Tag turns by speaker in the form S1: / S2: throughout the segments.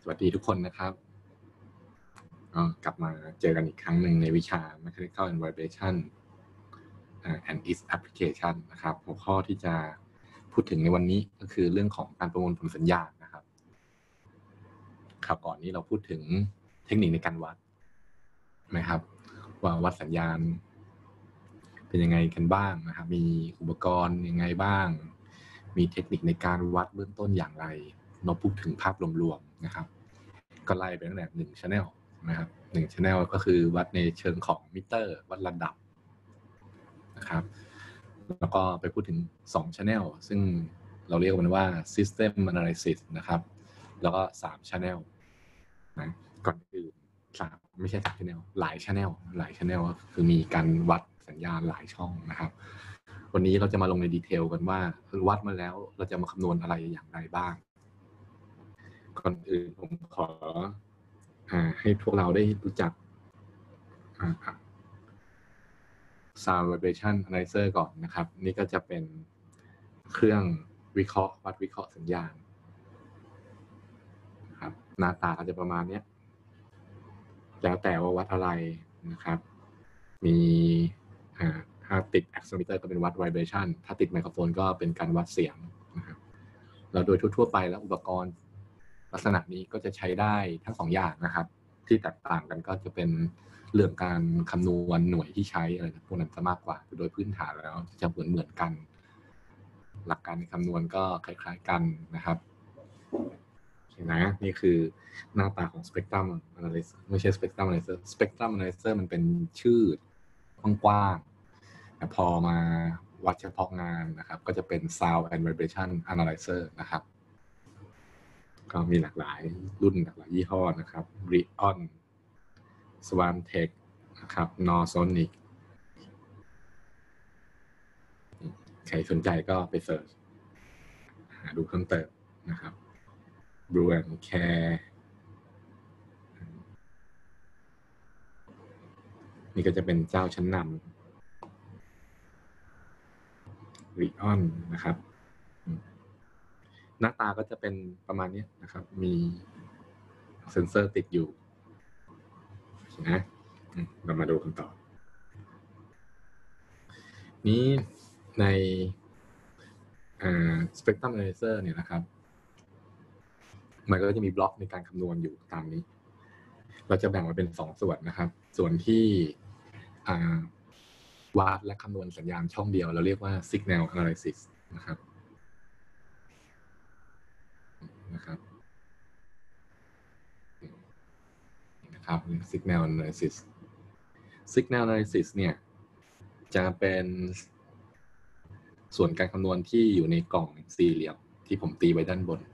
S1: วัสดีทุกคนนะครับกลับมาเจอกันอีกครั้งหนึ่งในวิชา Mechanical and Vibration and its Application นะครับหัวข้อที่จะพูดถึงในวันนี้ก็คือเรื่องของการประมวลผลสัญญาณนะครับคราวก่อนนี้เราพูดถึงเทคนิคในการวัดนะครับว่าวัดสัญญาณเป็นยังไงกันบ้างนะครับมีอุปกรณ์ยังไงบ้างมีเทคนิคในการวัดเบื้องต้นอย่างไรเราพูดถึงภาพรวมๆนะครับก็ไล่ไปตั้งแต่1 channel นะครับ1 channel ก็คือวัดในเชิงของมิเตอร์วัดระดับนะครับแล้วก็ไปพูดถึง2 channel ซึ่งเราเรียกมันว่า system analysis นะครับแล้วก็3 channel นะก่อนอื่นไม่ใช่3 channel หลาย channel คือมีการวัดสัญญาณหลายช่องนะครับวันนี้เราจะมาลงในดีเทลกันว่าวัดมาแล้วเราจะมาคำนวณอะไรอย่างไรบ้างก่อนอื่นผมขอให้พวกเราได้รู้จักSound Vibration Analyzer ก่อนนะครับนี่ก็จะเป็นเครื่องวิเคราะห์สัญญาณนะครับหน้าตาก็จะประมาณนี้แล้วแต่ว่าวัดอะไรนะครับมีถ้าติด accelerometer ก็เป็นวัด vibration ถ้าติดไมโครโฟนก็เป็นการวัดเสียงนะครับแล้วโดยทั่วไปแล้วอุปกรณ์ลักษณะนี้ก็จะใช้ได้ทั้ง2 อย่างนะครับที่แตกต่างกันก็จะเป็นเรื่องการคำนวณหน่วยที่ใช้อะไรพวกนั้นจะมากกว่าโดยพื้นฐานแล้วจะเหมือนกันหลักการคำนวณก็คล้ายๆกันนะครับเห็นไหมนี่คือหน้าตาของ Spectrum Analyzer ไม่ใช่ Spectrum Analyzer Spectrum Analyzer มันเป็นชื่อกว้างๆแต่พอมาวัดเฉพาะงานนะครับก็จะเป็น Sound and Vibration Analyzer นะครับก็มีหลากหลายรุ่นหลากหลายยี่ห้อนะครับ Rion Swarmtech นะครับ Norsonic ใครสนใจก็ไปเสิร์ชหาดูเพิ่มเติมนะครับ Blue and Care นี่ก็จะเป็นเจ้าชั้นนำ Rion นะครับหน้าตาก็จะเป็นประมาณนี้นะครับมีเซ็นเซอร์ติดอยู่นะเรามาดูกันต่อนี้ในSpectrum Analyzer เนี่ยนะครับมันก็จะมีบล็อกในการคำนวณอยู่ตามนี้เราจะแบ่งไว้เป็น2 ส่วนนะครับส่วนที่วัดและคำนวณสัญญาณช่องเดียวเราเรียกว่า Signal Analysis นะครับSignal Analysis เนี่ยจะเป็นส่วนการคำนวณที่อยู่ในกล่องสี่เหลี่ยมที่ผมตีไว้ด้านบน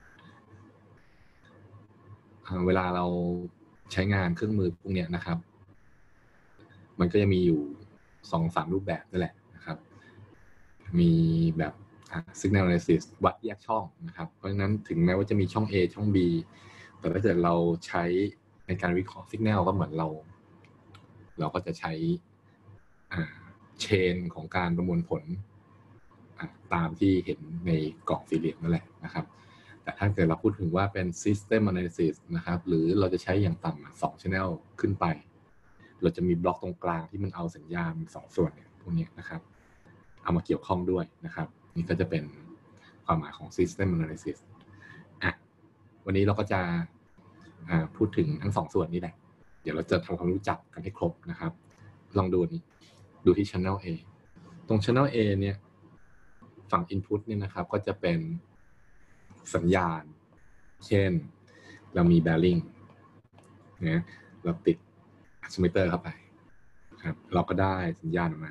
S1: เวลาเราใช้งานเครื่องมือพวกนี้นะครับมันก็จะมีอยู่ 2-3 รูปแบบนั่นแหละนะครับมีแบบ Signal Analysis วัดแยกช่องนะครับเพราะฉะนั้นถึงแม้ว่าจะมีช่อง A ช่อง B แต่ถ้าเกิดเราใช้ในการวิเคราะห์ Signal ก็เหมือนเราก็จะใช้เชนของการประมวลผลตามที่เห็นในกล่องสี่เหลี่ยมนั่นแหละนะครับแต่ถ้าเกิดเราพูดถึงว่าเป็น System Analysis นะครับหรือเราจะใช้อย่างต่ำ2 Channel ขึ้นไปเราจะมีบล็อกตรงกลางที่มันเอาสัญญาณ2 ส่วนเนี่ยพวกนี้นะครับเอามาเกี่ยวข้องด้วยนะครับนี่ก็จะเป็นความหมายของ System Analysis วันนี้เราก็จะพูดถึงทั้ง2 ส่วนนี้แหละเดี๋ยวเราจะทำความรู้จักกันให้ครบนะครับลองดูที่ Channel A ตรง Channel A เนี่ยฝั่ง Input เนี่ยนะครับก็จะเป็นสัญญาณเช่นเรามี bearing นะเราติด accelerometer เข้าไปครับเราก็ได้สัญญาณออกมา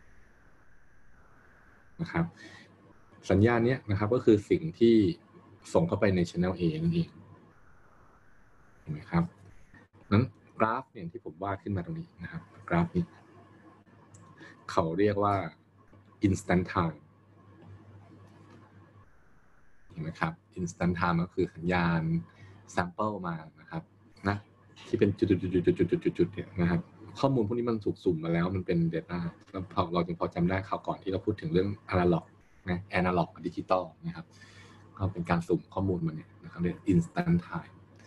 S1: นะครับสัญญาณนี้นะครับก็คือสิ่งที่ส่งเข้าไปใน Channel A นั่นเองเห็นไหมครับนั้นกราฟเนี่ยที่ผมวาดขึ้นมาตรงนี้นะครับกราฟนี้เขาเรียกว่า instant time เห็นไหมครับ instant time ก็คือสัญญาณ sample มานะครับนะที่เป็นจุดๆๆๆๆเนี่ยนะครับข้อมูลพวกนี้มันถูกสุ่มมาแล้วมันเป็น data แล้วเราจึงพอจำได้คราวก่อนที่เราพูดถึงเรื่อง analog นะ analog กับ digital นะครับก็เป็นการสุ่มข้อมูลมาเนี่ยนะครับเรียก instant time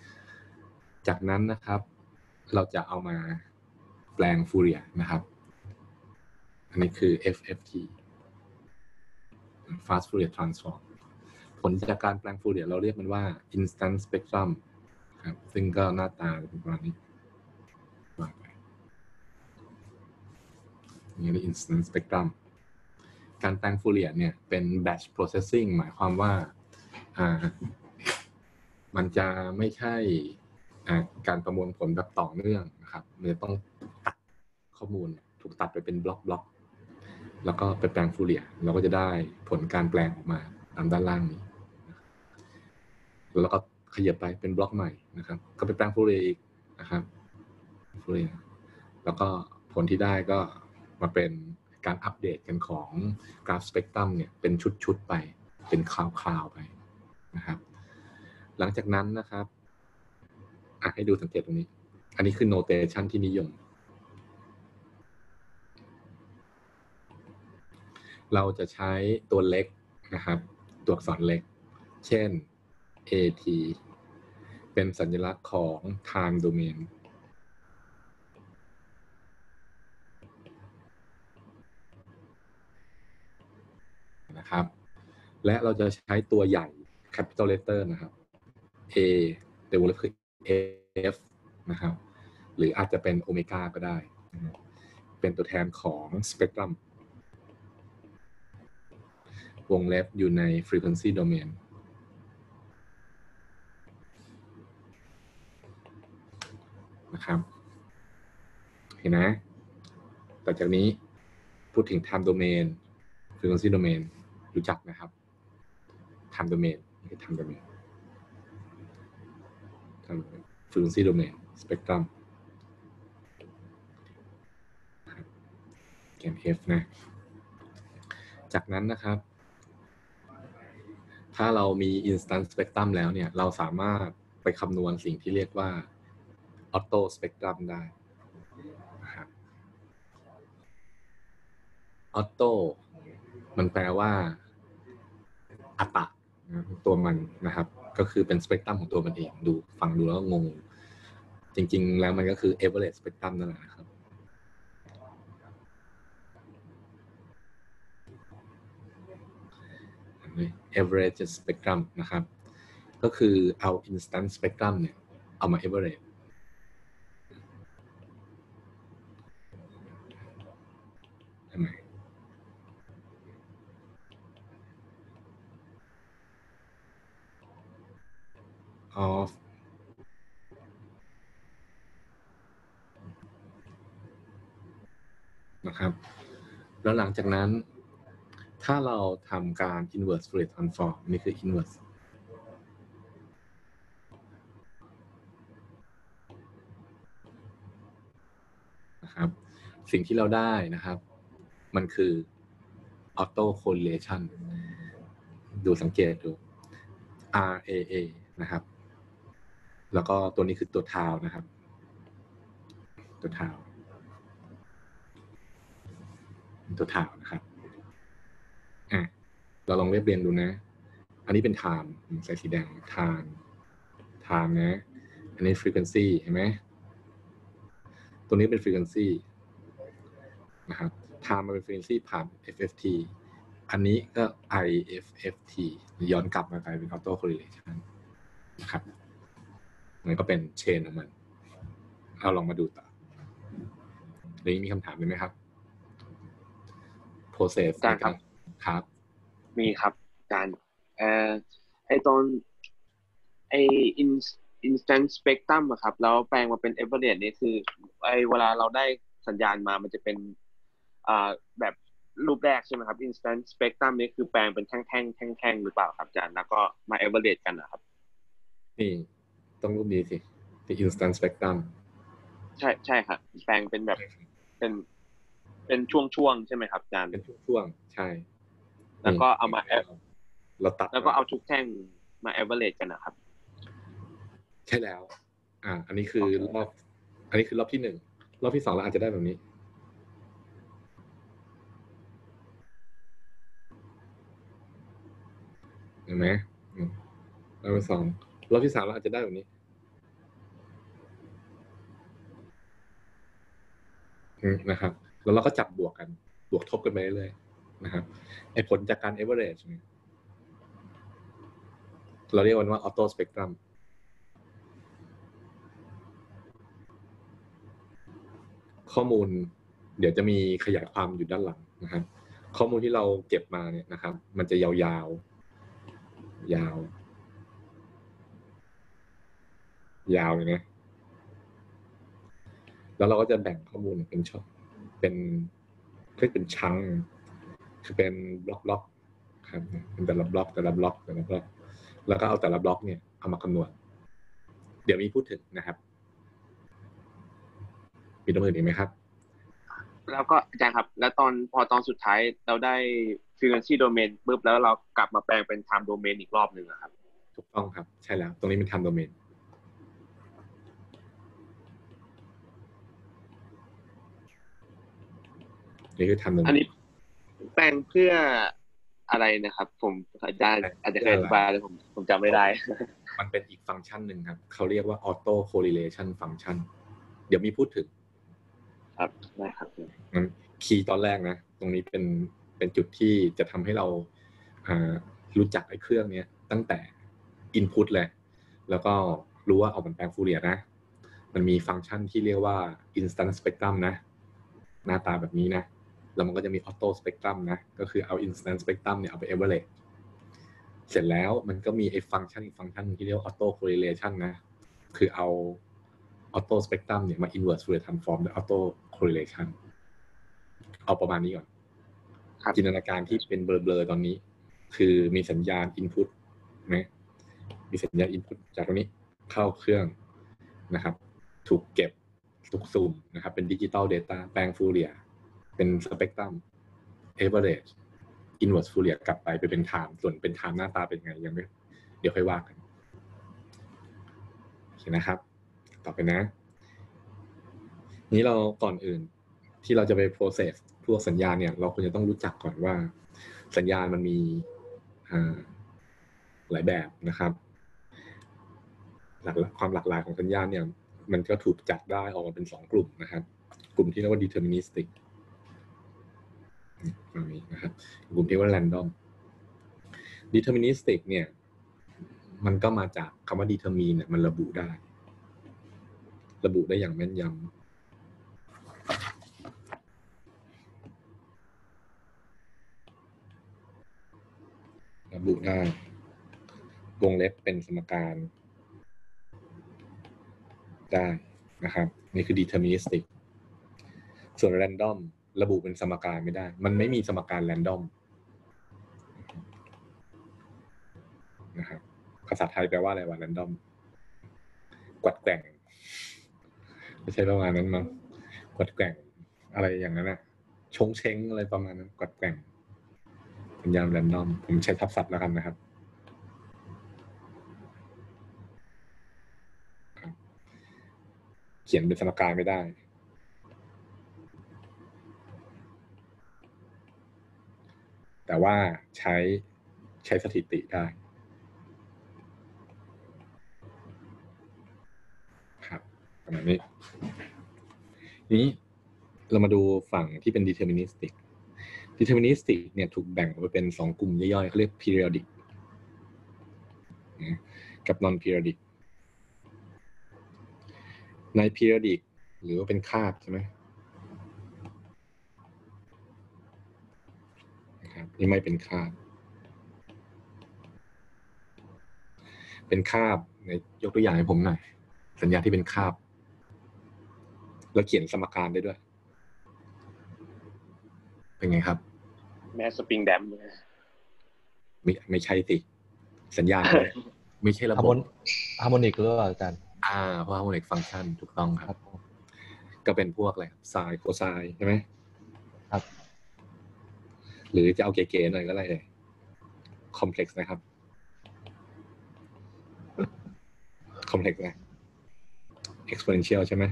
S1: จากนั้นนะครับเราจะเอามาแปลงฟูเรียร์นะครับอันนี้คือ FFT Fast Fourier Transform ผลจากการแปลงฟูเรียร์เราเรียกมันว่า Instant Spectrum ครับซึ่งก็หน้าตาเป็นประมาณนี้นี่เรียก Instant Spectrum การแปลงฟูเรียร์เนี่ยเป็น Batch Processing หมายความว่ามันจะไม่ใช่การประมวลผลแบบต่อเนื่องนะครับมันจะต้องตัดข้อมูลถูกตัดไปเป็นบล็อกแล้วก็ไปแปลงฟูเรียร์เราก็จะได้ผลการแปลงออกมาตามด้านล่างนี้แล้วก็ขยับไปเป็นบล็อกใหม่นะครับก็ไปแปลงฟูเรียร์อีกนะครับฟูเรียร์แล้วก็ผลที่ได้ก็มาเป็นการอัปเดตกันของกราฟสเปกตรัมเนี่ยเป็นชุดๆไปเป็นคราวๆไปนะครับหลังจากนั้นนะครับให้ดูสังเกตตรงนี้อันนี้คือ notation ที่นิยมเราจะใช้ตัวเล็กนะครับตัวอักษรเล็กเช่น AT เป็นสัญลักษณ์ของ time domain นะครับและเราจะใช้ตัวใหญ่ capital letter นะครับ A เดี๋ยวคือ F นะครับหรืออาจจะเป็นโอเมก้าก็ได้เป็นตัวแทนของ spectrum วงเล็บอยู่ใน frequency domain นะครับเห็นไหมต่อจากนี้พูดถึง time domain frequency domain รู้จักนะครับ time domain นี่คือ time domain frequency domain spectrum แกน F นะจากนั้นนะครับถ้าเรามี instant spectrum แล้วเนี่ยเราสามารถไปคำนวณสิ่งที่เรียกว่า auto spectrum ได้นะครับ auto มันแปลว่าอัตตะตัวมันนะครับก็คือเป็นสเปกตรัมของตัวมันเองดูฟังดูแล้วงงจริงๆแล้วมันก็คือ average spectrum นั่นแหละนะครับaverage spectrum นะครับก็คือเอา instant spectrum เนี่ยเอามา average ทำไมof นะครับแล้วหลังจากนั้นถ้าเราทำการ inverse Fourier transform นี่คือ inverse นะครับสิ่งที่เราได้นะครับมันคือ auto correlation ดูสังเกตดู RAA นะครับแล้วก็ตัวนี้คือตัวทาวนะครับตัวทาวนะครับเราลองเรียบเรียงดูนะอันนี้เป็น time ใส่สีแดง time นะอันนี้ frequency เห็นไหมตัวนี้เป็น frequency นะครับ time มันเป็น frequency ผ่าน FFT อันนี้ก็ IFFT ย้อนกลับมากลายเป็น auto correlation นะครับมันก็เป็นเชนของมันเราลองมาดูต่อเดี๋ยวนี้มีคำถามไหมครับ process ครับ
S2: มีครับอาจารย์ตอนinstant spectrum อะครับแล้วแปลงมาเป็น average นี่คือเวลาเราได้สัญญาณมามันจะเป็นแบบรูปแรกใช่ไหมครับ instant spectrum นี่คือแปลงเป็นแท่งหรือเปล่าครับอาจารย์แล้วก็มา average กันนะครับ
S1: นี่ต้องรูปนี้สิที่ instant spectrum
S2: ใช่ครับแปลงเป็นแบบเป็นช่วงใช่ไหมครับอาจารย์
S1: เป็นช่วงใช่
S2: แล้วก็เอามา
S1: เราตัด
S2: แล้วก็เอาทุกแท่งมา average กันนะครับ
S1: ใช่แล้วอันนี้คือรอบที่1รอบที่2เราอาจจะได้แบบนี้เห็นไหมรอบที่2รอบที่3เราอาจจะได้แบบนี้นะครับแล้วเราก็จับบวกกันบวกทบกันไปเรื่อยๆนะครับไอ้ผลจากการ average เนี่ยเราเรียกมันว่า auto spectrum ข้อมูลเดี๋ยวจะมีขยายความอยู่ด้านหลังนะครับข้อมูลที่เราเก็บมาเนี่ยนะครับมันจะยาวเลยนะแล้วเราก็จะแบ่งข้อมูลเป็นช่องเป็นชั้งคือเป็นบล็อกครับเป็นแต่ละบล็อกแล้วก็เอาแต่ละบล็อกเนี่ยเอามาคำนวณเดี๋ยวมีพูดถึงนะครับมีตัวอื่นอีกไหมครับ
S2: แล้วก็อาจารย์ครับแล้วพอตอนสุดท้ายเราได้ frequency domain ปุ๊บแล้วเรากลับมาแปลงเป็น time domain อีกรอบหนึ่งครับ
S1: ถูกต้องครับใช่แล้วตรงนี้เป็น time domain นี่คือ time domain
S2: อันนี้แปลงเพื่ออะไรนะครับผมอาจารย์อาจจะเคยอธิบายแต่ผมจำไม่ได้
S1: มันเป็นอีกฟังก์ชันหนึ่งครับเขาเรียกว่า auto correlation function เดี๋ยวมีพูดถึง
S2: ครับได้ครับ
S1: งั้นคีย์ตอนแรกนะตรงนี้เป็นจุดที่จะทำให้เรารู้จักไอ้เครื่องนี้ตั้งแต่ input เลยแล้วก็รู้ว่าออกมาแปลงฟูเรียร์นะมันมีฟังก์ชันที่เรียกว่า instant spectrum นะหน้าตาแบบนี้นะแล้วมันก็จะมี auto spectrum นะก็คือเอา instant spectrum เนี่ยเอาไป average เสร็จแล้วมันก็มีไอ้ฟังก์ชันอีกฟังก์ชันที่เรียกว่า auto correlation นะคือเอา auto spectrum เนี่ยมา inverse Fourier transform ด้วย auto correlation เอาประมาณนี้ก่อนจินตนาการที่เป็นเบลอๆตอนนี้คือมีสัญญาณ input นะมีสัญญาณ input จากตรงนี้เข้าเครื่องนะครับถูกเก็บถูกซูมนะครับเป็น digital data แปลงฟูเรียร์เป็น spectrum average inverse Fourier กลับไปเป็น time ส่วนเป็น time หน้าตาเป็นไงยังไม่เดี๋ยวค่อยว่ากันโอเคนะครับต่อไปนะนี้เราก่อนอื่นที่เราจะไป process พวกสัญญาณเนี่ยเราควรจะต้องรู้จักก่อนว่าสัญญาณมันมีหลายแบบนะครับความหลากหลายของสัญญาณเนี่ยมันก็ถูกจัดได้ออกมาเป็น2กลุ่มนะครับกลุ่มที่เรียกว่า deterministic นี้นะครับกลุ่มที่ว่า random deterministic เนี่ยมันก็มาจากคำว่า determine เนี่ยมันระบุได้อย่างแม่นยำระบุได้วงเล็บเป็นสมการได้นะครับนี่คือ deterministic ส่วน random ระบุเป็นสมการไม่ได้มันไม่มีสมการ random นะครับภาษาไทยแปลว่าอะไรวะ random กวัดแกว่งไม่ใช่ประมาณนั้นมั้งกวัดแกว่งอะไรอย่างนั้นนะชงเช้งอะไรประมาณนั้นกวัดแกว่งสัญญาณ random ผมใช้ทับศัพท์แล้วกันนะครับเขียนเป็นสมการไม่ได้แต่ว่าใช้สถิติได้ครับประมาณนี้เรามาดูฝั่งที่เป็น deterministic เนี่ยถูกแบ่งออกไปเป็น2กลุ่มย่อยๆเขาเรียก periodic กับ non periodic ใน periodic หรือว่าเป็นคาบใช่ไหมนะครับนี่ไม่เป็นคาบยกตัวอย่างให้ผมหน่อยสัญญาที่เป็นคาบแล้วเขียนสมการได้ด้วยเป็นไงครับ
S2: แม่สปริงแดม
S1: ไม่ใช่สิสัญญาณไม่ใช่ระบบ
S3: ฮาร์โมนิกหรือเปล่าอาจารย์
S1: เพราะฮาร์โมนิกฟังก์ชันถูกต้องครับก็เป็นพวกอะไรไซน์โคไซน์ใช่ไหม
S3: ครับ
S1: หรือจะเอาเก๋ๆหน่อยก็ได้เลยคอมเพล็กซ์นะครับคอมเพล็กซ์นะ exponential ใช่ไหม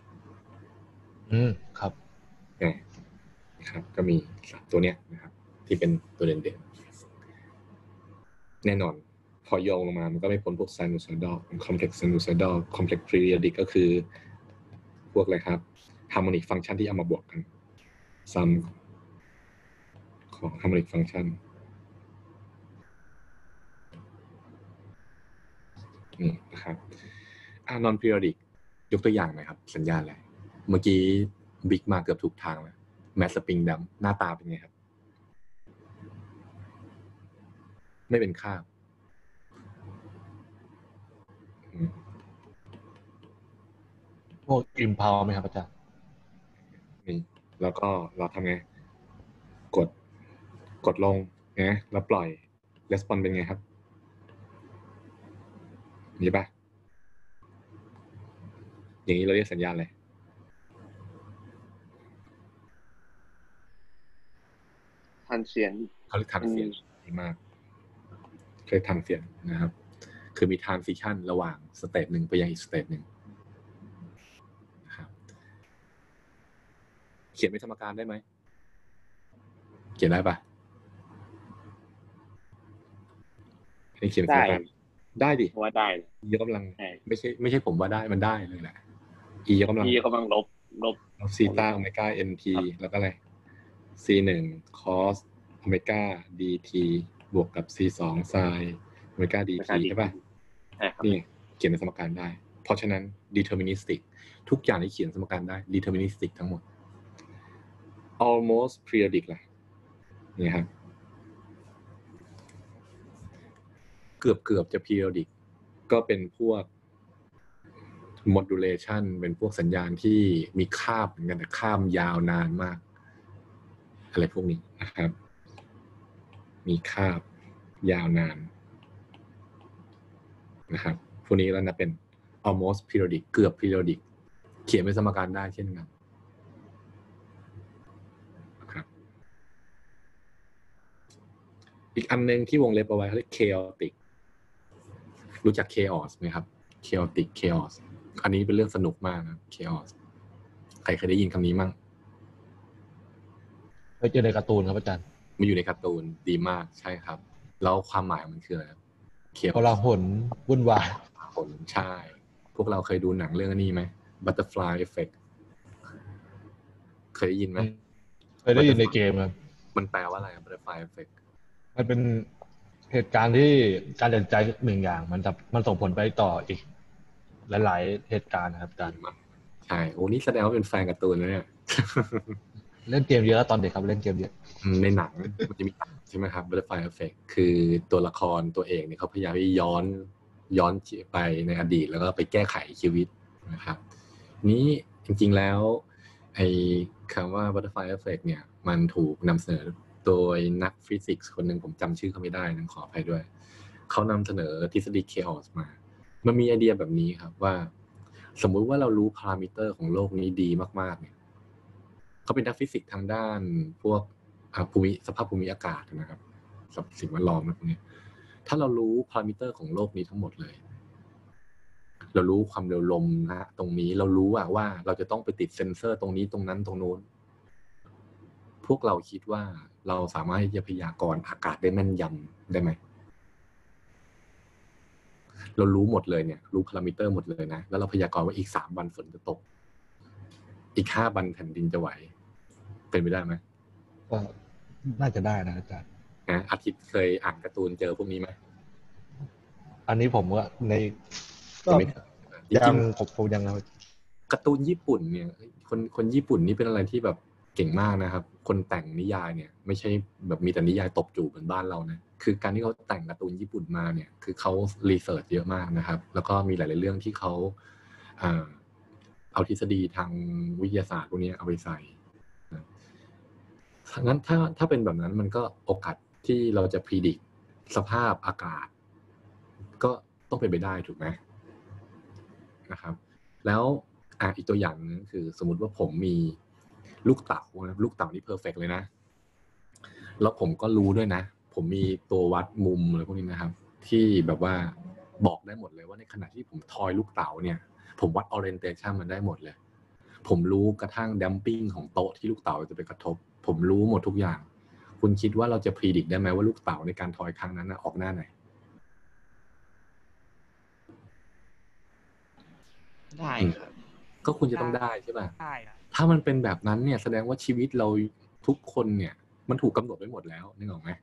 S3: ครับ
S1: ครับก็มีตัวเนี้ยนะครับที่เป็นตัวเด่นๆแน่นอนพอโยงลงมามันก็ไม่พ้นพวก sinusoidal complex sinusoidal complex periodic ก็คือพวกอะไรครับ harmonic function ที่เอามาบวกกัน sum ของ harmonic function นี่นะครับnon periodic ยกตัวอย่างหน่อยครับสัญญาณอะไรเมื่อกี้บิ๊กมาเกือบถูกทางแล้วแมสสปริงดำหน้าตาเป็นไงครับไม่เป็นคาบ
S3: พวก impulse ไหมครับอาจารย์
S1: นี่แล้วก็เราทำไงกดลงนะแล้วปล่อย response เป็นไงครับนี่ป่ะอย่างนี้เราเรียกสัญญาณอะไร
S2: ทันเสียง
S1: เขาเรียกทันเสียงดีมากเรียกทันเสียงนะครับคือมี transition ระหว่างสเตจหนึ่งไปยังอีกสเตจหนึ่งนะครับเขียนเป็นสมการได้ไหมเขียนได้ปะให้เขียนเป็นสมการได้ดิ
S2: ว่าได้
S1: ยกกำลังไม่ใช่ผมว่าได้มันได้เลยแหละ e ยกกำลัง
S2: ลบ
S1: ซีตาโอเมก้า nt แล้วก็อะไร c1 cos โอเมก้า dt บวกกับ c2 sin โอเมก้า dt ใช่ป่ะนี่เขียนเป็นสมการได้เพราะฉะนั้น deterministic ทุกอย่างที่เขียนสมการได้ deterministic ทั้งหมด almost periodic ล่ะนี่ครับเกือบจะ periodic ก็เป็นพวก modulation เป็นพวกสัญญาณที่มีคาบเหมือนกันแต่ข้ามยาวนานมากอะไรพวกนี้นะครับมีคาบยาวนานนะครับพวกนี้แล้วนะเป็น almost periodic เกือบ periodic เขียนเป็นสมการได้เช่นกันนะครับอีกอันนึงที่วงเล็บเอาไว้เขาเรียก chaotic รู้จัก chaos ไหมครับ chaos อันนี้เป็นเรื่องสนุกมากนะ chaos ใครเคยได้ยินคำนี้มั่ง
S3: เคยเจอในการ์ตูนครับอาจารย์
S1: มันอยู่ในการ์ตูนดีมากใช่ครับแล้วความหมายมันคืออะไร
S3: chaos โกลาหลวุ่นวาย
S1: ใช่พวกเราเคยดูหนังเรื่องนี้ไหม Butterfly Effect เคยได้ยินไหม
S3: เคยได้ยินในเกมครับ
S1: มันแปลว่าอะไร Butterfly Effect
S3: มันเป็นเหตุการณ์ที่การตัดสินใจหนึ่งอย่างมันส่งผลไปต่ออีกหลายๆเหตุการณ์นะครับอาจารย์
S1: ใช่โอ้นี่แสดงว่าเป็นแฟนการ์ตูนนะเนี่ย
S3: เล่นเกมเยอะตอนเด็กครับเล่นเกมเยอะ
S1: ในหนังมันจะมีใช่ไหมครับ Butterfly Effect คือตัวละครตัวเอกเนี่ยเขาพยายามที่ย้อนไปในอดีตแล้วก็ไปแก้ไขชีวิตนะครับนี้จริงๆแล้วไอ้คำว่า Butterfly Effect เนี่ยมันถูกนำเสนอโดยนักฟิสิกส์คนหนึ่งผมจำชื่อเขาไม่ได้นะขออภัยด้วยเขานำเสนอทฤษฎี chaos มามันมีไอเดียแบบนี้ครับว่าสมมุติว่าเรารู้พารามิเตอร์ของโลกนี้ดีมากๆเนี่ยเขาเป็นนักฟิสิกส์ทางด้านพวกสภาพภูมิอากาศนะครับสิ่งแวดล้อมพวกนี้ถ้าเรารู้พารามิเตอร์ของโลกนี้ทั้งหมดเลยเรารู้ความเร็วลมนะตรงนี้เรารู้ว่าเราจะต้องไปติดเซ็นเซอร์ตรงนี้ตรงนั้นตรงโน้นพวกเราคิดว่าเราสามารถที่จะพยากรณ์อากาศได้แม่นยำได้ไหมเรารู้หมดเลยเนี่ยรู้พารามิเตอร์หมดเลยนะแล้วเราพยากรณ์ว่าอีก3 วันฝนจะตกอีก5 วันแผ่นดินจะไหวเป็นไปได้ไหม
S3: ก็น่าจะได้นะอาจารย์
S1: อาทิตย์เคยอ่านการ์ตูนเจอพวกนี้ไหม
S3: อันนี้ผมว่าในยังผมยัง
S1: การ์ตูนญี่ปุ่นเนี่ยคนญี่ปุ่นนี่เป็นอะไรที่แบบเก่งมากนะครับคนแต่งนิยายเนี่ยไม่ใช่แบบมีแต่นิยายตบจูบเหมือนบ้านเรานะคือการที่เขาแต่งการ์ตูนญี่ปุ่นมาเนี่ยคือเขารีเสิร์ชเยอะมากนะครับแล้วก็มีหลายๆเรื่องที่เขาเอาทฤษฎีทางวิทยาศาสตร์พวกนี้เอาไปใส่งั้นถ้าเป็นแบบนั้นมันก็โอกาสที่เราจะพิจิตรสภาพอากาศก็ต้องเป็นไปได้ถูกไหมนะครับแล้วอีกตัวอย่างนึงคือสมมุติว่าผมมีลูกเต๋านี่เพอร์เฟกต์เลยนะแล้วผมก็รู้ด้วยนะผมมีตัววัดมุมอะไรพวกนี้นะครับที่แบบว่าบอกได้หมดเลยว่าในขณะที่ผมทอยลูกเต๋าเนี่ยผมวัด orientation มันได้หมดเลยผมรู้กระทั่ง damping ของโต๊ะที่ลูกเต๋าจะไปกระทบผมรู้หมดทุกอย่างคุณคิดว่าเราจะพิจิตรได้ไหมว่าลูกเต๋าในการทอยครั้งนั้นออกหน้าไหน
S4: ได้ครับ
S1: ก็คุณจะต้องได้ใช่ป่ะ
S4: ได้ครับ
S1: ถ้ามันเป็นแบบนั้นเนี่ยแสดงว่าชีวิตเราทุกคนเนี่ยมันถูกกำหนดไว้หมดแล้วนึกออกไหม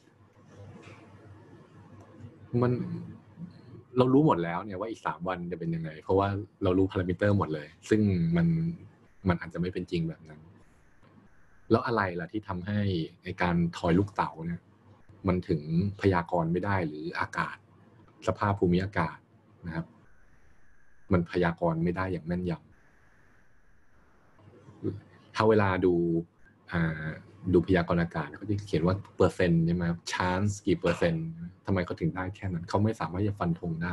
S1: มันเรารู้หมดแล้วเนี่ยว่าอีก3 วันจะเป็นยังไงเพราะว่าเรารู้พารามิเตอร์หมดเลยซึ่งมันอาจจะไม่เป็นจริงแบบนั้นแล้วอะไรล่ะที่ทำให้ในการทอยลูกเต๋าเนี่ยมันถึงพยากรณ์ไม่ได้หรืออากาศสภาพภูมิอากาศนะครับมันพยากรณ์ไม่ได้อย่างแม่นยำถ้าเวลาดูพยากรณ์อากาศเขาจะเขียนว่าเปอร์เซ็นต์ใช่ไหมครับ chance กี่เปอร์เซ็นต์ทำไมเขาถึงได้แค่นั้นเขาไม่สามารถจะฟันธงได้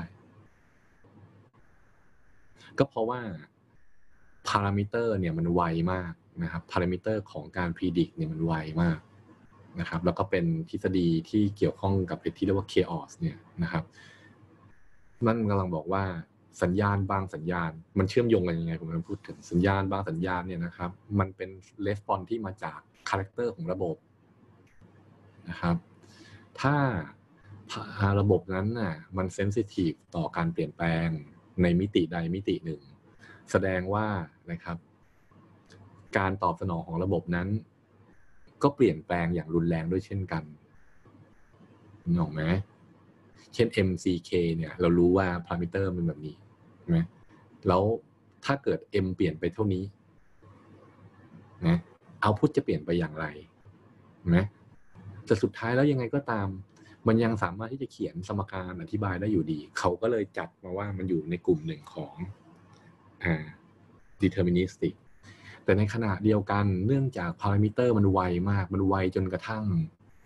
S1: ก็เพราะว่าพารามิเตอร์เนี่ยมันไวมากนะครับพารามิเตอร์ของการ predict เนี่ยมันไวมากนะครับแล้วก็เป็นทฤษฎีที่เกี่ยวข้องกับที่เรียกว่า chaos เนี่ยนะครับนั่นกำลังบอกว่าสัญญาณบางสัญญาณมันเชื่อมโยงกันยังไงผมกำลังพูดถึงสัญญาณบางสัญญาณเนี่ยนะครับมันเป็น response ที่มาจากคาแรคเตอร์ของระบบนะครับถ้าระบบนั้นน่ะมันเซนซิทีฟต่อการเปลี่ยนแปลงในมิติใดมิติหนึ่งแสดงว่านะครับการตอบสนองของระบบนั้นก็เปลี่ยนแปลงอย่างรุนแรงด้วยเช่นกันนึกออกไหมเช่น MCK เนี่ยเรารู้ว่าพารามิเตอร์เป็นแบบนี้ใช่ไหมแล้วถ้าเกิด M เปลี่ยนไปเท่านี้นะเอาพุทจะเปลี่ยนไปอย่างไรนะแต่สุดท้ายแล้วยังไงก็ตามมันยังสามารถที่จะเขียนสมการอธิบายได้อยู่ดีเขาก็เลยจัดมาว่ามันอยู่ในกลุ่มหนึ่งของdeterministic แต่ในขณะเดียวกันเนื่องจากพารามิเตอร์มันไวมากมันไวจนกระทั่ง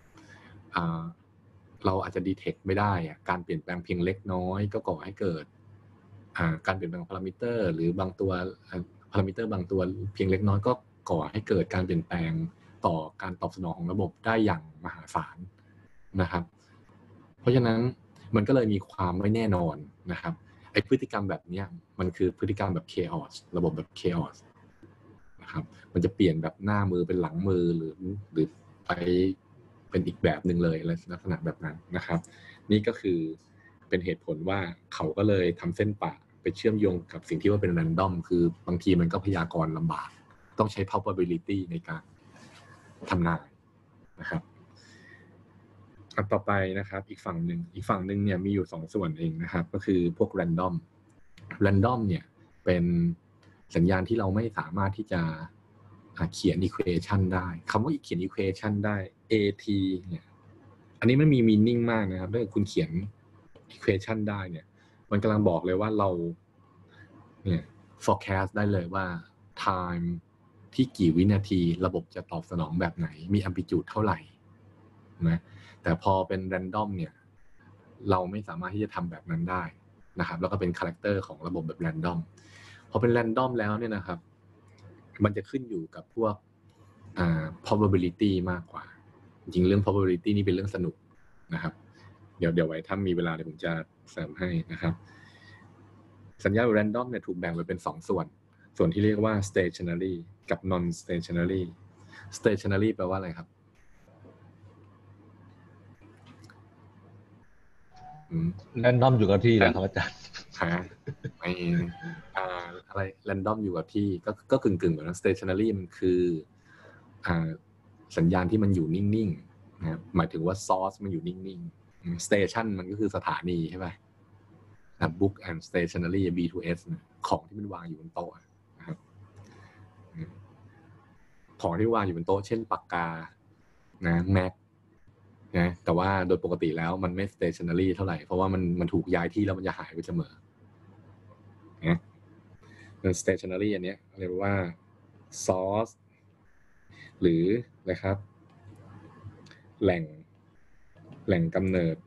S1: เราอาจจะ detect ไม่ได้การเปลี่ยนแปลงเพียงเล็กน้อยก็ก่อให้เกิดการเปลี่ยนแปลงพารามิเตอร์หรือบางตัวพารามิเตอร์บางตัวเพียงเล็กน้อยก็ก่อให้เกิดการเปลี่ยนแปลงต่อการตอบสนองของระบบได้อย่างมหาศาลนะครับเพราะฉะนั้นมันก็เลยมีความไม่แน่นอนนะครับไอ้พฤติกรรมแบบนี้มันคือพฤติกรรมแบบ chaos ระบบแบบ chaos นะครับมันจะเปลี่ยนแบบหน้ามือเป็นหลังมือหรือไปเป็นอีกแบบหนึ่งเลยลักษณะแบบนั้นนะครับนี่ก็คือเป็นเหตุผลว่าเขาก็เลยทำเส้นปะไปเชื่อมโยงกับสิ่งที่ว่าเป็น random คือบางทีมันก็พยากรณ์ลำบากต้องใช้ probability ในการทำนายนะครับอันต่อไปนะครับอีกฝั่งหนึ่งเนี่ยมีอยู่2ส่วนเองนะครับก็คือพวก random เนี่ยเป็นสัญญาณที่เราไม่สามารถที่จะเขียน equation ได้คำว่าเขียน equation ได้ at เนี่ยอันนี้มันมี meaning มากนะครับถ้าคุณเขียน equation ได้เนี่ยมันกำลังบอกเลยว่าเราเนี่ย forecast ได้เลยว่า time ที่กี่วินาทีระบบจะตอบสนองแบบไหนมี amplitude เท่าไหร่นะแต่พอเป็น random เนี่ยเราไม่สามารถที่จะทำแบบนั้นได้นะครับแล้วก็เป็น character ของระบบแบบ random พอเป็น random แล้วเนี่ยนะครับมันจะขึ้นอยู่กับพวกprobability มากกว่าจริงๆเรื่อง probability นี่เป็นเรื่องสนุกนะครับเดี๋ยวไว้ถ้ามีเวลาเดี๋ยวผมจะเสริมให้นะครับสัญญาณ random เนี่ยถูกแบ่งไว้เป็น2ส่วนที่เรียกว่า stationary กับ non stationary stationary แปลว่าอะไรครับ
S3: random อยู่กับที่นะครับอาจารย์
S1: อะไร random อยู่กับที่ก็กึ่งแบบนั้น stationary มันคือสัญญาณที่มันอยู่นิ่งๆนะครับหมายถึงว่า source มันอยู่นิ่งๆ station มันก็คือสถานีใช่ไหมbook and stationery B2S ของที่มันวางอยู่บนโต๊ะนะครับของที่วางอยู่บนโต๊ะเช่นปากกานะแม็กนะแต่ว่าโดยปกติแล้วมันไม่ stationery เท่าไหร่เพราะว่ามันถูกย้ายที่แล้วมันจะหายไปเสมอนะเป็น stationery อันนี้เรียกว่า source หรือนะครับแหล่งกำเนิด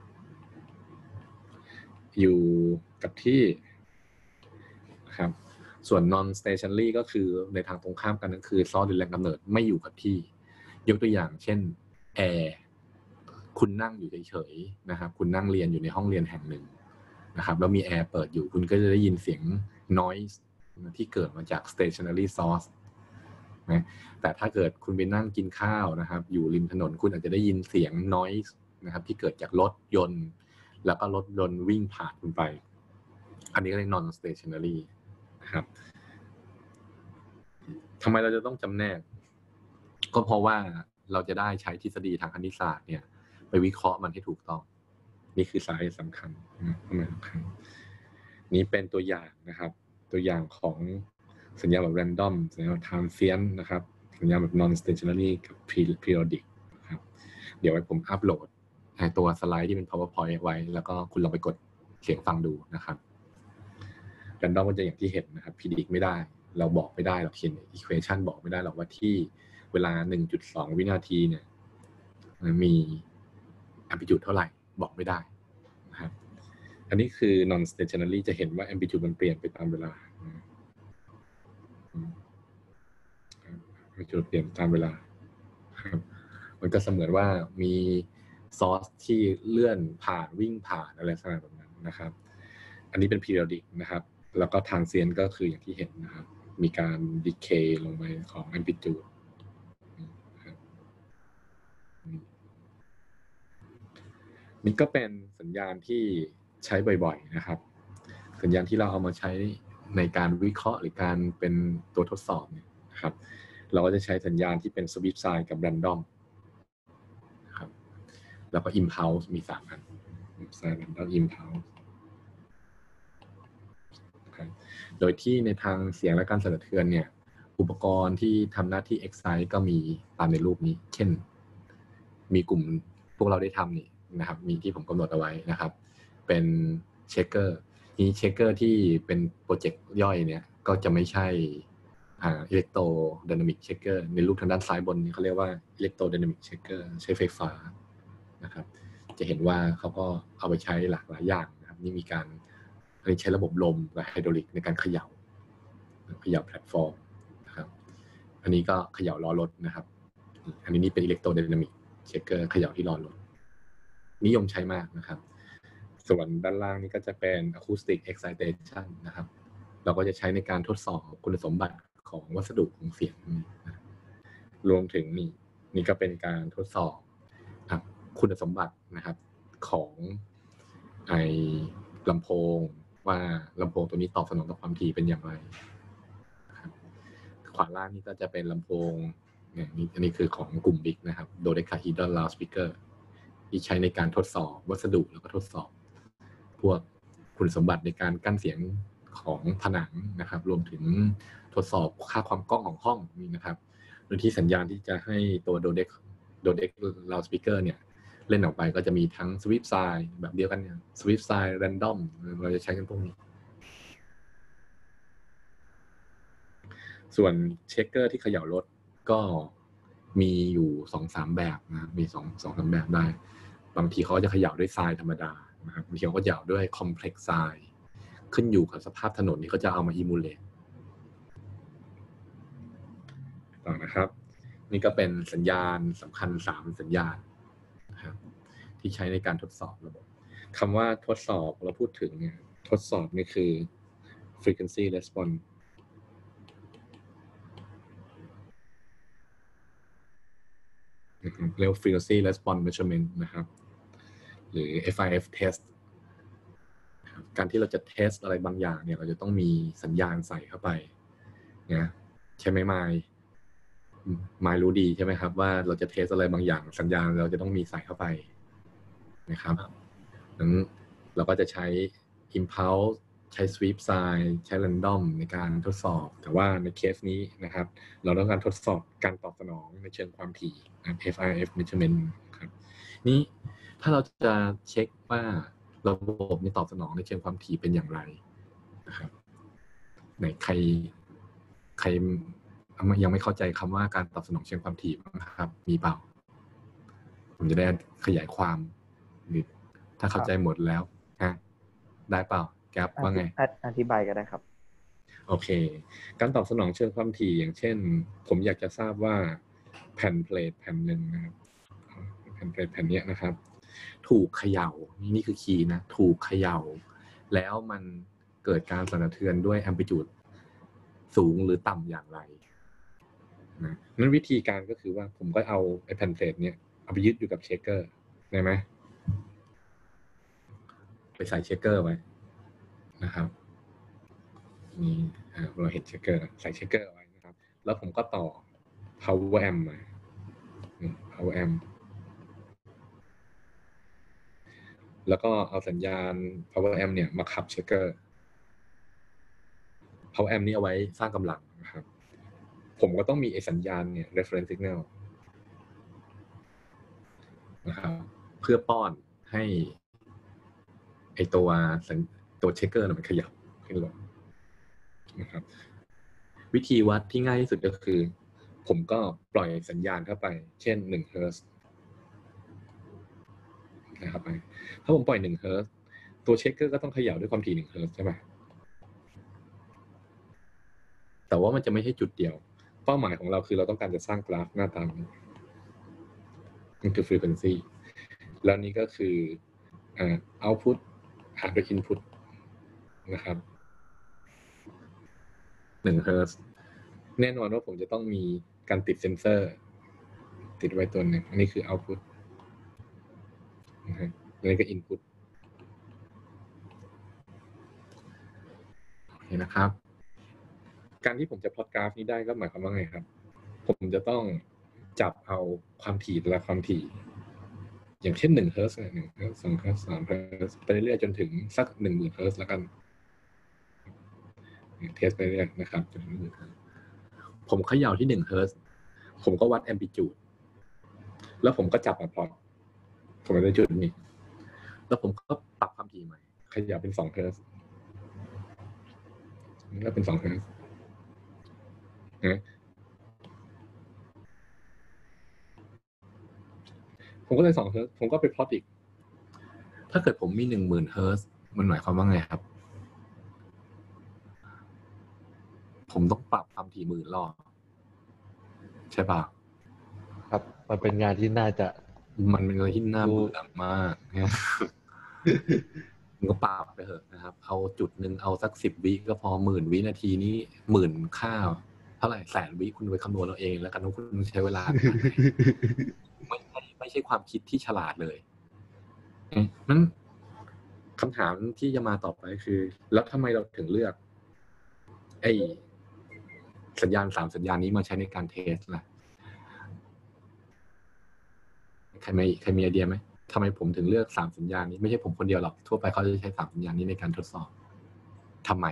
S1: อยู่กับที่นะครับส่วน non stationary ก็คือในทางตรงข้ามกันนั่นคือ source หรือแหล่งกำเนิดไม่อยู่กับที่ยกตัวอย่างเช่นแอร์คุณนั่งอยู่เฉยๆนะครับคุณนั่งเรียนอยู่ในห้องเรียนแห่งหนึ่งนะครับแล้วมีแอร์เปิดอยู่คุณก็จะได้ยินเสียง noise ที่เกิดมาจาก stationary source นะแต่ถ้าเกิดคุณไปนั่งกินข้าวนะครับอยู่ริมถนนคุณอาจจะได้ยินเสียง noise นะครับที่เกิดจากรถยนต์แล้วก็รถยนต์วิ่งผ่านคุณไปอันนี้ก็เรียก non stationary นะครับทำไมเราจะต้องจำแนกก็เพราะว่าเราจะได้ใช้ทฤษฎีทางคณิตศาสตร์เนี่ยไปวิเคราะห์มันให้ถูกต้องนี่คือสาเหตุสำคัญนี้เป็นตัวอย่างนะครับตัวอย่างของสัญญาแบบ random สัญญาแบบ transient นะครับสัญญาแบบ non stationary กับ periodic นะครับเดี๋ยวไว้ผมอัปโหลดตัวสไลด์ที่เป็น powerpoint ไว้แล้วก็คุณลองไปกดเสียงฟังดูนะครับ random ก็จะอย่างที่เห็นนะครับ predict ไม่ได้เราบอกไม่ได้หรอกเขียน equation บอกไม่ได้หรอกว่าที่เวลา 1.2 วินาทีเนี่ยมี amplitude เท่าไหร่บอกไม่ได้นะครับอันนี้คือ non stationary จะเห็นว่า amplitude มันเปลี่ยนไปตามเวลา amplitude เปลี่ยนตามเวลาครับมันก็เสมือนว่ามีซอสที่เลื่อนผ่านวิ่งผ่านอะไรสักอย่างแบบนั้นนะครับอันนี้เป็น periodic นะครับแล้วก็ transient ก็คืออย่างที่เห็นนะครับมีการ decay ลงไปของ amplitude นี่ก็เป็นสัญญาณที่ใช้บ่อยๆนะครับสัญญาณที่เราเอามาใช้ในการวิเคราะห์หรือการเป็นตัวทดสอบเนี่ยนะครับเราก็จะใช้สัญญาณที่เป็น sweep side กับ random นะครับแล้วก็ impulse มี3อัน sweep side random impulse โดยที่ในทางเสียงและการสั่นสะเทือนเนี่ยอุปกรณ์ที่ทำหน้าที่ excite ก็มีตามในรูปนี้เช่นมีกลุ่มพวกเราได้ทำนี่นะครับมีที่ผมกำหนดเอาไว้นะครับเป็นเช็คเกอร์นี้เช็คเกอร์ที่เป็นโปรเจกต์ย่อยเนี่ยก็จะไม่ใช่อิเล็กโทรไดนามิกเช็คเกอร์ในรูปทางด้านซ้ายบนนี้เขาเรียกว่าอิเล็กโทรไดนามิกเช็คเกอร์ใช้ไฟฟ้านะครับจะเห็นว่าเขาก็เอาไปใช้หลากหลายอย่างนะครับนี่มีการใช้ระบบลมและไฮดรอลิกในการเขย่าแพลตฟอร์มนะครับอันนี้ก็เขย่าล้อรถนะครับอันนี้นี่เป็นอิเล็กโทรไดนามิกเช็คเกอร์เขย่าที่ล้อรถนิยมใช้มากนะครับส่วนด้านล่างนี้ก็จะเป็น acoustic excitation นะครับเราก็จะใช้ในการทดสอบคุณสมบัติของวัสดุของเสียงนะรวมถึงนี่ก็เป็นการทดสอบคุณสมบัตินะครับของลำโพงว่าลำโพงตัวนี้ตอบสนองต่อความถี่เป็นอย่างไรขวาล่างนี้ก็จะเป็นลำโพงเนี่ยอันนี้คือของกลุ่ม Big นะครับ Dodecahedral Loudspeaker ที่ใช้ในการทดสอบวัสดุแล้วก็ทดสอบพวกคุณสมบัติในการกั้นเสียงของผนังนะครับรวมถึงทดสอบค่าความก้องของห้องนี่นะครับโดยที่สัญญาณที่จะให้ตัว Dodec Loudspeaker เนี่ยเล่นออกไปก็จะมีทั้ง sweep side แบบเดียวกันเนี่ย sweep side random เราจะใช้กันพวกนี้ส่วนเช็คเกอร์ที่เขย่ารถก็มีอยู่ 2-3 แบบนะมี2-3 แบบได้บางทีเขาจะเขย่าด้วยทรายธรรมดานะครับบางทีเขาก็เขย่าด้วย complex ทรายขึ้นอยู่กับสภาพถนนที่เขาจะเอามา emulate ต่อนะครับนี่ก็เป็นสัญญาณสำคัญ3สัญญาณนะครับที่ใช้ในการทดสอบระบบคำว่าทดสอบเราพูดถึงเนี่ยทดสอบนี่คือ frequency responseเรียกว่า frequency response measurement นะครับหรือ FIF test การที่เราจะ test อะไรบางอย่างเนี่ยเราจะต้องมีสัญญาณใส่เข้าไปนะใช่ไหมไมค์รู้ดีใช่ไหมครับว่าเราจะ test อะไรบางอย่างสัญญาณเราจะต้องมีใส่เข้าไปนะครับนั้นเราก็จะใช้ impulse ใช้ sweep side ใช้ random ในการทดสอบแต่ว่าในเคสนี้นะครับเราต้องการทดสอบการตอบสนองในเชิงความถี่ FIF measurement ครับนี้ถ้าเราจะเช็คว่าระบบนี้ตอบสนองในเชิงความถี่เป็นอย่างไรนะครับไหนใครยังไม่เข้าใจคำว่าการตอบสนองเชิงความถี่บ้างครับมีเปล่าผมจะได้ขยายความหรือถ้าเข้าใจหมดแล้วได้เปล่าแก๊ปว่าไง
S4: อธิบายก็ได้ครับ
S1: โอเคการตอบสนองเชิงความถี่อย่างเช่นผมอยากจะทราบว่าแผ่นเพลทแผ่นหนึ่งนะครับแผ่นเพลทแผ่นนี้นะครับถูกเขย่านี่คือคีย์นะถูกเขย่าแล้วมันเกิดการสั่นสะเทือนด้วยแอมพลิจูดสูงหรือต่ำอย่างไรนะนั้นวิธีการก็คือว่าผมก็เอาไอ้แผ่นเพลทเนี่ยเอาไปยึดอยู่กับเชคเกอร์ได้ไหมไปใส่เชคเกอร์ไว้นะครับนี่เราเห็นเชคเกอร์ใส่เชคเกอร์ไว้นะครับแล้วผมก็ต่อ power amp มา power amp แล้วก็เอาสัญญาณ power amp เนี่ยมาขับ checker power amp นี่เอาไว้สร้างกำลังนะครับผมก็ต้องมีไอ้สัญญาณเนี่ย reference signal นะครับเพื่อป้อนให้ไอ้ตัวเช็คเกอร์มันขยับขึ้นลงนะครับวิธีวัดที่ง่ายที่สุดก็คือผมก็ปล่อยสัญญาณเข้าไปเช่น1เฮิร์ตซ์นะครับถ้าผมปล่อย1เฮิร์ตซ์ตัวเช็คเกอร์ก็ต้องเขย่าด้วยความถี่1เฮิร์ตซ์ใช่ไหมแต่ว่ามันจะไม่ใช่จุดเดียวเป้าหมายของเราคือเราต้องการจะสร้างกราฟหน้าตานี้นี่คือ frequency แล้วนี่ก็คือoutput หารด้วย input นะครับ1เฮิร์ตซ์แน่นอนว่าผมจะต้องมีการติดเซนเซอร์ติดไว้ตัวหนึ่งอันนี้คือ output นะครับอันนี้ก็ input โอเคนะครับการที่ผมจะพลอตกราฟนี้ได้ก็หมายความว่าไงครับผมจะต้องจับเอาความถี่แต่ละความถี่อย่างเช่น1เฮิร์ตซ์1เฮิร์ตซ์2เฮิร์ตซ์3เฮิร์ตซ์ไปเรื่อยๆจนถึงสัก 10,000 เฮิร์ตซ์แล้วกันเทสไปเรื่อยนะครับจนถึง 10,000 เฮิร์ตซ์ผมเขย่าที่1เฮิร์ตซ์ผมก็วัดแอมพลิจูดแล้วผมก็จับมาพลอตผมจะจุดนี้แล้วผมก็ปรับความถี่ใหม่ขยับเป็น2เฮิร์ตซ์แล้วเป็น2เฮิร์ตซ์นะผมก็เลย2เฮิร์ตซ์ผมก็ไปพลอตอีกถ้าเกิดผมมี 10,000 เฮิร์ตซ์มันหมายความว่าไงครับผมต้องปรับความถี่หมื่นรอบใช่ป่ะ
S3: ครับมันเป็นงานที่น่าจะ
S1: มันเป็นอะไรที่น่าเบื่อมากนะมันก็ปรับไปเถอะนะครับเอาจุดหนึ่งเอาสัก10 วิก็พอ10,000 วินาทีนี้10,000ค่าเท่าไหร่100,000 วิคุณไปคำนวณเอาเองแล้วกันว่าคุณใช้เวลาไม่ใช่ความคิดที่ฉลาดเลยนั้นคำถามที่จะมาต่อไปคือแล้วทำไมเราถึงเลือกไอ้สัญญาณ3สัญญาณนี้มาใช้ในการเทสล่ะใครมีไอเดียไหมทำไมผมถึงเลือก3สัญญาณนี้ไม่ใช่ผมคนเดียวหรอกทั่วไปเขาจะใช้3สัญญาณนี้ในการทดสอบทำไม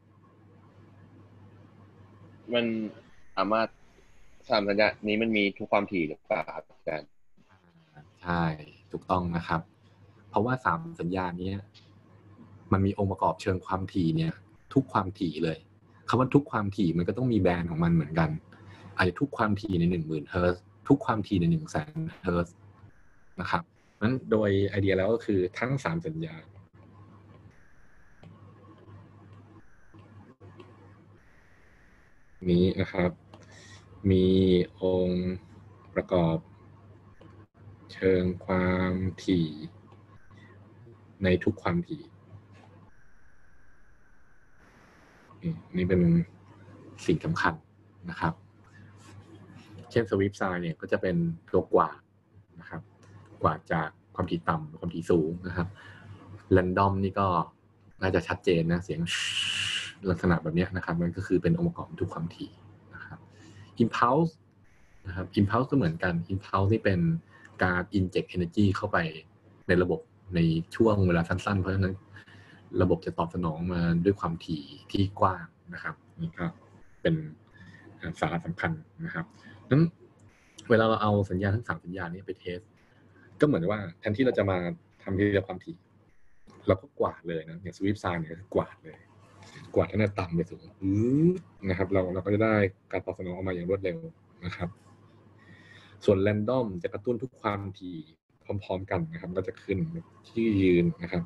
S2: มันสามารถ3สัญญาณนี้มันมีทุกความถี่หรือเปล่าครับอาจารย์
S1: ใช่ถูกต้องนะครับเพราะว่า3สัญญาณนี้มันมีองค์ประกอบเชิงความถี่เนี่ยทุกความถี่เลยคำว่าทุกความถี่มันก็ต้องมีแบนด์ของมันเหมือนกันอาจจะทุกความถี่ใน 10,000 เฮิร์ตซ์ทุกความถี่ใน 100,000 เฮิร์ตซ์นะครับนั้นโดยไอเดียแล้วก็คือทั้ง3สัญญาณนี้นะครับมีองค์ประกอบเชิงความถี่ในทุกความถี่นี่เป็นสิ่งสำคัญนะครับเช่นสวิปไซน์เนี่ยก็จะเป็นตัวกวาดนะครับกวาดจากความถี่ต่ำความถี่สูงนะครับแรนดอมนี่ก็น่าจะชัดเจนนะเสียงลักษณะแบบนี้นะครับมันก็คือเป็นองค์ประกอบทุกความถี่นะครับ impulse นะครับ impulse ก็เหมือนกัน impulse นี่เป็นการ inject energy เข้าไปในระบบในช่วงเวลาสั้นๆเพราะฉะนั้นระบบจะตอบสนองมาด้วยความถี่ที่กว้างนะครับนี่ก็เป็นสาระสำคัญนะครับนั้นเวลาเราเอาสัญญาณทั้ง3สัญญาณนี้ไปเทสก็เหมือนว่าแทนที่เราจะมาทำทีละความถี่เราก็กวาดเลยนะอย่างสวิปไซน์เนี่ยกวาดเลยกวาดตั้งแต่ต่ำไปสูงนะครับเราก็จะได้การตอบสนองออกมาอย่างรวดเร็วนะครับส่วนแรนดอมจะกระตุ้นทุกความถี่พร้อมๆกันนะครับก็จะขึ้นที่ยืนนะครับ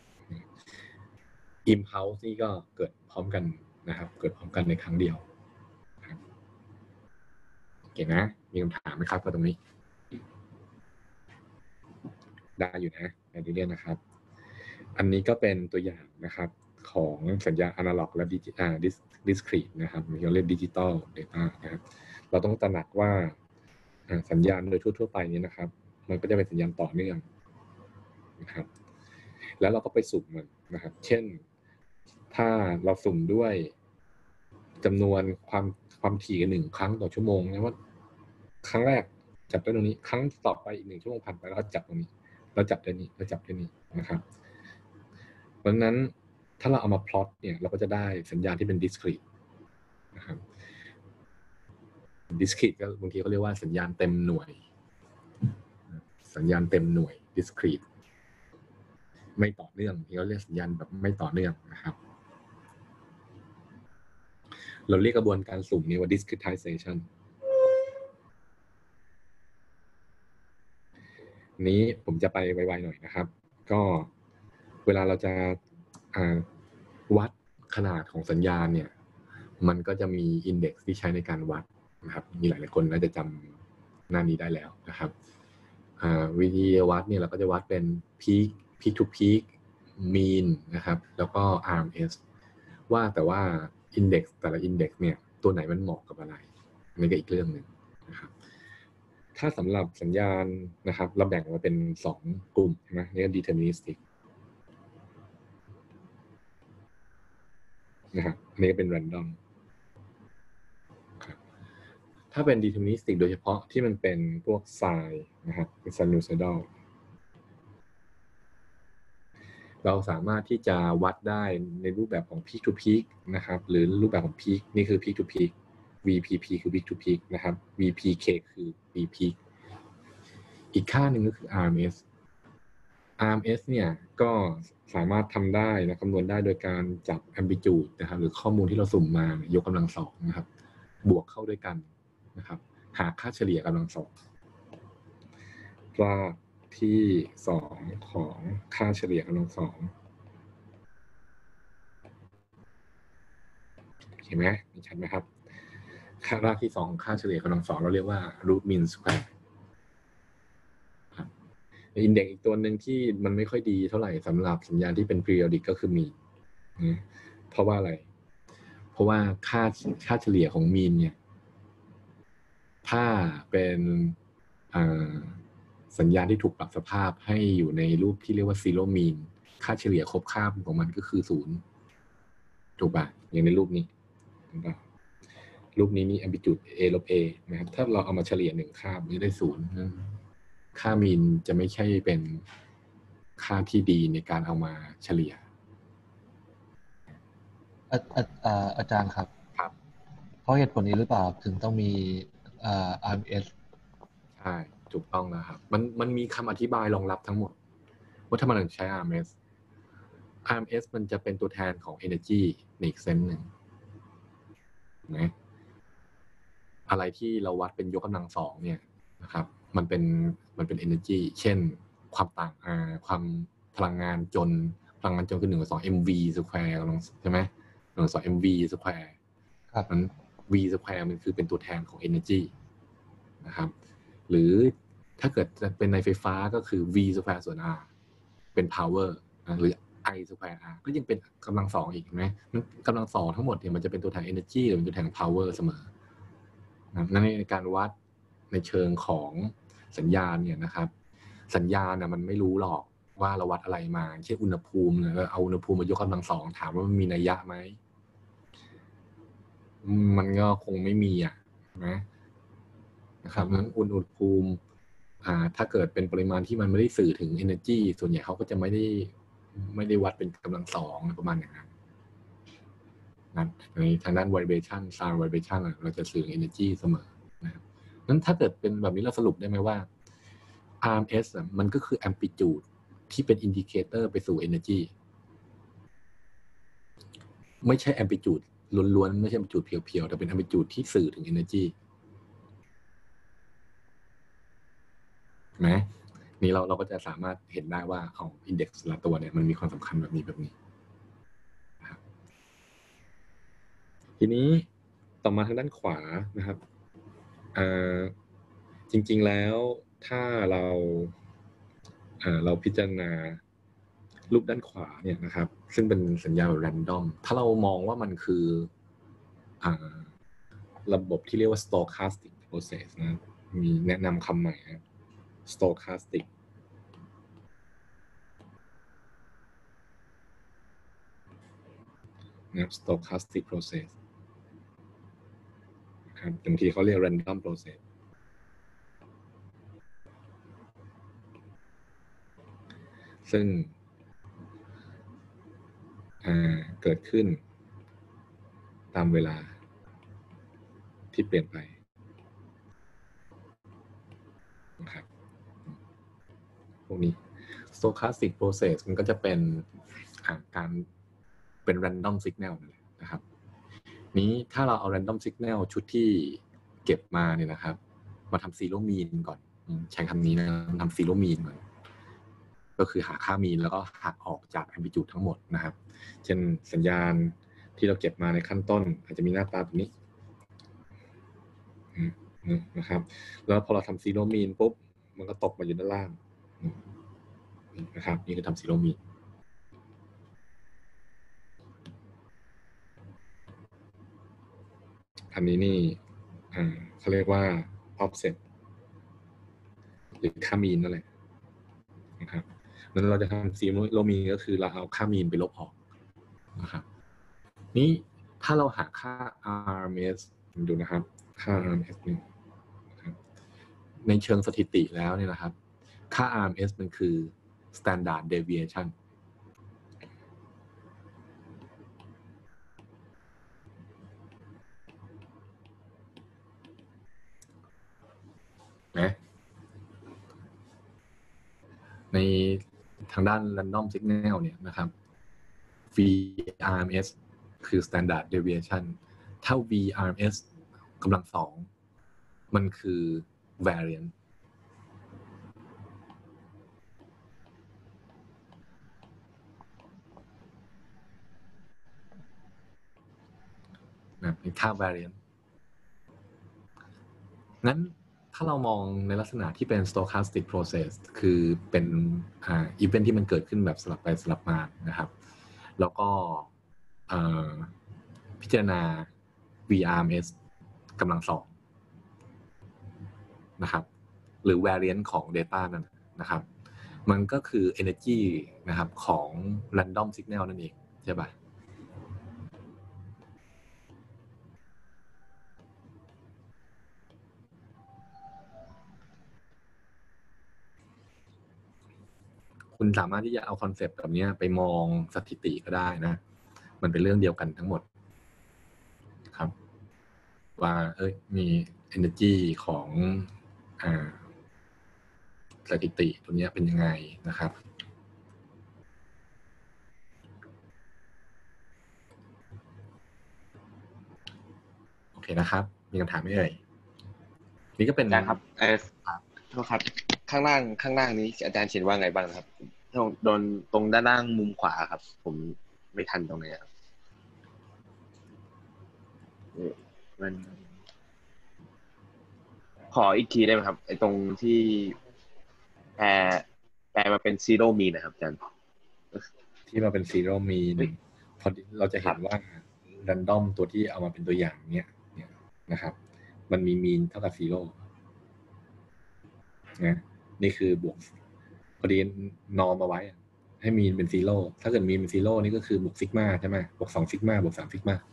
S1: impulse นี่ก็เกิดพร้อมกันนะครับเกิดพร้อมกันในครั้งเดียวครับเก่งนะมีคำถามไหมครับตรงนี้ได้อยู่นะในเรื่องนะครับอันนี้ก็เป็นตัวอย่างนะครับของสัญญาณอนาล็อกและdiscrete นะครับเราเรียก digital data นะครับเราต้องตระหนักว่าสัญญาณโดยทั่วไปนี้นะครับมันก็จะเป็นสัญญาณต่อเนื่องนะครับแล้วเราก็ไปสุ่มมันนะครับเช่นถ้าเราสุ่มด้วยจำนวนความความถี่กัน1 ครั้งต่อชั่วโมงนะว่าครั้งแรกจับได้ตรงนี้ครั้งต่อไปอีก1 ชั่วโมงผ่านไปแล้วจับตรงนี้แล้วจับได้นี้แล้วจับได้นี้นะครับเพราะฉะนั้นถ้าเราเอามาพลอตเนี่ยเราก็จะได้สัญญาณที่เป็น discrete นะครับ discrete ก็บางทีเขาเรียกว่าสัญญาณเต็มหน่วยสัญญาณเต็มหน่วย discrete ไม่ต่อเนื่องที่เขาเรียกสัญญาณแบบไม่ต่อเนื่องนะครับเราเรียกกระบวนการสุ่มนี้ว่า discretization นี้ผมจะไปไวๆหน่อยนะครับก็เวลาเราจะวัดขนาดของสัญญาณเนี่ยมันก็จะมีอินเด็กซ์ที่ใช้ในการวัดนะครับมีหลายๆคนน่าจะจำหน้านี้ได้แล้วนะครับวิธีวัดเนี่ยเราก็จะวัดเป็น peak to peak mean นะครับแล้วก็ RMS ว่าแต่ว่าอินเด็กซ์แต่ละอินเด็กซ์เนี่ยตัวไหนมันเหมาะกับอะไรนี่ก็อีกเรื่องหนึ่งนะครับถ้าสำหรับสัญญาณนะครับเราแบ่งมาเป็น2 กลุ่มนะนี่ deterministic นะครับนี่ก็เป็น random ครับถ้าเป็น deterministic โดยเฉพาะที่มันเป็นพวก sin นะครับเป็น sinusoidal เราสามารถที่จะวัดได้ในรูปแบบของ peak to peak นะครับหรือรูปแบบของ peak นี่คือ peak to peak VPP คือ peak to peak นะครับ VPK คือ V peak อีกค่าหนึ่งก็คือ RMS เนี่ยก็สามารถทำได้นะคำนวณได้โดยการจับ amplitude นะครับหรือข้อมูลที่เราสุ่มมายกกำลัง2นะครับบวกเข้าด้วยกันนะครับหาค่าเฉลี่ยกำลัง2รากที่2ของค่าเฉลี่ยกำลัง2เห็นไหมชัดไหมครับค่ารากที่2ของค่าเฉลี่ยกำลัง2เราเรียกว่า root mean squareอินเด็กซ์อีกตัวหนึ่งที่มันไม่ค่อยดีเท่าไหร่สำหรับสัญญาณที่เป็น periodic ก็คือ mean เพราะว่าอะไรเพราะว่าค่าเฉลี่ยของ mean เนี่ยถ้าเป็นสัญญาณที่ถูกปรับสภาพให้อยู่ในรูปที่เรียกว่า zero mean ค่าเฉลี่ยครบคาบของมันก็คือ0ถูกป่ะอย่างในรูปนี้รูปนี้มี amplitude a ลบ a นะครับถ้าเราเอามาเฉลี่ย1คาบมันจะได้0ค่ามีนจะไม่ใช่เป็นค่าที่ดีในการเอามาเฉลี่ย
S3: อาจารย์ครับ
S1: ครับ
S3: เพราะเหตุผลนี้หรือเปล่าถึงต้องมีRMS
S1: ใช่ถูกต้องนะครับมันมีคำอธิบายรองรับทั้งหมดว่าทำไมถึงใช้ RMS มันจะเป็นตัวแทนของ energy ในอีกเซนส์หนึ่งนะอะไรที่เราวัดเป็นยกกำลัง2เนี่ยนะครับมันเป็น energy เช่นความต่างความพลังงานจนคือ1/2 mv square ใช่ไหม1/2 mv square
S3: ครับ
S1: มัน v square มันคือเป็นตัวแทนของ energy นะครับหรือถ้าเกิดจะเป็นในไฟฟ้าก็คือ v square ส่วน r เป็น power หรือ i square r ก็ยังเป็นกำลัง2อีกไหมกำลัง2ทั้งหมดเนี่ยมันจะเป็นตัวแทน energy หรือเป็นตัวแทน power เสมอนั่นในการวัดในเชิงของสัญญาณเนี่ยนะครับสัญญาณนะมันไม่รู้หรอกว่าเราวัดอะไรมาเช่นอุณหภูมิเนี่ยเอาอุณหภูมิมายกกำลัง2ถามว่ามันมีนัยยะไหมมันก็คงไม่มีนะครับนั้นอุณหภูมิถ้าเกิดเป็นปริมาณที่มันไม่ได้สื่อถึง energy ส่วนใหญ่เขาก็จะไม่ได้วัดเป็นกำลัง2ประมาณอย่างนั้นในทางด้าน vibration sound vibration เราจะสื่อ energy เสมอนะครับนั้นถ้าเกิดเป็นแบบนี้เราสรุปได้ไหมว่า RMS มันก็คือ amplitude ที่เป็น indicator ไปสู่ energy ไม่ใช่ amplitude ล้วนๆไม่ใช่ amplitude เพียวๆแต่เป็น amplitude ที่สื่อถึง energy นะนี่เราก็จะสามารถเห็นได้ว่าเอา index ละตัวเนี่ยมันมีความสำคัญแบบนี้นะครับทีนี้ต่อมาทางด้านขวานะครับจริงๆแล้วถ้าเราพิจารณารูปด้านขวาเนี่ยนะครับซึ่งเป็นสัญญาณ random ถ้าเรามองว่ามันคือระบบที่เรียกว่า stochastic process นะมีแนะนำคำใหม่นะ stochastic นะครับ stochastic process บางทีเขาเรียก random process ซึ่งเกิดขึ้นตามเวลาที่เปลี่ยนไปนะครับพวกนี้ stochastic process มันก็จะเป็นการเป็น random signal นะครับนี้ถ้าเราเอา random signal ชุดที่เก็บมาเนี่ยนะครับมาทำ zero mean ก่อนใช้คำนี้นะทำ zero mean ก่อนก็คือหาค่า mean แล้วก็หักออกจาก amplitude ทั้งหมดนะครับเช่นสัญญาณที่เราเก็บมาในขั้นต้นอาจจะมีหน้าตาแบบนี้นะครับแล้วพอเราทำ zero mean ปุ๊บมันก็ตกมาอยู่ด้านล่างนะครับนี่คือทำ zero mean อันนี้นี่เขาเรียกว่า offset หรือค่า mean นั่นแหละนะครับนั้นเราจะทำ zero mean ก็คือเราเอาค่า mean ไปลบออกนะครับนี้ถ้าเราหาค่า RMS ดูนะครับค่า RMS นี่นะครับในเชิงสถิติแล้วเนี่ยนะครับค่า RMS มันคือ standard deviation นะในทางด้าน random signal เนี่ยนะครับ VRMS คือ standard deviation ถ้า VRMS กำลังสองมันคือ variance นะเป็นค่า variance งั้นถ้าเรามองในลักษณะที่เป็น stochastic process คือเป็นevent ที่มันเกิดขึ้นแบบสลับไปสลับมานะครับแล้วก็พิจารณา VRMS กำลังสองนะครับหรือ variance ของ data นั่นนะครับมันก็คือ energy นะครับของ random signal นั่นเองใช่ป่ะคุณสามารถที่จะเอาคอนเซปต์แบบนี้ไปมองสถิติก็ได้นะมันเป็นเรื่องเดียวกันทั้งหมดครับว่ามี energy ของสถิติตัวนี้เป็นยังไงนะครับโอเคนะครับมีคำถามไหมเอ่ยนี่ก็เป็น
S2: นะครับโทษครับข้างล่างนี้อาจารย์เขียนว่าไงบ้างครับโดนตรงด้านล่างมุมขวาครับผมไม่ทันตรงไหนครับมันขออีกทีได้ไหมครับไอ้ตรงที่แปลมาเป็นซีโร่มีนะครับอาจารย์
S1: ที่มาเป็นซีโร่มีพอเราจะเห็นว่า random ตัวที่เอามาเป็นตัวอย่างเนี่ยนะครับมันมีมีนเท่ากับซีโร่นะนี่คือบวกพอดีนอมมาไว้ให้มีนเป็นซีโร่ถ้าเกิดมีนเป็นซีโร่นี่ก็คือบวกซิกมาใช่ไหมบวก2ซิกมาบวก3ซิกมา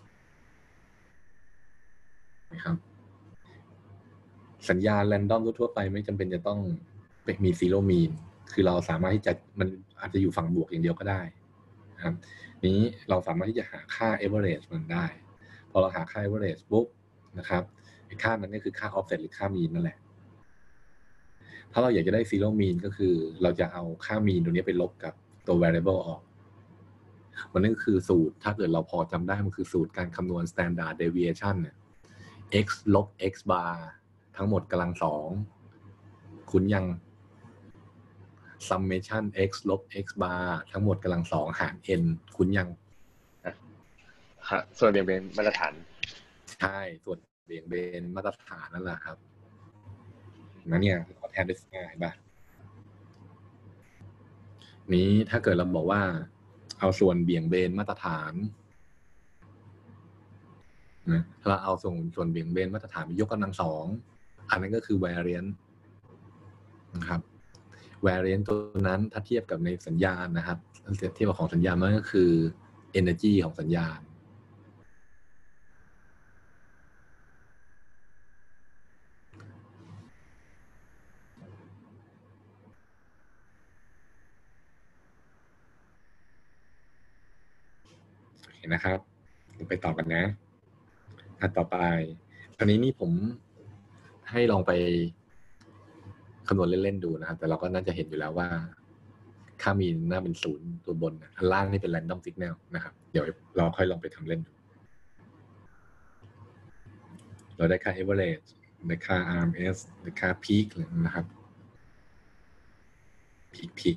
S1: นะครับสัญญาณ random ทั่วไปไม่จำเป็นจะต้องมีซีโร่มีนคือเราสามารถที่จะมันอาจจะอยู่ฝั่งบวกอย่างเดียวก็ได้นะครับนี้เราสามารถที่จะหาค่า average มันได้พอเราหาค่า average ปุ๊บนะครับค่านั้นก็คือค่า offset หรือค่า mean นั่นแหละถ้าเราอยากจะได้ zero mean ก็คือเราจะเอาค่า mean ตัวนี้ไปลบกับตัว variable ออกมันนั่นก็คือสูตรถ้าเกิดเราพอจำได้มันคือสูตรการคำนวณ standard deviation เนี่ย x ลบ x bar ทั้งหมดกำลัง2คุณยัง summation x ลบ x bar ทั้งหมดกำลัง2หาร n คุณยัง
S2: ส่วนเบี่ยงเบนมาตรฐาน
S1: ใช่ส่วนเบี่ยงเบนมาตรฐานนั่นแหละครับนั่นเนี่ยเราแทนด้วยง่ายป่ะนี้ถ้าเกิดเราบอกว่าเอาส่วนเบี่ยงเบนมาตรฐานนะถ้าเราเอาส่วนเบี่ยงเบนมาตรฐานไปยกกำลัง2อันนั้นก็คือ variance นะครับ variance ตัวนั้นถ้าเทียบกับในสัญญาณนะครับเทียบกับของสัญญาณมันก็คือ energy ของสัญญาณเห็นนะครับไปต่อกันนะต่อไปคราวนี้นี่ผมให้ลองไปคำนวณเล่นๆดูนะครับแต่เราก็น่าจะเห็นอยู่แล้วว่าค่ามีนน่าเป็น0ตัวบนอันล่างนี่เป็น random signal นะครับเดี๋ยวเราค่อยลองไปทำเล่นดูเราได้ค่า average ได้ค่า RMS ได้ค่า peak นะครับ peak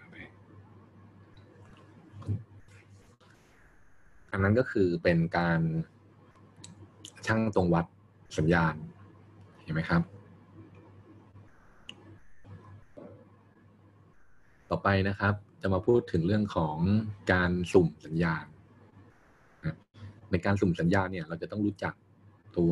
S1: อันนั้นก็คือเป็นการชั่งตรงวัดสัญญาณเห็นไหมครับต่อไปนะครับจะมาพูดถึงเรื่องของการสุ่มสัญญาณในการสุ่มสัญญาณเนี่ยเราจะต้องรู้จักตัว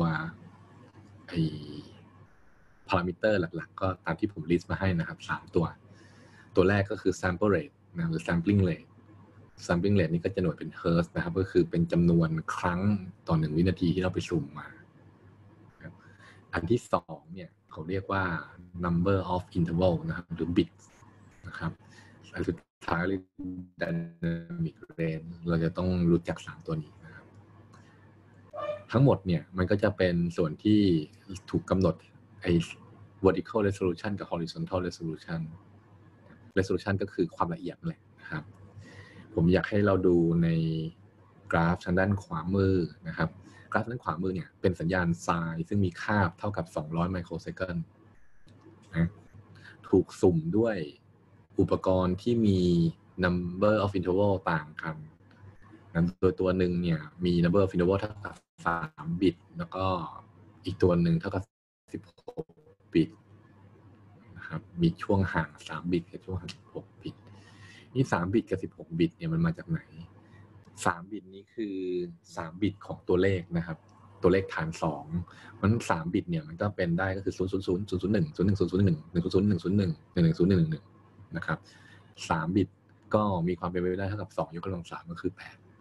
S1: พารามิเตอร์หลักๆก็ตามที่ผมลิสต์มาให้นะครับ3ตัวแรกก็คือ sample rate นะหรือ sampling rate นี่ก็จะหน่วยเป็นเฮิร์ตซ์นะครับก็คือเป็นจำนวนครั้งต่อ1วินาทีที่เราไปสุ่มมาอันที่2เนี่ยเขาเรียกว่า number of interval นะครับหรือ bits นะครับอันสุดท้ายเรียก dynamic range เราจะต้องรู้จัก3ตัวนี้นะครับทั้งหมดเนี่ยมันก็จะเป็นส่วนที่ถูกกำหนดvertical resolution กับ horizontal resolution ก็คือความละเอียดเลยนะครับผมอยากให้เราดูในกราฟทางด้านขวามือนะครับกราฟด้านขวามือเนี่ยเป็นสัญญาณไซน์ซึ่งมีค่าเท่ากับ200ไมโครเซคันด์นะถูกสุ่มด้วยอุปกรณ์ที่มี number of interval ต่างกันนั้นตัวหนึ่งเนี่ยมี number of interval เท่ากับ3บิตแล้วก็อีกตัวหนึ่งเท่ากับ16บิตนะครับมีช่วงห่าง3บิตกับช่วงห่าง16บิตนี่3บิตกับ16บิตเนี่ยมันมาจากไหน3บิตนี้คือ3บิตของตัวเลขนะครับตัวเลขฐาน2มัน3บิตเนี่ยมันก็เป็นได้ก็คือ000 001 01 01001 100 101 110 111นะครับ3บิตก็มีความเป็นไปได้เท่ากับ2ยกกำลัง3ก็คือ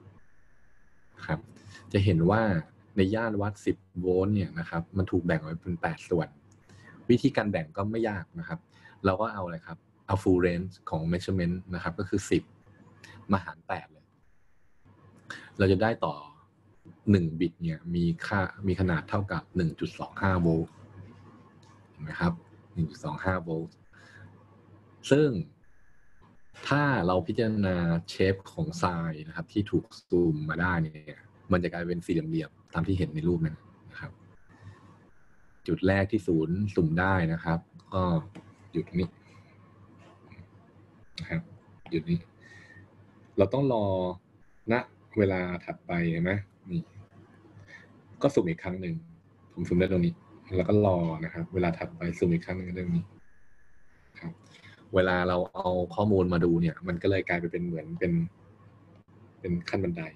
S1: 8ครับจะเห็นว่าในย่านวัด10โวลต์เนี่ยนะครับมันถูกแบ่งออกเป็น8ส่วนวิธีการแบ่งก็ไม่ยากนะครับเราก็เอาอะไรครับเอา full range ของ measurement นะครับก็คือ10มาหาร8เลยเราจะได้ต่อ1บิตเนี่ยมีขนาดเท่ากับ 1.25 โวลต์เห็นไหมครับ 1.25 โวลต์ซึ่งถ้าเราพิจารณาเชฟของทรายนะครับที่ถูกซูมมาได้เนี่ยมันจะกลายเป็นสี่เหลี่ยมๆตามที่เห็นในรูปนั้นนะครับจุดแรกที่0สุ่มได้นะครับก็อยู่ตรงนี้นะครับอยู่นี้เราต้องรอณเวลาถัดไปเห็นไหมนี่ก็สุ่มอีกครั้งหนึ่งผมสุ่มได้ตรงนี้แล้วก็รอนะครับเวลาถัดไปสุ่มอีกครั้งหนึ่งเรื่องนี้ครับเวลาเราเอาข้อมูลมาดูเนี่ยมันก็เลยกลายไปเป็นเหมือนเป็นขั้นบันได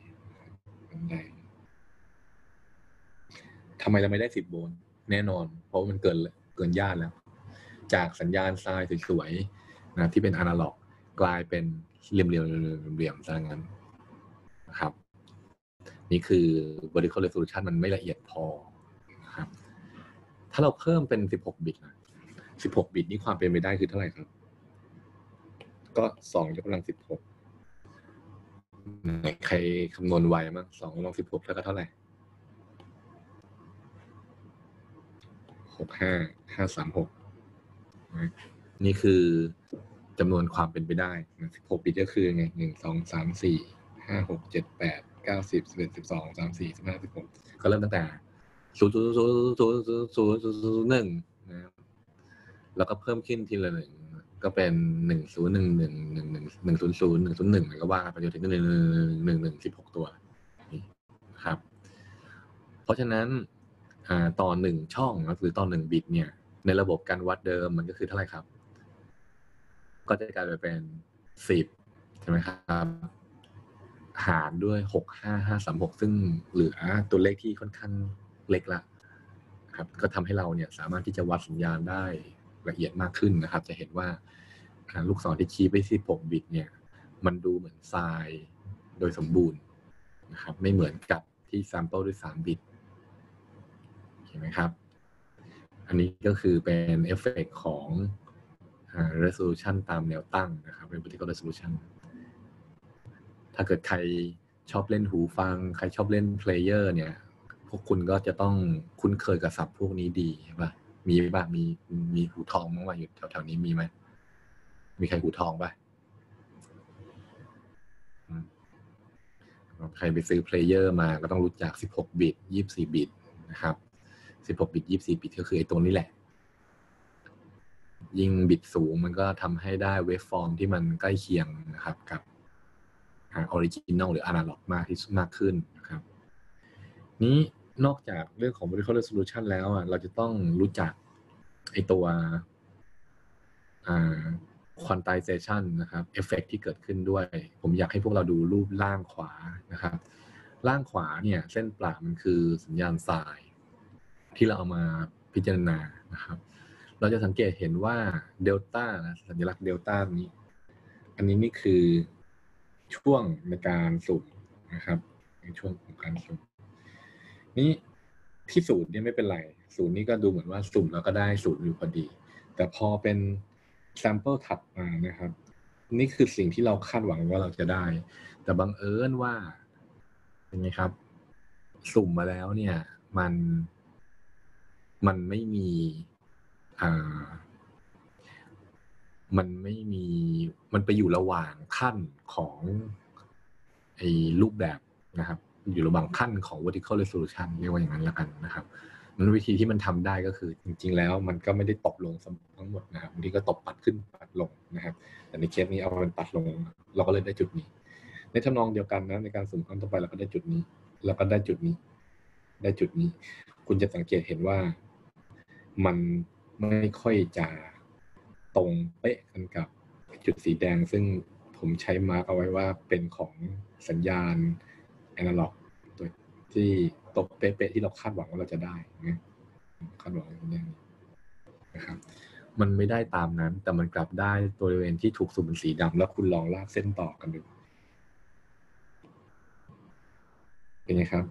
S1: ทำไมเราไม่ได้10โวลต์แน่นอนเพราะมันเกินย่านแล้วจากสัญญาณทรายสวยๆนะที่เป็นอนาล็อกกลายเป็นเหลี่ยมซะงั้นนะครับนี่คือ vertical resolution มันไม่ละเอียดพอนะครับถ้าเราเพิ่มเป็น16บิตนะ16บิตนี่ความเป็นไปได้คือเท่าไหร่ครับก็2ยกกำลัง16ใครคำนวณไวมั้ง2ยกกำลัง16แล้วก็เท่าไหร่65536นี่คือจำนวนความเป็นไปได้16บิตก็คือไง1 2 3 4 5 6 7 8 9 10 11 12 13 14 15 16ก็เริ่มตั้งแต่0.0000001นะครับแล้วก็เพิ่มขึ้นทีละ1ก็เป็น1011111001ก็ว่าไปจนถึง1116ตัวครับเพราะฉะนั้นต่อ1ช่องหรือต่อ1บิตเนี่ยในระบบการวัดเดิมมันก็คือเท่าไหร่ครับก็จะกลายไปเป็น10ใช่ไหมครับหารด้วย65536ซึ่งเหลือตัวเลขที่ค่อนข้างเล็กละครับก็ทำให้เราเนี่ยสามารถที่จะวัดสัญญาณได้ละเอียดมากขึ้นนะครับจะเห็นว่าลูกศรที่ชี้ไป16บิตเนี่ยมันดูเหมือนทรายโดยสมบูรณ์นะครับไม่เหมือนกับที่ sample ด้วย3บิตเห็นไหมครับอันนี้ก็คือเป็นเอฟเฟกต์ของ resolution ตามแนวตั้งนะครับเป็น vertical resolution ถ้าเกิดใครชอบเล่นหูฟังใครชอบเล่นเพลเยอร์เนี่ยพวกคุณก็จะต้องคุ้นเคยกับศัพท์พวกนี้ดีใช่ป่ะมีหูทองมั้งวะอยู่แถวๆนี้มีไหมมีใครหูทองป่ะใครไปซื้อเพลเยอร์มาก็ต้องรู้จัก16บิต24บิตนะครับ16บิต24บิตก็คือไอ้ตัวนี้แหละยิ่งบิตสูงมันก็ทำให้ได้เวฟฟอร์มที่มันใกล้เคียงนะครับกับออริจินอลหรืออนาล็อกมากขึ้นนะครับนี้นอกจากเรื่องของ vertical resolution แล้วเราจะต้องรู้จักไอตัวquantization นะครับเอฟเฟกต์ที่เกิดขึ้นด้วยผมอยากให้พวกเราดูรูปล่างขวานะครับล่างขวาเนี่ยเส้นประมันคือสัญญาณไซน์ที่เราเอามาพิจารณานะครับเราจะสังเกตเห็นว่าเดลต้าสัญลักษณ์เดลต้านี้อันนี้นี่คือช่วงในการสุ่มนะครับในช่วงของการสุ่มนี้ที่ศูนย์เนี่ยไม่เป็นไรศูนย์นี่ก็ดูเหมือนว่าสุ่มแล้วก็ได้ศูนย์อยู่พอดีแต่พอเป็น sample ถัดมานะครับนี่คือสิ่งที่เราคาดหวังว่าเราจะได้แต่บังเอิญว่าเป็นไงครับสุ่มมาแล้วเนี่ยมันไม่มีมันไปอยู่ระหว่างขั้นของไอ้รูปแบบนะครับอยู่ระหว่างขั้นของ vertical resolution เรียกว่าอย่างนั้นแล้วกันนะครับมันวิธีที่มันทำได้ก็คือจริงๆแล้วมันก็ไม่ได้ตบลงทั้งหมดนะครับบางทีก็ตบปัดขึ้นปัดลงนะครับแต่ในเคสนี้เอามันปัดลงเราก็เลยได้จุดนี้ในทำนองเดียวกันนะในการสุ่มครั้งต่อไปเราก็ได้จุดนี้แล้วก็ได้จุดนี้ได้จุดนี้คุณจะสังเกตเห็นว่ามันไม่ค่อยจะตรงเป๊ะกันกับจุดสีแดงซึ่งผมใช้มาร์กเอาไว้ว่าเป็นของสัญญาณแอนาล็อกตัวที่ตกเป๊ะๆที่เราคาดหวังว่าเราจะได้นะคาดหวังว่าจะได้นะครับมันไม่ได้ตามนั้นแต่มันกลับได้ตัวบริเวณที่ถูกสุ่มเป็นสีดำแล้วคุณลองลากเส้นต่อกันดูเป็นไงครับ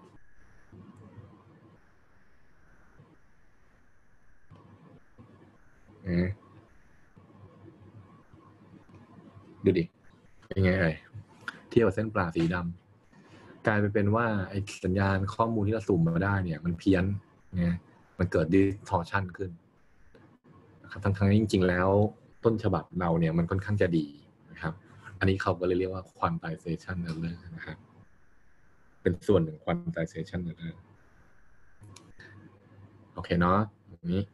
S1: ดูดิเป็นไงเทียบกับเส้นปลาสีดำกลายเป็นว่าไอ้สัญญาณข้อมูลที่เราสุ่มมาได้เนี่ยมันเพี้ยนไงมันเกิด distortion ขึ้นนะครับทั้งๆจริงๆแล้วต้นฉบับเราเนี่ยมันค่อนข้างจะดีนะครับอันนี้เขาก็เลยเรียกว่า quantization error นะครับเป็นส่วนหนึ่ง quantization error โอเคเนาะอย่างนี้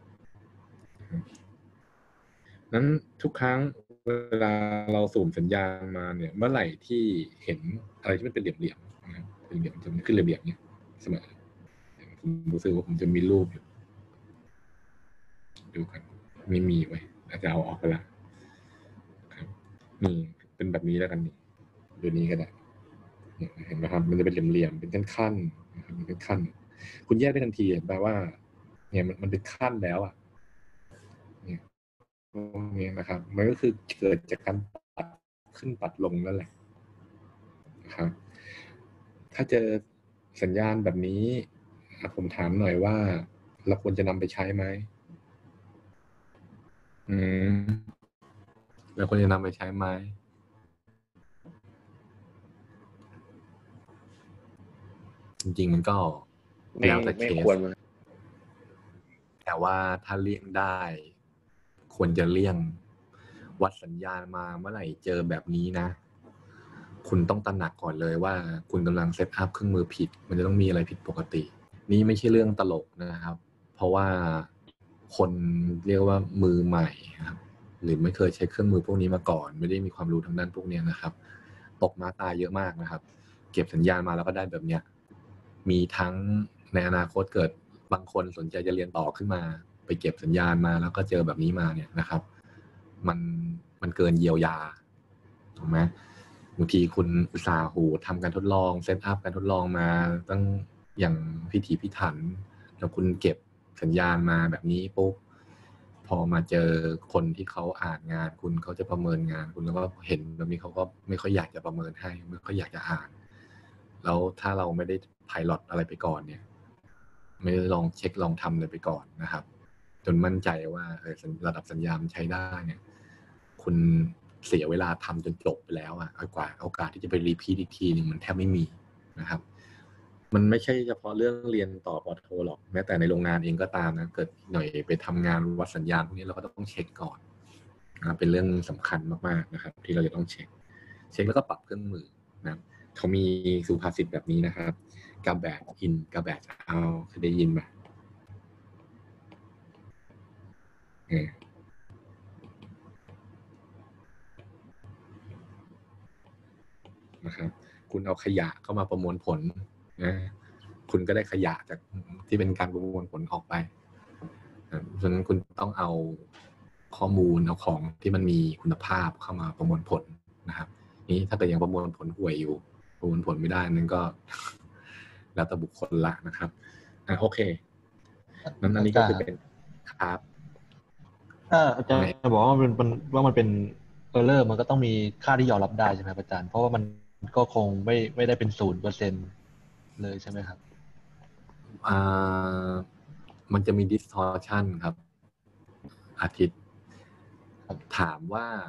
S1: นั้นทุกครั้งเวลาเราสุ่มสัญญาณมาเนี่ยเมื่อไหร่ที่เห็นอะไรที่มันเป็นเหลี่ยมๆนะครับเป็นเหลี่ยมจะขึ้นเหลี่ยมๆเนี่ยเสมอผมรู้สึกว่าผมจะมีรูปอยู่ดูกันไม่มีไว้อาจจะเอาออกไปละครับนี่เป็นแบบนี้แล้วกันนี่ดูนี้ก็ได้เห็นไหมครับมันจะเป็นเหลี่ยมๆเป็นขั้นๆนะครับเป็นขั้นคุณแยกได้ทันทีเห็นไหมว่าเนี่ยมันเป็นขั้นแล้วอ่ะเนี่ยนี่นะครับมันก็คือเกิดจากการปัดขึ้นปัดลงนั่นแหละนะครับถ้าเจอสัญญาณแบบนี้ผมถามหน่อยว่าเราควรจะนำไปใช้ไหมเราควรจะนำไปใช้ไหมจริงๆมันก็แล้วแต่เคสแต่ว่าถ้าเลี่ยงได้ควรจะเลี่ยงวัดสัญญาณมาเมื่อไหร่เจอแบบนี้นะคุณต้องตระหนักก่อนเลยว่าคุณกำลังเซตอัพเครื่องมือผิดมันจะต้องมีอะไรผิดปกตินี่ไม่ใช่เรื่องตลกนะครับเพราะว่าคนเรียกว่ามือใหม่ครับหรือไม่เคยใช้เครื่องมือพวกนี้มาก่อนไม่ได้มีความรู้ทางด้านพวกนี้นะครับตกมาตายเยอะมากนะครับเก็บสัญญาณมาแล้วก็ได้แบบเนี้ยมีทั้งในอนาคตเกิดบางคนสนใจจะเรียนต่อขึ้นมาไปเก็บสัญญาณมาแล้วก็เจอแบบนี้มาเนี่ยนะครับมันเกินเยียวยาถูกไหมบางทีคุณอุตสาห์ทำการทดลองเซตอัพการทดลองมาตั้งอย่างพิถีพิถันแล้วคุณเก็บสัญญาณมาแบบนี้ปุ๊บพอมาเจอคนที่เขาอ่านงานคุณเขาจะประเมินงานคุณแล้วก็เห็นแบบนี้เขาก็ไม่ค่อยอยากจะประเมินให้ไม่ค่อยอยากจะอ่านแล้วถ้าเราไม่ได้ไพลอตอะไรไปก่อนเนี่ยไม่ได้ลองเช็คลองทำอะไรไปก่อนนะครับจนมั่นใจว่าระดับสัญญาณใช้ได้เนี่ยคุณเสียเวลาทำจนจบไปแล้วกว่าโอกาสที่จะไปรีพีทอีกทีนึงมันแทบไม่มีนะครับมันไม่ใช่เฉพาะเรื่องเรียนต่อปอโทหรอกแม้แต่ในโรงงานเองก็ตามนะเกิดหน่อยไปทำงานวัดสัญญาณพวกนี้เราก็ต้องเช็คก่อนเป็นเรื่องสำคัญมากๆนะครับที่เราจะต้องเช็คแล้วก็ปรับเครื่องมือนะเขามีสุภาษิตแบบนี้นะครับกาแบดอินกาแบดเอาเคยได้ยินไหมนะครับคุณเอาขยะเข้ามาประมวลผลนะคุณก็ได้ขยะจากที่เป็นการประมวลผลออกไปฉะนั้นคุณต้องเอาข้อมูลเอาของที่มันมีคุณภาพเข้ามาประมวลผลนะครับนี้ถ้าเกิดยังประมวลผลห่วยอยู่ประมวลผลไม่ได้นั่นก็ แล้วแต่บุคคลละนะครับโอเคนั้นอันนี้ก็คือเป็นครับ
S3: อาจารย์บอกว่ามันเป็นerror มันก็ต้องมีค่าที่ยอมรับได้ใช่ไหมอาจารย์เพราะว่ามันก็คงไม่ได้เป็น 0% เลยใช่ไหมครับ
S1: มันจะมี distortion ครับอาทิตย์ถาม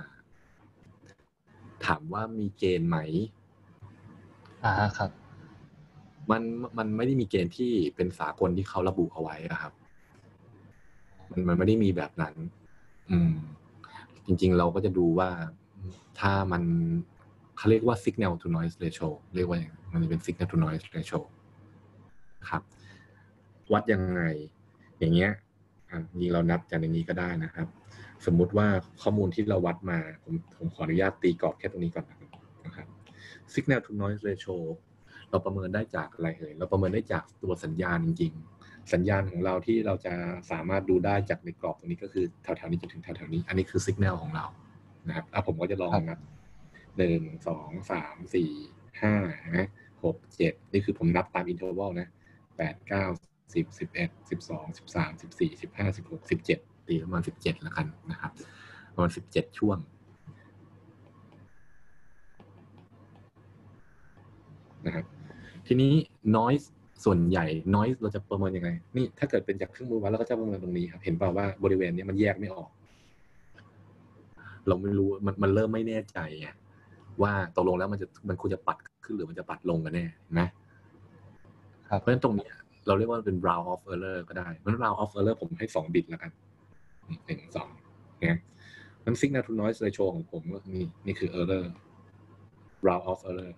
S1: ว่ามีเกณฑ์ไหม
S3: ครับ
S1: มันไม่ได้มีเกณฑ์ที่เป็นสากลที่เขาระบุเอาไว้ครับมันไม่ได้มีแบบนั้นจริงๆเราก็จะดูว่าถ้ามันเขาเรียกว่า signal to noise ratio เรียกว่ามันจะเป็น signal to noise ratio ครับวัดยังไงอย่างเงี้ยจริงเรานับจากในนี้ก็ได้นะครับสมมุติว่าข้อมูลที่เราวัดมาผมขออนุญาตตีกรอบแค่ตรงนี้ก่อนนะครับ signal to noise ratio เราประเมินได้จากอะไรเราประเมินได้จากตัวสัญญาณจริงๆสัญญาณของเราที่เราจะสามารถดูได้จากในกรอบตรงนี้ก็คือแถวๆนี้จนถึงแถวๆนี้อันนี้คือ signal ของเรานะครับผมก็จะลองนับ1 2 3 4 5นะ6 7นี่คือผมนับตาม interval นะ8 9 10 11 12 13 14 15 16 17ตีประมาณ17แล้วกันนะครับประมาณ17ช่วงนะครับทีนี้ noise ส่วนใหญ่ noise เราจะประเมินยังไงนี่ถ้าเกิดเป็นจากเครื่องมือวัดเราก็จะประเมินตรงนี้ครับเห็นเปล่าว่าบริเวณนี้มันแยกไม่ออกเราไม่รู้มันเริ่มไม่แน่ใจไงว่าตกลงแล้วมันควรจะปัดขึ้นหรือมันจะปัดลงกันแน่นะเพราะฉะนั้นตรงนี้เราเรียกว่าเป็น round of error ก็ได้มัน round of error ผมให้2 บิตแล้วกัน1 2เนี่ยมัน signal to noise ratio ของผมก็นี่คือ error round of error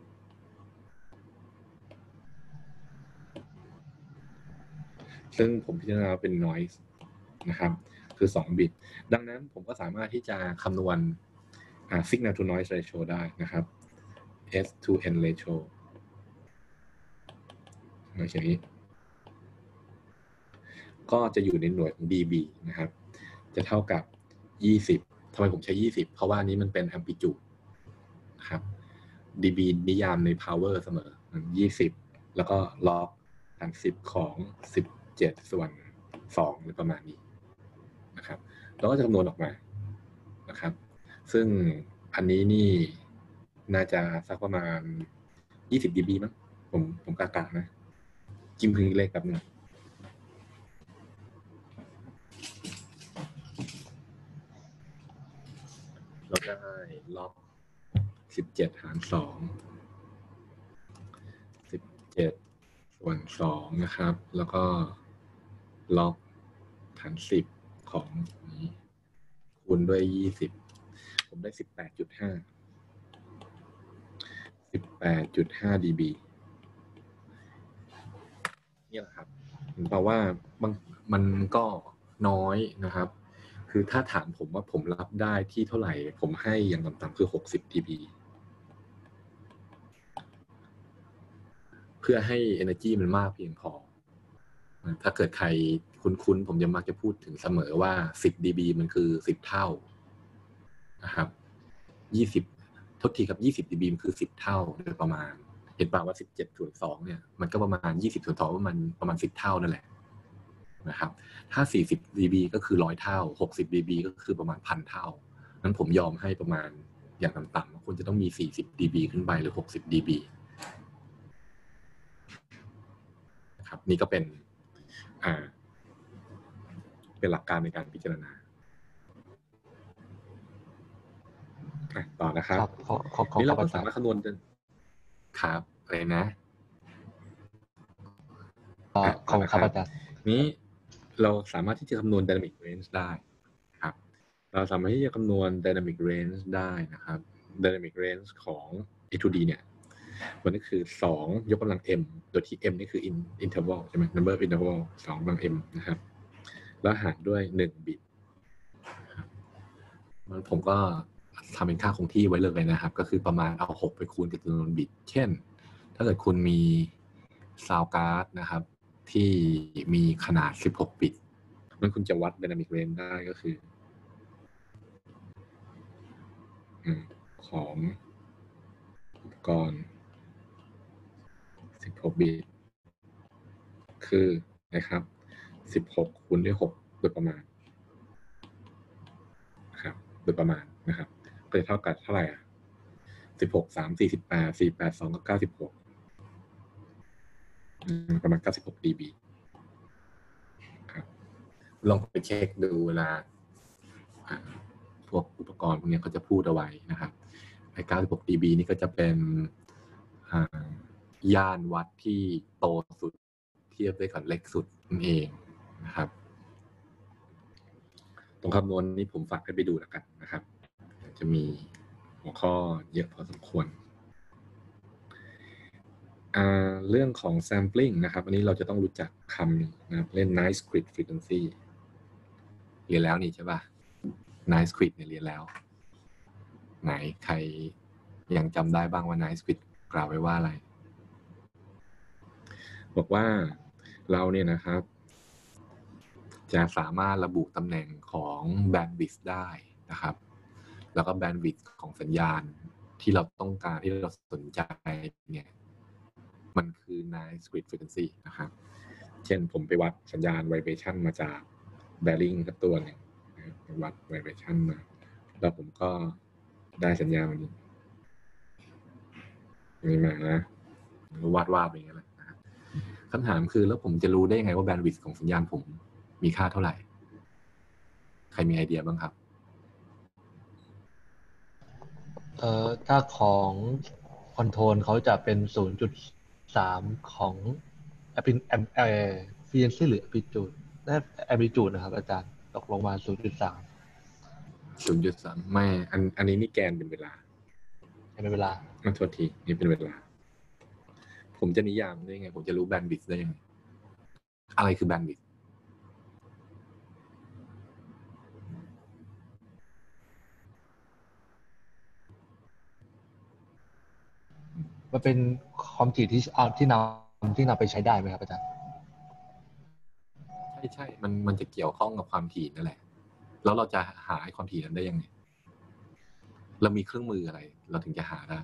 S1: ซึ่งผมพิจารณาเป็น noise นะครับคือ2 บิตดังนั้นผมก็สามารถที่จะคำนวณsignal to noise ratio ได้นะครับ S to N ratio อย่างนี้ก็จะอยู่ในหน่วยของ dB นะครับจะเท่ากับ20ทำไมผมใช้20เพราะว่านี้มันเป็น amplitude ครับ dB นิยามใน power เสมอ20แล้วก็ log ฐาน10ของ17ส่วน2หรือประมาณนี้นะครับเราก็จะคำนวณออกมานะครับซึ่งอันนี้นี่น่าจะสักประมาณ20 dB มั้งผมกะนะจิ้มพื้นเลขแบบนึงเราได้ล็อก17หาร2 17ส่วน2นะครับแล้วก็ล็อกฐาน10ของนี้คูณด้วย20ผมได้ 18.5 dB นี่แหละครับแปลว่ามันก็น้อยนะครับคือถ้าถามผมว่าผมรับได้ที่เท่าไหร่ผมให้อย่างต่ำๆคือ60 dB เพื่อให้ energy มันมากเพียงพอถ้าเกิดใครคุ้นๆผมจะมักจะพูดถึงเสมอว่า10 dB มันคือ10เท่านะครับ20โทษทีครับ20 dB มันคือ10เท่าโดยประมาณเห็นป่าวว่า17ส่วน2เนี่ยมันก็ประมาณ20ส่วน2ประมาณ10เท่านั่นแหละนะครับถ้า40 dB ก็คือ100เท่า60 dB ก็คือประมาณ1,000เท่านั้นผมยอมให้ประมาณอย่างต่ำๆควรจะต้องมี40 dB ขึ้นไปหรือ60 dB ครับนี่ก็เป็นหลักการในการพิจารณาต่อนะครับ
S3: ขอ
S1: นี่เราก็
S3: อาจา
S1: สาร มารถคำนวณครับอะไรนะ
S3: ขอบคุณครับอาจารย์
S1: นี้เราสามารถที่จะคำนวณ dynamic range ได้ครับเราสามารถที่จะคำนวณ dynamic range ได้นะครับ dynamic range ของ A2D เนี่ยมันก็คือ2ยกกำลัง m โดยที่ m นี่คือ interval ใช่ไหม number of interval 2กำลัง m นะครับแล้วหารด้วย1บิตผมก็ทำเป็นค่าคงที่ไว้เลยนะครับก็คือประมาณเอา6ไปคูณกับจำนวนบิตเช่นถ้าเกิดคุณมีซาวด์การ์ดนะครับที่มีขนาด16บิตมันคุณจะวัด dynamic range ได้ก็คือของอุปกรณ์16บิตคือนะครับ16คูณด้วย6โดยประมาณนะครับโดยประมาณนะครับก็จะเท่ากับเท่าไหร่16 3 48 48 2ก็96ประมาณ96 dB ครับลองไปเช็คดูเวลาพวกอุปกรณ์พวกนี้เขาจะพูดเอาไว้นะครับไอ้96 dB นี่ก็จะเป็นย่านวัดที่โตสุดเทียบได้กับเล็กสุดนั่นเองนะครับตรงคำนวณนี้ผมฝากให้ไปดูแล้วกันนะครับจะมีหัวข้อเยอะพอสมควรเรื่องของ sampling นะครับอันนี้เราจะต้องรู้จักคำนี้นะครับเล่น nice grid frequency เรียนแล้วนี่ใช่ป่ะ nice grid เนี่ยเรียนแล้วไหนใครยังจำได้บ้างว่า nice grid กล่าวไว้ว่าอะไรบอกว่าเราเนี่ยนะครับจะสามารถระบุตำแหน่งของ bandwidth ได้นะครับแล้วก็ bandwidth ของสัญญาณที่เราต้องการที่เราสนใจเนี่ยมันคือ nice grid frequency นะครับเช่นผมไปวัดสัญญาณ vibration มาจาก bearing สักตัวหนึ่งวัด vibration มาแล้วผมก็ได้สัญญาณนี้มานะวาดไปอย่างนั้นแหละนะครับคำถามคือแล้วผมจะรู้ได้ยังไงว่า bandwidth ของสัญญาณผมมีค่าเท่าไหร่ใครมีไอเดียบ้างครับ
S3: ถ้าของคอนโทรลเขาจะเป็น 0.3 ของ efficiency หรือ amplitude น่า amplitude นะครับอาจารย์ตกลงมา 0.3
S1: ไม่อันนี้นี่แกนเป็นเวลา
S3: เป็นเวลา
S1: โทษทีนี่เป็นเวลาผมจะนิยามได้ยังไงผมจะรู้แบนด์วิดต์ได้ยังไงอะไรคือแบนด์วิดต์
S3: มันเป็นความถี่ที่นำไปใช้ได้ไหมครับอาจารย์
S1: ใช่มันจะเกี่ยวข้องกับความถี่นั่นแหละแล้วเราจะหาความถี่นั้นได้ยังไงเรามีเครื่องมืออะไรเราถึงจะหาได้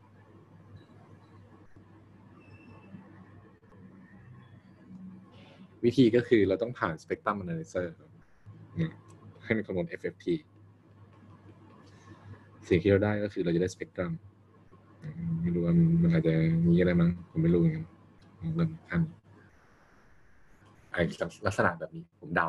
S1: วิธีก็คือเราต้องผ่าน Spectrum Analyzer ให้มันคำนวณ FFT สิ่งที่เราได้ก็คือเราจะได้ Spectrum ไม่รู้ว่ามันอาจจะมีอะไรมั้งผมไม่รู้เหมือนกันเริ่มขั้นลักษณะแบบนี้ผมเดา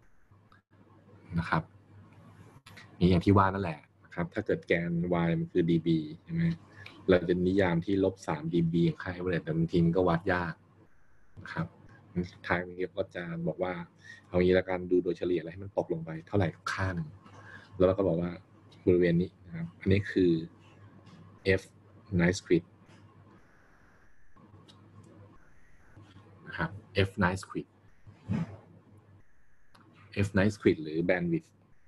S1: นะครับนี่อย่างที่ว่านั่นแหละนะครับถ้าเกิดแกน y มันคือ dB ใช่ไหมเราจะนิยามที่-3 dB ของค่า average แต่บางทีมันก็วัดยากนะครับทางนี้ก็จะบอกว่าเอางี้ละกันดูโดยเฉลี่ยอะไรให้มันตกลงไปเท่าไหร่ค่าหนึ่งแล้วเราก็บอกว่าบริเวณนี้นะครับอันนี้คือ f nice grid นะครับ f nice grid f nice grid หรือ bandwidth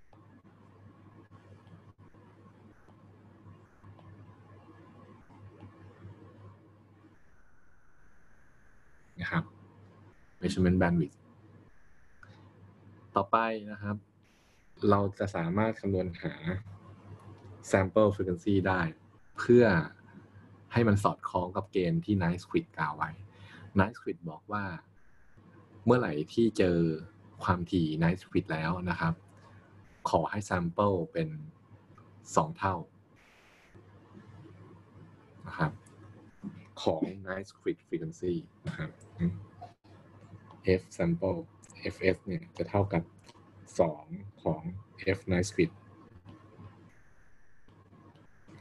S1: นะครับ measurement bandwidth ต่อไปนะครับเราจะสามารถคำนวณหา sample frequency ได้เพื่อให้มันสอดคล้องกับเกณฑ์ที่ nice grid กล่าวไว้ nice grid บอกว่าเมื่อไหร่ที่เจอความถี่ nice grid แล้วนะครับขอให้ sample เป็น2 เท่านะครับของ nice grid frequency นะครับ f sample fs เนี่ยจะเท่ากับ2ของ f nice grid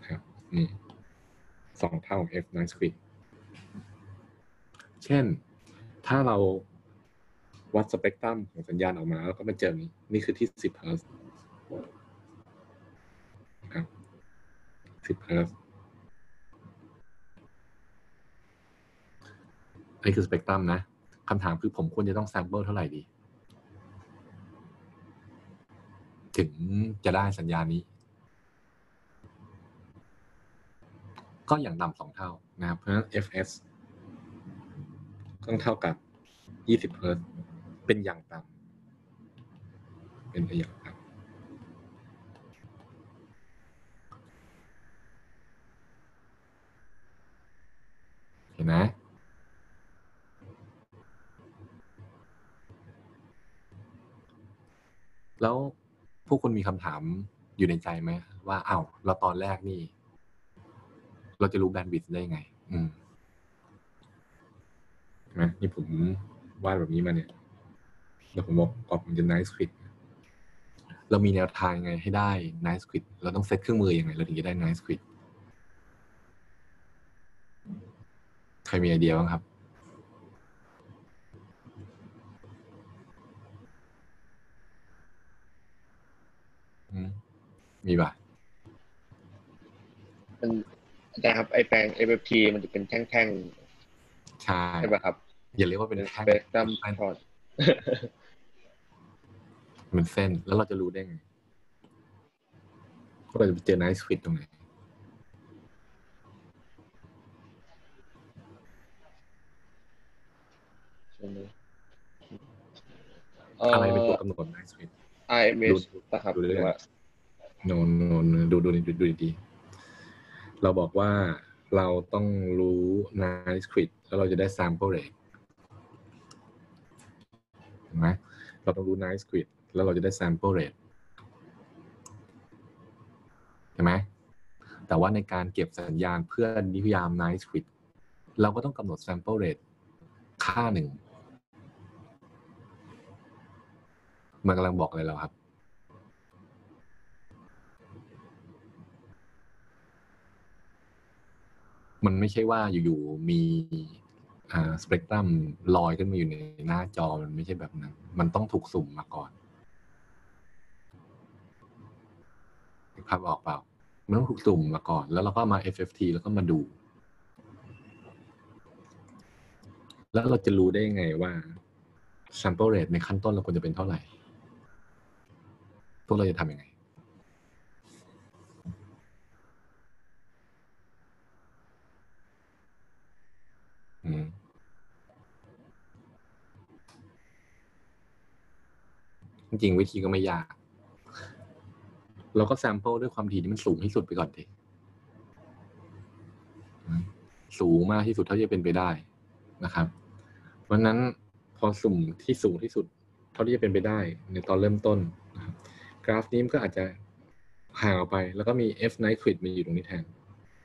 S1: นี่2 เท่าของ f nice quit เช่นถ้าเราวัดสเปกตรัมของสัญญาณออกมาแล้วก็มาเจอนี่คือที่10 เฮิร์ตซ์ครับ10 เฮิร์ตซ์อันนี้คือสเปกตรัมนะคำถามคือผมควรจะต้องแซมเปิลเท่าไหร่ดีถึงจะได้สัญญาณนี้ก็อย่างต่ำ2 เท่านะครับเพราะฉะนั้น fs ต้องเท่ากับ20 เฮิร์ตซ์เป็นอย่างต่ำเป็นอย่างต่ำเห็นไหมแล้วพวกคุณมีคำถามอยู่ในใจไหมว่าอ้าวเราตอนแรกนี่เราจะรู้แบนด์วิดต์ได้ไงนะนี่ผมวาดแบบนี้มาเนี่ยแล้วผมบอกมันจะ nice quit เรามีแนวทางไงให้ได้ nice quit เราต้องเซตเครื่องมือยังไงเราถึงจะได้ nice quit ใครมีไอเดียบ้างครับมีป่ะ
S2: มันแต่ครับไอแปลง FFT มันจะเป็นแท่ง
S1: ใช่
S2: ป่ะครับ
S1: อย่าเรียกว่าเป็นแท่ง
S2: spectrum plot
S1: มันเส้นแล้วเราจะรู้ได้ไงว่าเราจะไปเจอ nice quit ตรงไหนอะไรเป็นตัวกำหนด nice quit
S2: IMS นะครับหรือว่า
S1: โนดูดีเราบอกว่าเราต้องรู้ nice quit แล้วเราจะได้ sample rate เห็นไหมเราต้องรู้ nice quit แล้วเราจะได้ sample rate เห็นไหมแต่ว่าในการเก็บสัญญาณเพื่อนิยาม nice quit เราก็ต้องกำหนด sample rate ค่าหนึ่งมันกำลังบอกอะไรเราครับมันไม่ใช่ว่าอยู่ๆมีสเปกตรัมลอยขึ้นมาอยู่ในหน้าจอมันไม่ใช่แบบนั้นมันต้องถูกสุ่มมาก่อนภาพออกเปล่ามันต้องถูกสุ่มมาก่อนแล้วเราก็มา FFT แล้วก็มาดูแล้วเราจะรู้ได้ยังไงว่า sample rate ในขั้นต้นเราควรจะเป็นเท่าไหร่พวกเราจะทำยังไงจริงๆวิธีก็ไม่ยากเราก็ sample ด้วยความถี่ที่มันสูงที่สุดไปก่อนดิสูงมากที่สุดเท่าที่จะเป็นไปได้นะครับเพราะนั้นพอสุ่มที่สูงที่สุดเท่าที่จะเป็นไปได้ในตอนเริ่มต้นนะครับกราฟนี้มันก็อาจจะห่างออกไปแล้วก็มี f nice quit มาอยู่ตรงนี้แทน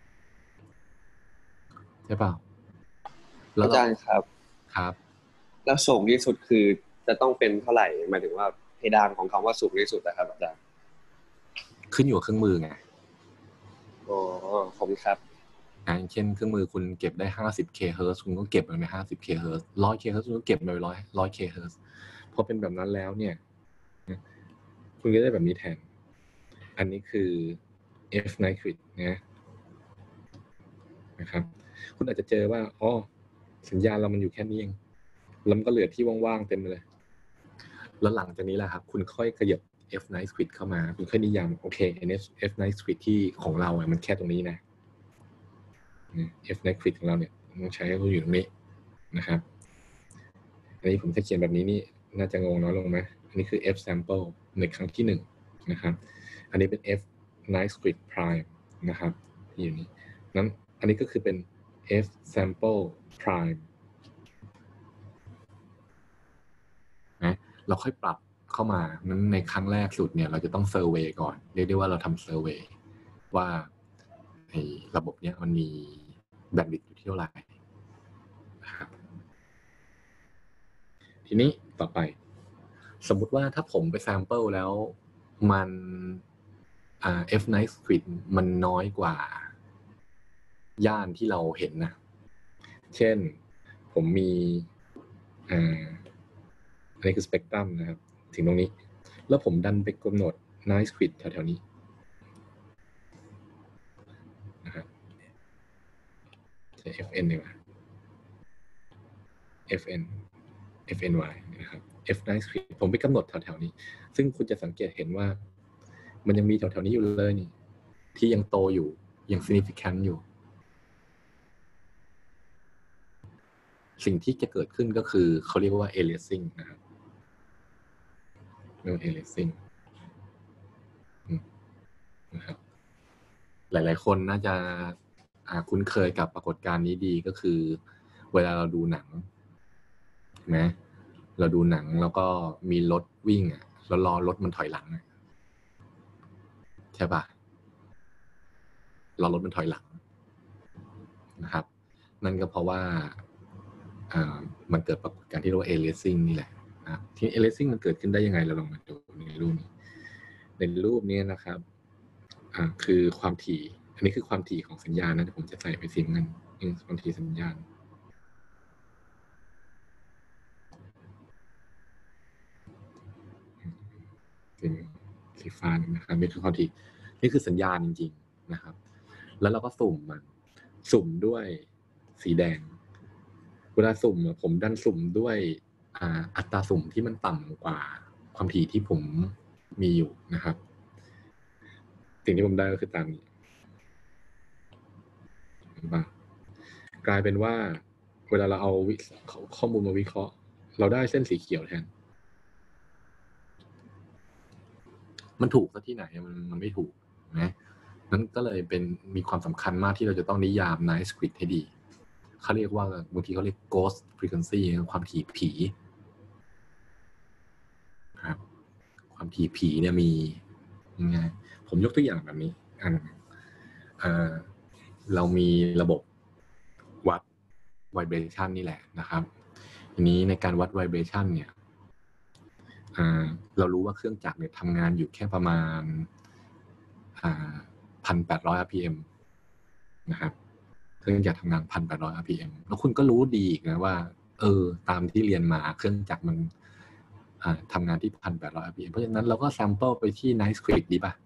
S1: ใช่เปล่า
S2: อาจารย์ครับแล้วสูงที่สุดคือจะต้องเป็นเท่าไหร่หมายถึงว่าเพดานของคำว่าสูงที่สุดนะครับอาจารย์
S1: ขึ้นอยู่กับเครื่องมือไง
S2: อ๋อขอบคุณครับ
S1: อย่างเช่นเครื่องมือคุณเก็บได้ 50k เฮิร์ตซ์คุณก็เก็บมันไป 50k เฮิร์ตซ์ 100k เฮิร์ตซ์คุณก็เก็บมันไป 100k เฮิร์ตซ์พอเป็นแบบนั้นแล้วเนี่ยคุณก็ได้แบบนี้แทนอันนี้คือ f nice quit นะครับคุณอาจจะเจอว่าอ๋อสัญญาณเรามันอยู่แค่นี้เองแล้วมันก็เหลือที่ว่างๆเต็มเลยแล้วหลังจากนี้แหละครับคุณค่อยขยับ f nice quit เข้ามาคุณค่อยนิยามโอเค f nice quit ที่ของเราอ่ะมันแค่ตรงนี้นะ f nice quit ของเราเนี่ยต้องใช้ให้อยู่ตรงนี้นะครับอันนี้ผมจะเขียนแบบนี้นี่น่าจะงงน้อยลงไหมอันนี้คือ f sample ในครั้งที่1นะครับอันนี้เป็น f nice quit prime นะครับที่อยู่นี้นั้นอันนี้ก็คือเป็น f sample prime นะเราค่อยปรับเข้ามานั้นในครั้งแรกสุดเนี่ยเราจะต้องเซอร์เวย์ก่อนเรียกได้ว่าเราทำเซอร์เวย์ว่าระบบเนี้ยมันมีแบนด์วิดต์อยู่ที่เท่าไหร่นะครับทีนี้ต่อไปสมมุติว่าถ้าผมไปแซมเปิลแล้วมันf nice quit มันน้อยกว่าย่านที่เราเห็นนะเช่นผมมีอันนี้คือสเปกตรัมนะครับถึงตรงนี้แล้วผมดันไปกำหนด nice quit แถวๆนี้นะครับใช้ fn ดีกว่า fny นะครับ f nice quit ผมไปกำหนดแถวๆนี้ซึ่งคุณจะสังเกตเห็นว่ามันยังมีแถวๆนี้อยู่เลยนี่ที่ยังโตอยู่ยัง significant อยู่สิ่งที่จะเกิดขึ้นก็คือเขาเรียกว่า aliasing นะครับเรียกว่า aliasing นะครับหลายๆคนน่าจะคุ้นเคยกับปรากฏการณ์นี้ดีก็คือเวลาเราดูหนังใช่ไหมเราดูหนังแล้วก็มีรถวิ่งแล้วรอรถมันถอยหลังใช่ป่ะรอรถมันถอยหลังนะครับนั่นก็เพราะว่ามันเกิดปรากฏการณ์ที่เรียกว่า aliasing นี่แหละนะที่ aliasing มันเกิดขึ้นได้ยังไงเราลองมาดูในรูปนี้นะครับคือความถี่อันนี้คือความถี่ของสัญญาณนะผมจะใส่ไปสีเงินความถี่สัญญาณสีฟ้านะครับนี่คือความถี่นี่คือสัญญาณจริงๆนะครับแล้วเราก็สุ่มด้วยสีแดงเวลาสุ่มผมดันสุ่มด้วยอัตราสุ่มที่มันต่ำกว่าความถี่ที่ผมมีอยู่นะครับสิ่งที่ผมได้ก็คือตามนี้กลายเป็นว่าเวลาเราเอาข้อมูลมาวิเคราะห์เราได้เส้นสีเขียวแทนมันถูกซะที่ไหนมันไม่ถูกนะนั้นก็เลยมีความสำคัญมากที่เราจะต้องนิยาม nice quit ให้ดีเขาเรียกว่าบางทีเขาเรียก ghost frequency ความถี่ผีครับความถี่ผีเนี่ยมียังไงผมยกตัวอย่างแบบนี้เรามีระบบวัด vibration นี่แหละนะครับทีนี้ในการวัด vibration เนี่ยเรารู้ว่าเครื่องจักรเนี่ยทำงานอยู่แค่ประมาณ1,800 rpm นะครับเครื่องจักรทำงาน 1,800 rpm แล้วคุณก็รู้ดีอีกนะว่าตามที่เรียนมาเครื่องจักรมันทำงานที่ 1,800 rpm เพราะฉะนั้นเราก็แซมเปิลไปที่ nice quit ดีป่ะ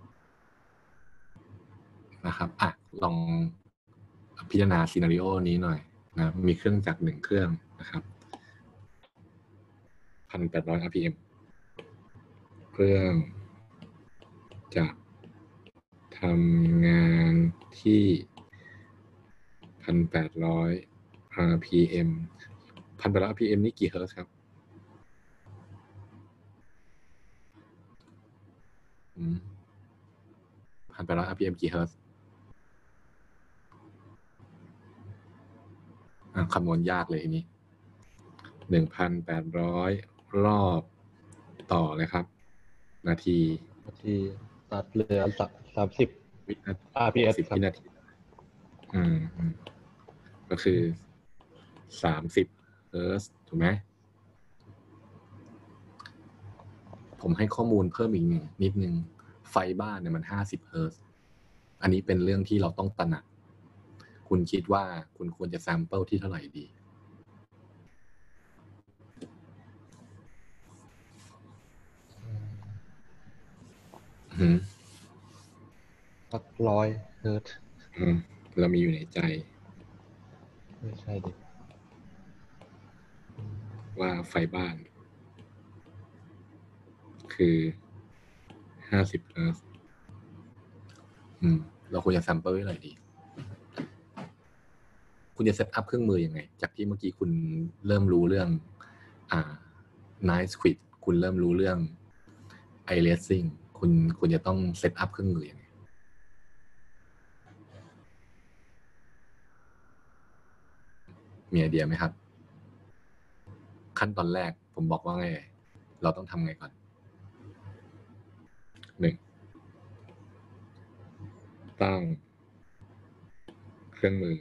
S1: นะครับลองพิจารณาซีนาริโอนี้หน่อยนะมีเครื่องจักร1เครื่องนะครับ 1,800 rpm เครื่องจะทำงานที่ 1,800 rpm 1,800 rpm นี่กี่เฮิร์ตซ์ครับ1,800 rpm กี่เฮิร์ตซ์คำนวณยากเลยทีนี้ 1,800 รอบต่อเลยครับนาที
S3: ตัดเหลือ30
S1: วินาที
S3: rps
S1: 10 วินาทีก็คือ30 เฮิร์ตซ์ถูกไหมผมให้ข้อมูลเพิ่มอีกนิดนึงไฟบ้านเนี่ยมัน50 เฮิร์ตซ์อันนี้เป็นเรื่องที่เราต้องตระหนักคุณคิดว่าคุณควรจะแซมเปิลที่เท่าไหร่ดี
S3: สัก100 เฮิร์ตซ์
S1: เรามีอยู่ในใจ
S3: ไม่ใช่ดิ
S1: ว่าไฟบ้านคือ50 เฮิร์ตซ์เราควรจะแซมเปิลไว้เท่าไหร่ดีคุณจะเซตอัพเครื่องมือยังไงจากที่เมื่อกี้คุณเริ่มรู้เรื่องnice quit คุณเริ่มรู้เรื่อง aliasing คุณจะต้องเซตอัพเครื่องมือยังไงมีไอเดียไหมครับขั้นตอนแรกผมบอกว่าไงเราต้องทำไงก่อน1ตั้งเครื่องมือ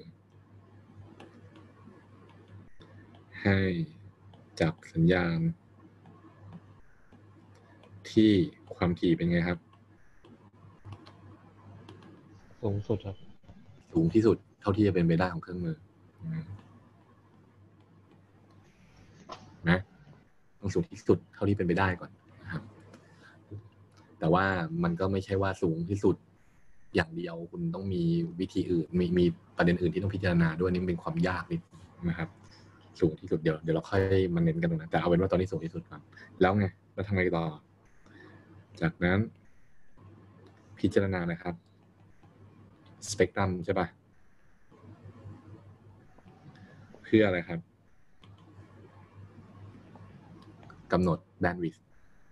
S1: ให้จับสัญญาณที่ความถี่เป็นไงครับ
S3: สูงสุดครับ
S1: สูงที่สุดเท่าที่จะเป็นไปได้ของเครื่องมือนะต้องสูงที่สุดเท่าที่เป็นไปได้ก่อนนะครับแต่ว่ามันก็ไม่ใช่ว่าสูงที่สุดอย่างเดียวคุณต้องมีวิธีอื่นมีประเด็นอื่นที่ต้องพิจารณาด้วยนี่เป็นความยากนิดนะครับสูงที่สุดเดี๋ยวเราค่อยมาเน้นกันตรงนั้นแต่เอาเป็นว่าตอนนี้สูงที่สุดก่อนแล้วไงแล้วทำไงต่อจากนั้นพิจารณานะครับสเปกตรัมใช่ป่ะเพื่ออะไรครับกำหนดแบนด์วิดท์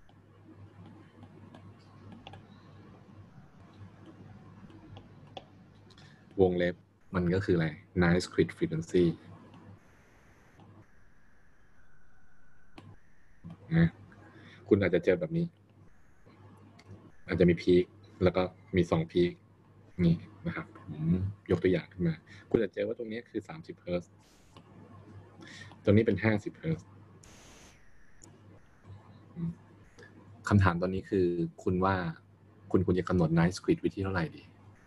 S1: วงเล็บมันก็คืออะไร Nice Grid Frequency นะคุณอาจจะเจอแบบนี้อาจจะมีพีคแล้วก็มี2พีคนี่นะครับผมยกตัวอย่างขึ้นมาคุณจะเจอว่าตรงนี้คือ30 เฮิร์ตซ์ตรงนี้เป็น50 เฮิร์ตซ์คำถามตอนนี้คือคุณว่าคุณจะกำหนด Nice Grid วิธีเท่าไหร่ดี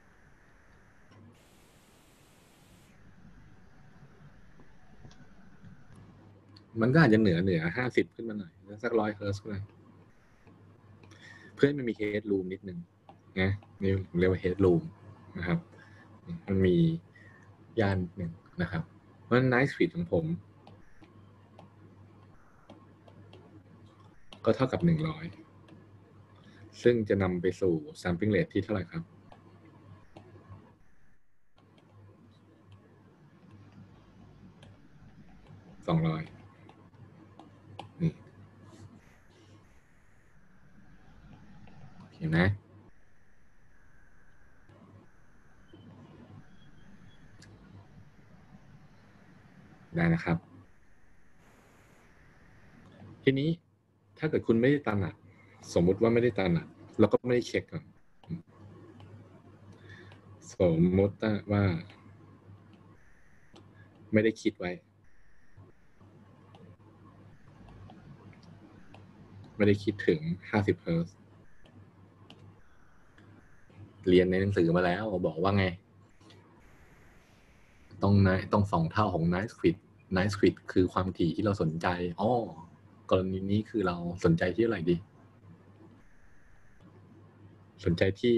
S1: มันก็อาจจะเหนือ50ขึ้นมาหน่อยสัก100 เฮิร์ตซ์ก็ได้เพื่อให้มันมีเฮดรูมนิดนึงนะนี่เรียกว่าเฮดรูมนะครับมันมีย่านหนึ่งนะครับเพราะฉะนั้น Nice Grid ของผมก็เท่ากับ100ซึ่งจะนำไปสู่ sampling rate ที่เท่าไหร่ครับ200นี่เห็นไหมได้นะครับทีนี้ถ้าเกิดคุณไม่ได้ตระหนักสมมุติว่าไม่ได้ตระหนักแล้วก็ไม่ได้เช็คก่อนสมมติว่าไม่ได้คิดไว้ไม่ได้คิดถึง50 เฮิร์ตซ์เรียนในหนังสือมาแล้วบอกว่าไงต้อง2 เท่าของ Nice Grid Nice Grid คือความถี่ที่เราสนใจกรณีนี้คือเราสนใจที่เท่าไหร่ดีสนใจที่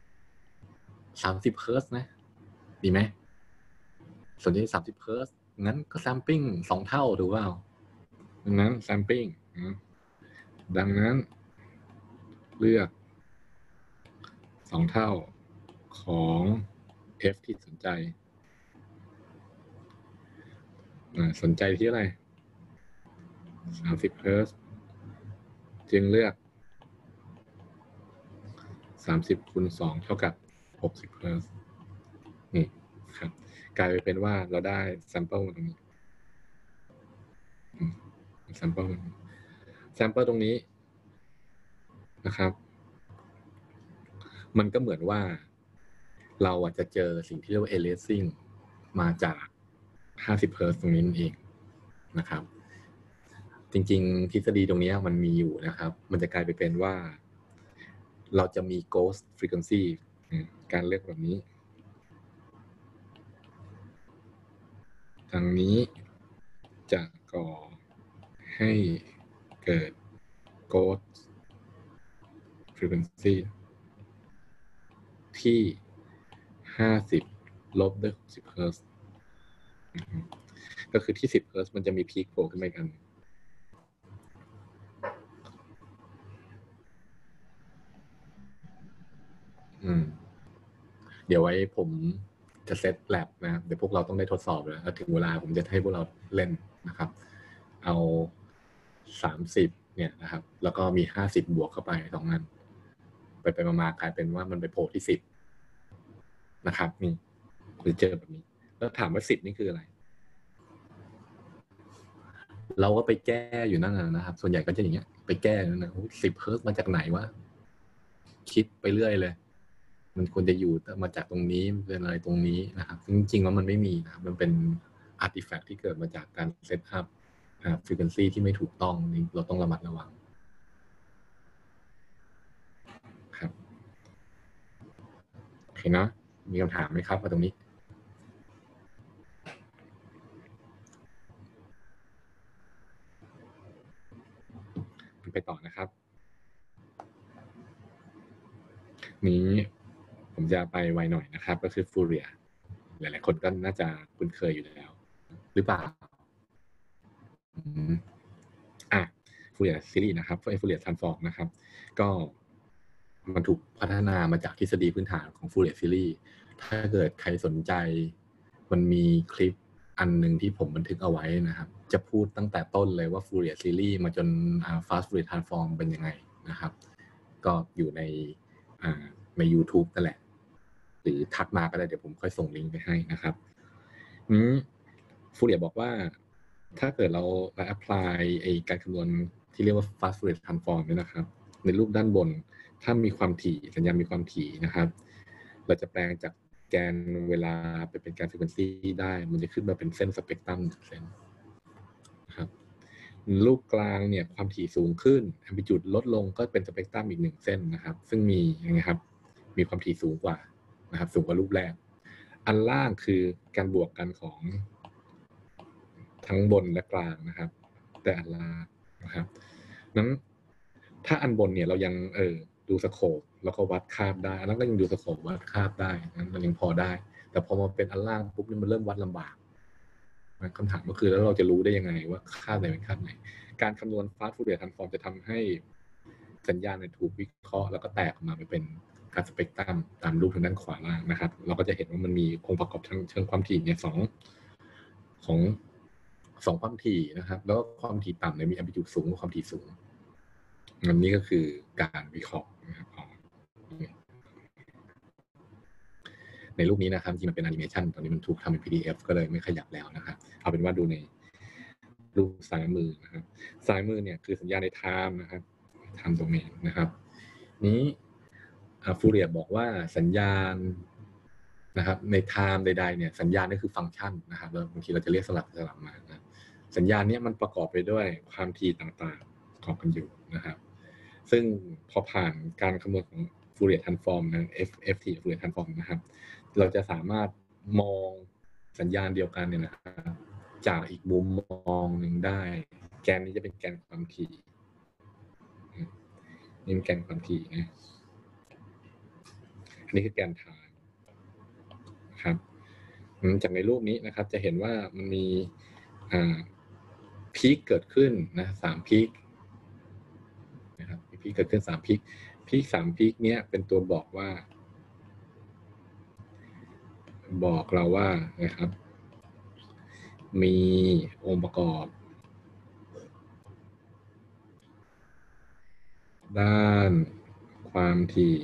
S1: 30 เฮิร์ตซ์นะดีไหมสนใจ30 เฮิร์ตซ์งั้นก็ sampling 2 เท่าถูกเปล่าดังนั้น sampling ดังนั้นเลือก2 เท่าของ f ที่สนใจสนใจที่อะไร30 เฮิร์ตซ์จึงเลือก30 คูณ 2 เท่ากับ60 เฮิร์ตซ์นี่ครับกลายไปเป็นว่าเราได้ sample ตรงนี้sample ตรงนี้นะครับมันก็เหมือนว่าเราอาจจะเจอสิ่งที่เรียกว่า aliasing มาจาก50 เฮิร์ตซ์ตรงนี้นั่นเองนะครับจริงๆทฤษฎีตรงนี้มันมีอยู่นะครับมันจะกลายไปเป็นว่าเราจะมี ghost frequency การเลือกแบบนี้ทางนี้จะก่อให้เกิด ghost frequency ที่50ลบด้วย60 เฮิร์ตซ์ก็คือที่10 เฮิร์ตซ์มันจะมีพีคโผล่ขึ้นมาอีกอันเดี๋ยวไว้ผมจะเซตแลบนะครับเดี๋ยวพวกเราต้องได้ทดสอบแล้วถึงเวลาผมจะให้พวกเราเล่นนะครับเอา30เนี่ยนะครับแล้วก็มี50บวกเข้าไป2อันไปมากลายเป็นว่ามันไปโผล่ที่10นะครับนี่หรือเจอแบบนี้แล้วถามว่า10นี่คืออะไรเราก็ไปแก้อยู่นั่นนะครับส่วนใหญ่ก็จะอย่างเงี้ยไปแก้นั่นนะ10 เฮิร์ตซ์มาจากไหนวะคิดไปเรื่อยเลยมันควรจะอยู่มาจากตรงนี้เป็นอะไรตรงนี้นะครับจริงๆแล้วมันไม่มีนะครับมันเป็นอาร์ติแฟกต์ที่เกิดมาจากการเซตอัพfrequency ที่ไม่ถูกต้องนี่เราต้องระมัดระวังครับโอเคนะมีคำถามไหมครับมาตรงนี้ไปต่อนะครับนี้ผมจะไปไวหน่อยนะครับก็คือฟูเรียหลายๆคนก็น่าจะคุ้นเคยอยู่แล้วหรือเปล่าฟูเรียซีรีส์นะครับฟูเรียทรานส์ฟอร์มนะครับก็มันถูกพัฒนามาจากทฤษฎีพื้นฐานของฟูเรียซีรีส์ถ้าเกิดใครสนใจมันมีคลิปอันหนึ่งที่ผมบันทึกเอาไว้นะครับจะพูดตั้งแต่ต้นเลยว่าฟูเรียซีรีส์มาจนfast Fourier transform เป็นยังไงนะครับก็อยู่ใน YouTube นั่นแหละหรือทักมาก็ได้เดี๋ยวผมค่อยส่งลิงก์ไปให้นะครับฟูเรียบอกว่าถ้าเกิดเรา apply การคำนวณที่เรียกว่า fast Fourier transform เนี่ยนะครับในรูปด้านบนถ้ามีความถี่สัญญาณมีความถี่นะครับเราจะแปลงจากแกนเวลาไปเป็นแกน frequency ได้มันจะขึ้นมาเป็นเส้นสเปกตรัม1เส้นนะครับรูปกลางเนี่ยความถี่สูงขึ้น amplitude ลดลงก็เป็นสเปกตรัมอีก1เส้นนะครับซึ่งมียังไงครับมีความถี่สูงกว่านะครับสูงกว่ารูปแรกอันล่างคือการบวกกันของทั้งบนและกลางนะครับแต่อันล่างนะครับนั้นถ้าอันบนเนี่ยเรายังดูสโคปแล้วก็วัดคาบได้อันนั้นก็ยังดูสโคปวัดคาบได้นั้นมันยังพอได้แต่พอมาเป็นอันล่างปุ๊บนี่มันเริ่มวัดลำบากคำถามก็คือแล้วเราจะรู้ได้ยังไงว่าคาบไหนเป็นคาบไหนการคำนวณ fast Fourier transform จะทำให้สัญญาณถูกวิเคราะห์แล้วก็แตกออกมาเป็นการสเปกตรัมตามรูปทางด้านขวาล่างนะครับเราก็จะเห็นว่ามันมีองค์ประกอบทางเชิงความถี่เนี่ยสองความถี่นะครับแล้วก็ความถี่ต่ำเนี่ยมี amplitude สูงกว่าความถี่สูงอันนี้ก็คือการวิเคราะห์นะครับในรูปนี้นะครับจริงมันเป็นแอนิเมชันตอนนี้มันถูกทำเป็น PDF ก็เลยไม่ขยับแล้วนะครับเอาเป็นว่าดูในรูปซ้ายมือนะครับซ้ายมือเนี่ยคือสัญญาณในไทม์นะครับไทม์โดเมนนะครับนี้ฟูเรียบอกว่าสัญญาณนะครับในไทม์ใดๆเนี่ยสัญญาณนี่คือฟังก์ชันนะครับแล้วบางทีเราจะเรียกสลับมานะสัญญาณนี้มันประกอบไปด้วยความถี่ต่างๆประกอบกันอยู่นะครับซึ่งพอผ่านการคำนวณของ Fourier transform นะ FT Fourier transform นะครับเราจะสามารถมองสัญญาณเดียวกันเนี่ยนะครับจากอีกมุมมองหนึ่งได้แกนนี้จะเป็นแกนความถี่นี่เป็นแกนความถี่นะอันนี้คือแกนไทม์ครับจากในรูปนี้นะครับจะเห็นว่ามันมีพีคเกิดขึ้นนะ3พีคนะครับพีคเกิดขึ้น3พีค3พีคเนี้ยเป็นตัวบอกเราว่านะครับมีองค์ประกอบด้านความถี่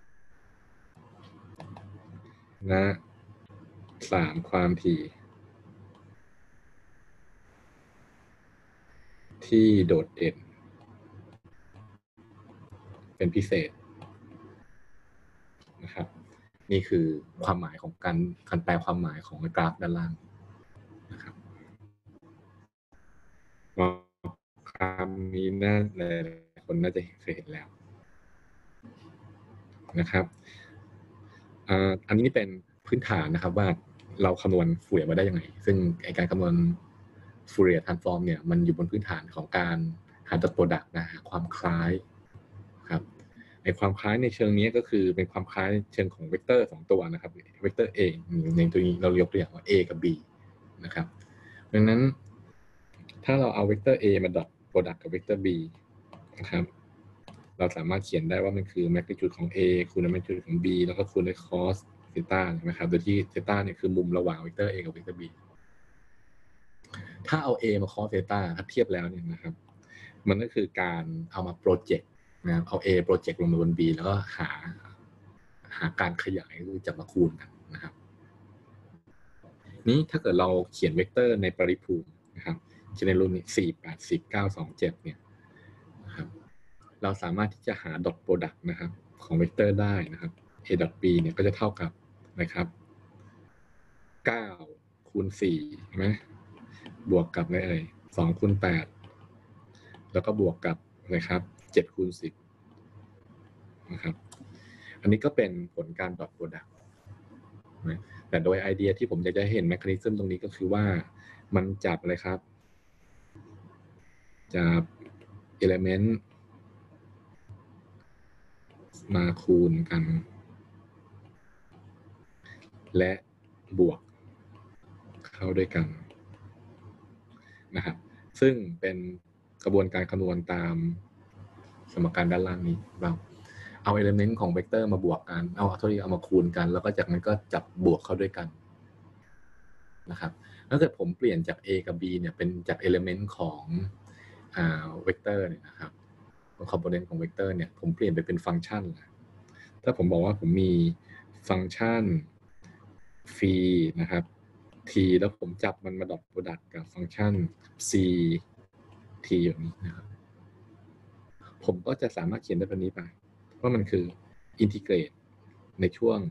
S1: นะ3ความถี่ที่โดดเด่นเป็นพิเศษนะครับนี่คือความหมายของการแปลความหมายของกราฟด้านล่างนะครับคำนี้น่าหลายคนน่าจะเคยเห็นแล้วนะครับอันนี้เป็นพื้นฐานนะครับว่าเราคำนวณฟูเรียร์มาได้ยังไงซึ่งการคำนวณฟูเรียร์ทรานส์ฟอร์มเนี่ยมันอยู่บนพื้นฐานของการหาดอทโปรดักต์นะหาความคล้ายครับในความคล้ายในเชิงนี้ก็คือเป็นความคล้ายเชิงของเวกเตอร์2ตัวนะครับเวกเตอร์ A ในตัวนี้เรายกตัวอย่างว่า A กับ B นะครับดังนั้นถ้าเราเอาเวกเตอร์ A มาดอทโปรดักต์กับเวกเตอร์ B นะครับเราสามารถเขียนได้ว่ามันคือ magnitude ของ A คูณ magnitude ของ B แล้วก็คูณด้วย cos เทต้านะครับโดยที่เทต้าเนี่ยคือมุมระหว่างเวกเตอร์ A กับเวกเตอร์ B ถ้าเอา A มา cos เทต้าถ้าเทียบแล้วเนี่ยนะครับมันก็คือการเอามาโปรเจกต์นะครับเอา A โปรเจกต์ลงมาบน B แล้วก็หาการขยายคือจับมาคูณกันนะครับนี้ถ้าเกิดเราเขียนเวกเตอร์ในปริภูมินะครับเช่นในรุ่นนี้4 8 10 9 2 7เนี่ยนะครับเราสามารถที่จะหาดอทโปรดักต์นะครับของเวกเตอร์ได้นะครับ a ดอท b เนี่ยก็จะเท่ากับนะครับ9คูณ4ใช่ไหมบวกกับอะไร2คูณ8แล้วก็บวกกับนะครับ7คูณ10นะครับอันนี้ก็เป็นผลการดอทโปรดักต์นะแต่โดยไอเดียที่ผมอยากจะเห็นแมคานิซึมตรงนี้ก็คือว่ามันจับอะไรครับจับ element มาคูณกันและบวกเข้าด้วยกันนะครับซึ่งเป็นกระบวนการคำนวณตามสมการด้านล่างนี้เราเอาเอลิเมนต์ของเวกเตอร์มาบวกกันเอามาคูณกันแล้วก็จากนั้นก็จับบวกเข้าด้วยกันนะครับถ้าเกิดผมเปลี่ยนจาก a กับ b เนี่ยเป็นจากเอลิเมนต์ของเวกเตอร์เนี่ยนะครับคอมโพเนนต์ของเวกเตอร์เนี่ยผมเปลี่ยนไปเป็นฟังก์ชันถ้าผมบอกว่าผมมีฟังก์ชันฟรีนะครับ t แล้วผมจับมันมาดอทโปรดักต์กับฟังก์ชัน c t อย่างนี้นะครับผมก็จะสามารถเขียนได้แบบนี้ไปว่ามันคืออินทิเกรตในช่วง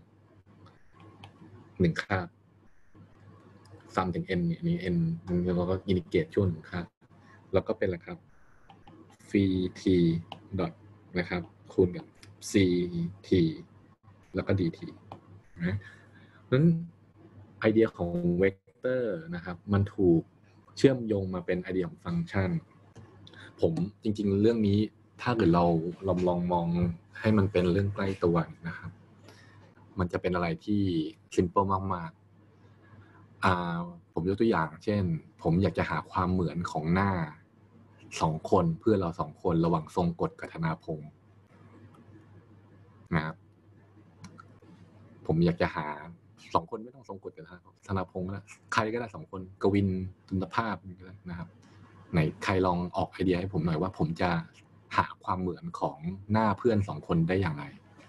S1: 1คาบซัมถึง n เนี่ยนี่ n เราก็อินทิเกรตช่วง1คาบแล้วก็เป็นอะไรครับฟรี t ดอทนะครับคูณกับ c t แล้วก็ dt นะนั้นไอเดียของเวกเตอร์นะครับมันถูกเชื่อมโยงมาเป็นไอเดียของฟังก์ชันผมจริงๆเรื่องนี้ถ้าเกิดเราลองมองให้มันเป็นเรื่องใกล้ตัวนะครับมันจะเป็นอะไรที่ simple มากๆผมยกตัวอย่างเช่นผมอยากจะหาความเหมือนของหน้า2คนเพื่อเรา2คนระหว่างทรงกฎกับธนาพงศ์นะครับผมอยากจะหา2คนไม่ต้องทรงกฎกับธนาพงศ์ก็ได้ใครก็ได้2คนกวินตุลภาพก็ได้นะครับไหนใครลองออกไอเดียให้ผมหน่อยว่าผมจะหาความเหมือนของหน้าเพื่อน2คนได้อย่างไร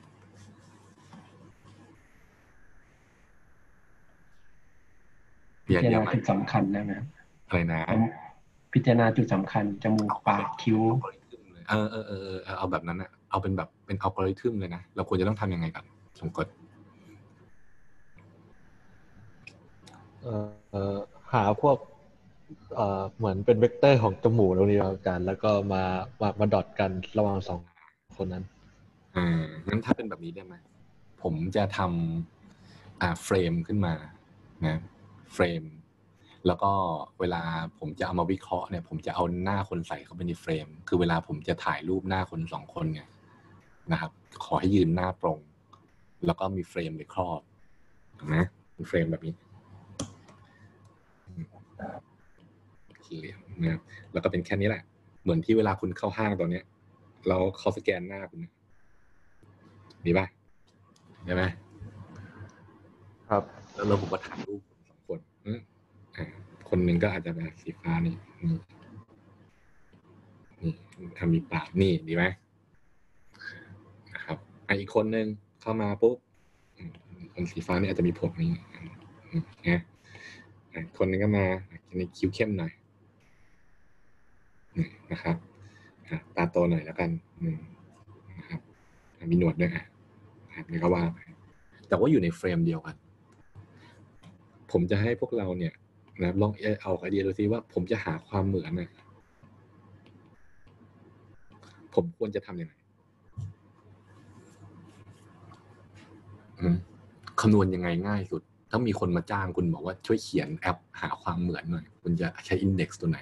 S4: พิจารณาจุดสำคัญได้ไหม
S1: อะไรนะ
S4: พิจารณาจุดสำคัญจมูกปากคิ้ว
S1: เอาแบบนั้นนะเอาเป็นแบบเป็นอัลกอริทึมเลยนะเราควรจะต้องทำยังไงกันสมกฎ
S3: หาพวกเหมือนเป็นเวกเตอร์ของจมูกตรงนี้อาจารย์แล้วก็มาดอทกันระหว่าง2คนนั้น
S1: งั้นถ้าเป็นแบบนี้ได้ไหมผมจะทำเฟรมขึ้นมานะเฟรมแล้วก็เวลาผมจะเอามาวิเคราะห์เนี่ยผมจะเอาหน้าคนใส่เข้าไปในเฟรมคือเวลาผมจะถ่ายรูปหน้าคน2คนเนี่ยนะครับขอให้ยืนหน้าตรงแล้วก็มีเฟรมไปครอบถูกไหมเป็นเฟรมแบบนี้เหลี่ยมนะแล้วก็เป็นแค่นี้แหละเหมือนที่เวลาคุณเข้าห้างตอนนี้แล้วเขาสแกนหน้าคุณดีป่ะใช่ไหม
S3: ครับ
S1: แล้วผมก็ถ่ายรูป2คนคนหนึ่งก็อาจจะแบบสีฟ้านี่ทำมีปากนี่ดีไหมนะครับอีกคนหนึ่งเข้ามาปุ๊บคนสีฟ้านี่อาจจะมีผมนี่นะคนนึงก็มาในคิ้วเข้มหน่อยนะครับตาโตหน่อยแล้วกันนะครับมีหนวดด้วยนี่ก็ว่าไปแต่ว่าอยู่ในเฟรมเดียวกันผมจะให้พวกเราเนี่ยนะลองเอาไอเดียดูซิว่าผมจะหาความเหมือนผมควรจะทำยังไงคำนวณยังไงง่ายสุดถ้ามีคนมาจ้างคุณบอกว่าช่วยเขียนแอปหาความเหมือนหน่อยคุณจะใช้อินเด็กซ์ตัวไหน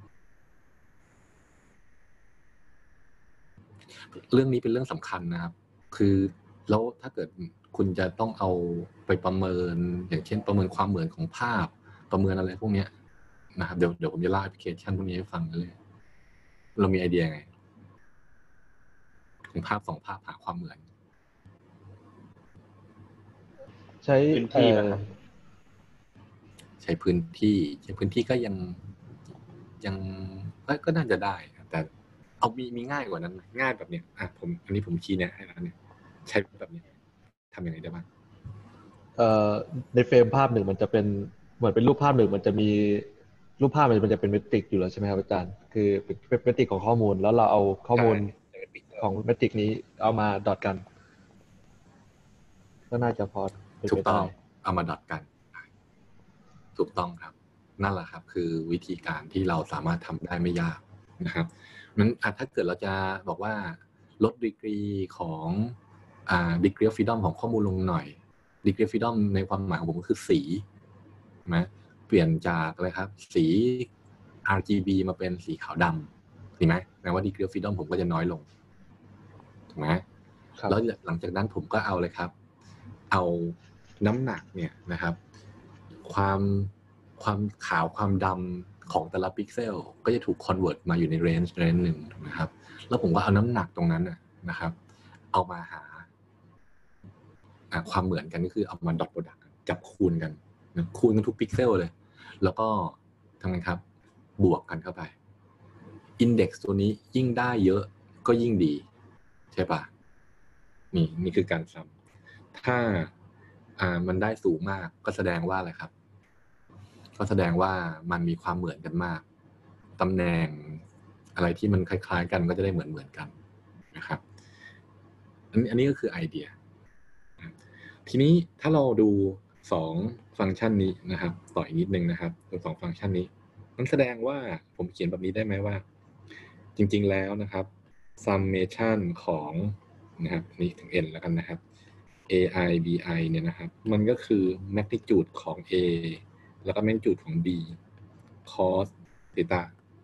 S1: เรื่องนี้เป็นเรื่องสำคัญนะครับคือแล้วถ้าเกิดคุณจะต้องเอาไปประเมินอย่างเช่นประเมินความเหมือนของภาพประเมินอะไรพวกนี้นะครับเดี๋ยวผมจะเล่าแอปพลิเคชันพวกนี้ให้ฟังเลยเรามีไอเดียไงของภาพ2ภาพหาความเหมือน
S3: ใช้พื้นที่
S1: ใช้พื้นที่ก็ยังก็น่าจะได้แต่เอามีง่ายกว่านั้นง่ายแบบเนี้ยอันนี้ผมชี้แนะให้แล้วเนี่ยใช้แบบนี้ทำยังไงได้บ้าง
S3: ในเฟรมภาพหนึ่งมันจะเป็นเหมือนเป็นรูปภาพหนึ่งมันจะมีรูปภาพมันจะเป็นเมตริกอยู่แล้วใช่ไหมครับอาจารย์คือเป็นเมตริกของข้อมูลแล้วเราเอาข้อมูลของเมตริกนี้เอามาดอทกันก็น่าจะพอ
S1: ถูกต้องเอามาดอทกันถูกต้องครับนั่นแหละครับคือวิธีการที่เราสามารถทำได้ไม่ยากนะครับนั้นถ้าเกิดเราจะบอกว่าลดดีกรีของdegree of freedom ของข้อมูลลงหน่อย degree of freedom ในความหมายของผมก็คือสีนะเปลี่ยนจากอะไรครับสี RGB มาเป็นสีขาวดำถูกไหมแปลว่า degree of freedom ผมก็จะน้อยลงถูกไหมแล้วหลังจากนั้นผมก็เอาเลยครับ เอาน้ำหนักเนี่ยนะครับความขาวความดำของแต่ละพิกเซลก็จะถูกคอนเวิร์ตมาอยู่ในเรนจ์หนึ่งนะครับแล้วผมก็เอาน้ำหนักตรงนั้นนะครับเอามาหาความเหมือนกันก็คือเอามาดอทโปรดักต์จับคูณกันคูณกันทุกพิกเซลเลยแล้วก็ทำไงครับบวกกันเข้าไปอินเด็กซ์ตัวนี้ยิ่งได้เยอะก็ยิ่งดีใช่ปะนี่คือการซ้ำถ้ามันได้สูงมากก็แสดงว่าอะไรครับก็แสดงว่ามันมีความเหมือนกันมากตำแหน่งอะไรที่มันคล้ายๆกันก็จะได้เหมือนกันนะครับอันนี้ก็คือไอเดียทีนี้ถ้าเราดู2ฟังก์ชันนี้นะครับต่ออีกนิดนึงนะครับตัว2ฟังก์ชันนี้มันแสดงว่าผมเขียนแบบนี้ได้ไหมว่าจริงๆแล้วนะครับ summation ของนะครับนี่ถึง n แล้วกันนะครับ ai bi เนี่ยนะครับมันก็คือ magnitude ของ a แล้วก็ magnitude ของ b cos theta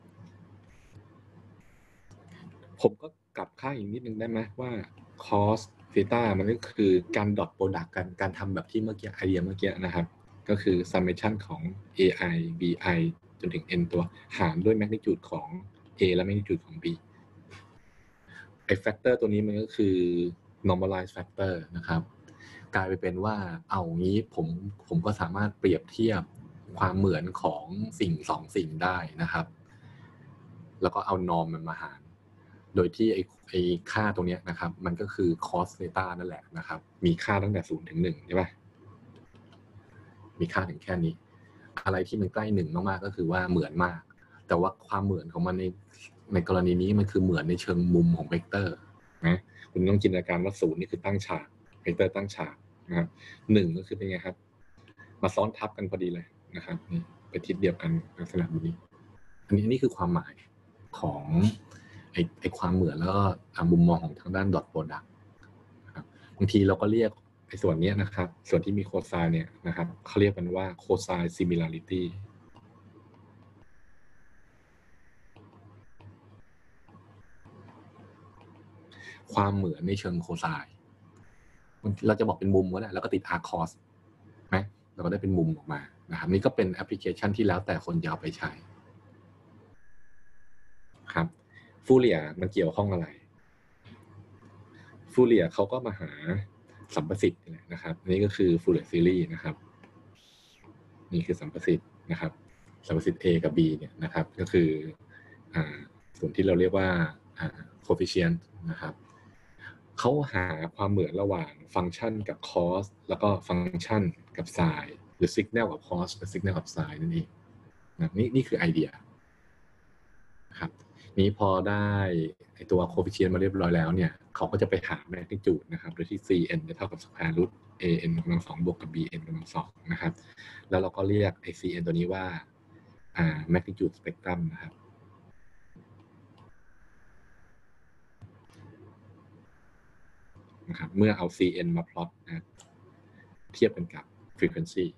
S1: ผมก็กลับค่าอีกนิดนึงได้ไหมว่า cos theta มันก็คือการดอทโปรดักต์กันการทำแบบที่เมื่อกี้ไอเดียเมื่อกี้นะครับก็คือ summation ของ ai bi จนถึง n ตัวหารด้วย magnitude ของ a และ magnitude ของ b ไอ้ factor ตัวนี้มันก็คือ normalize factor นะครับกลายไปเป็นว่าเอางี้ผมก็สามารถเปรียบเทียบความเหมือนของสิ่ง2สิ่งได้นะครับแล้วก็เอา norm มันมาหารโดยที่ไอ้ค่าตรงนี้นะครับมันก็คือ cos theta นั่นแหละนะครับมีค่าตั้งแต่0ถึง1ใช่ป่ะมีค่าถึงแค่นี้อะไรที่มันใกล้1มากๆก็คือว่าเหมือนมากแต่ว่าความเหมือนของมันในกรณีนี้มันคือเหมือนในเชิงมุมของเวกเตอร์นะคุณต้องจินตนาการว่า0นี่คือตั้งฉากเวกเตอร์ตั้งฉากนะครับ1ก็คือเป็นไงครับมาซ้อนทับกันพอดีเลยนะครับนี่ไปทิศเดียวกันลักษณะแบบนี้อันนี้คือความหมายของไอ้ความเหมือนแล้วก็มุมมองของทางด้านดอทโปรดักต์นะครับบางทีเราก็เรียกไอ้ส่วนนี้นะครับส่วนที่มีโคไซน์เนี่ยนะครับเขาเรียกกันว่าโคไซน์ซิมิลาริตี้ความเหมือนในเชิงโคไซน์เราจะบอกเป็นมุมก็ได้แล้วก็ติดอาร์คอสไหมเราก็ได้เป็นมุมออกมานะครับนี่ก็เป็นแอปพลิเคชันที่แล้วแต่คนจะเอาไปใช้ครับฟูเรียมันเกี่ยวข้องอะไรฟูเรียเขาก็มาหาสัมประสิทธิ์นะครับนี่ก็คือฟูเรียซีรีส์นะครับนี่คือสัมประสิทธิ์นะครับสัมประสิทธิ์ A กับ B เนี่ยนะครับก็คือส่วนที่เราเรียกว่าcoefficient นะครับเขาหาความเหมือนระหว่างฟังก์ชันกับ cos แล้วก็ฟังก์ชันกับ sin หรือ signal กับ cos กับ signal กับ sin นั่นเองนะนี่คือไอเดียครับนี้พอได้ไอตัว coefficient มาเรียบร้อยแล้วเนี่ยเขาก็จะไปหา magnitude นะครับโดยที่ cn จะเท่ากับ square root an กำลัง2บวกกับ bn กำลัง2นะครับแล้วเราก็เรียกไอ cn ตัวนี้ว่าmagnitude spectrum นะครับเมื่อเอา cn มาพลอตนะเทียบกันกับ frequency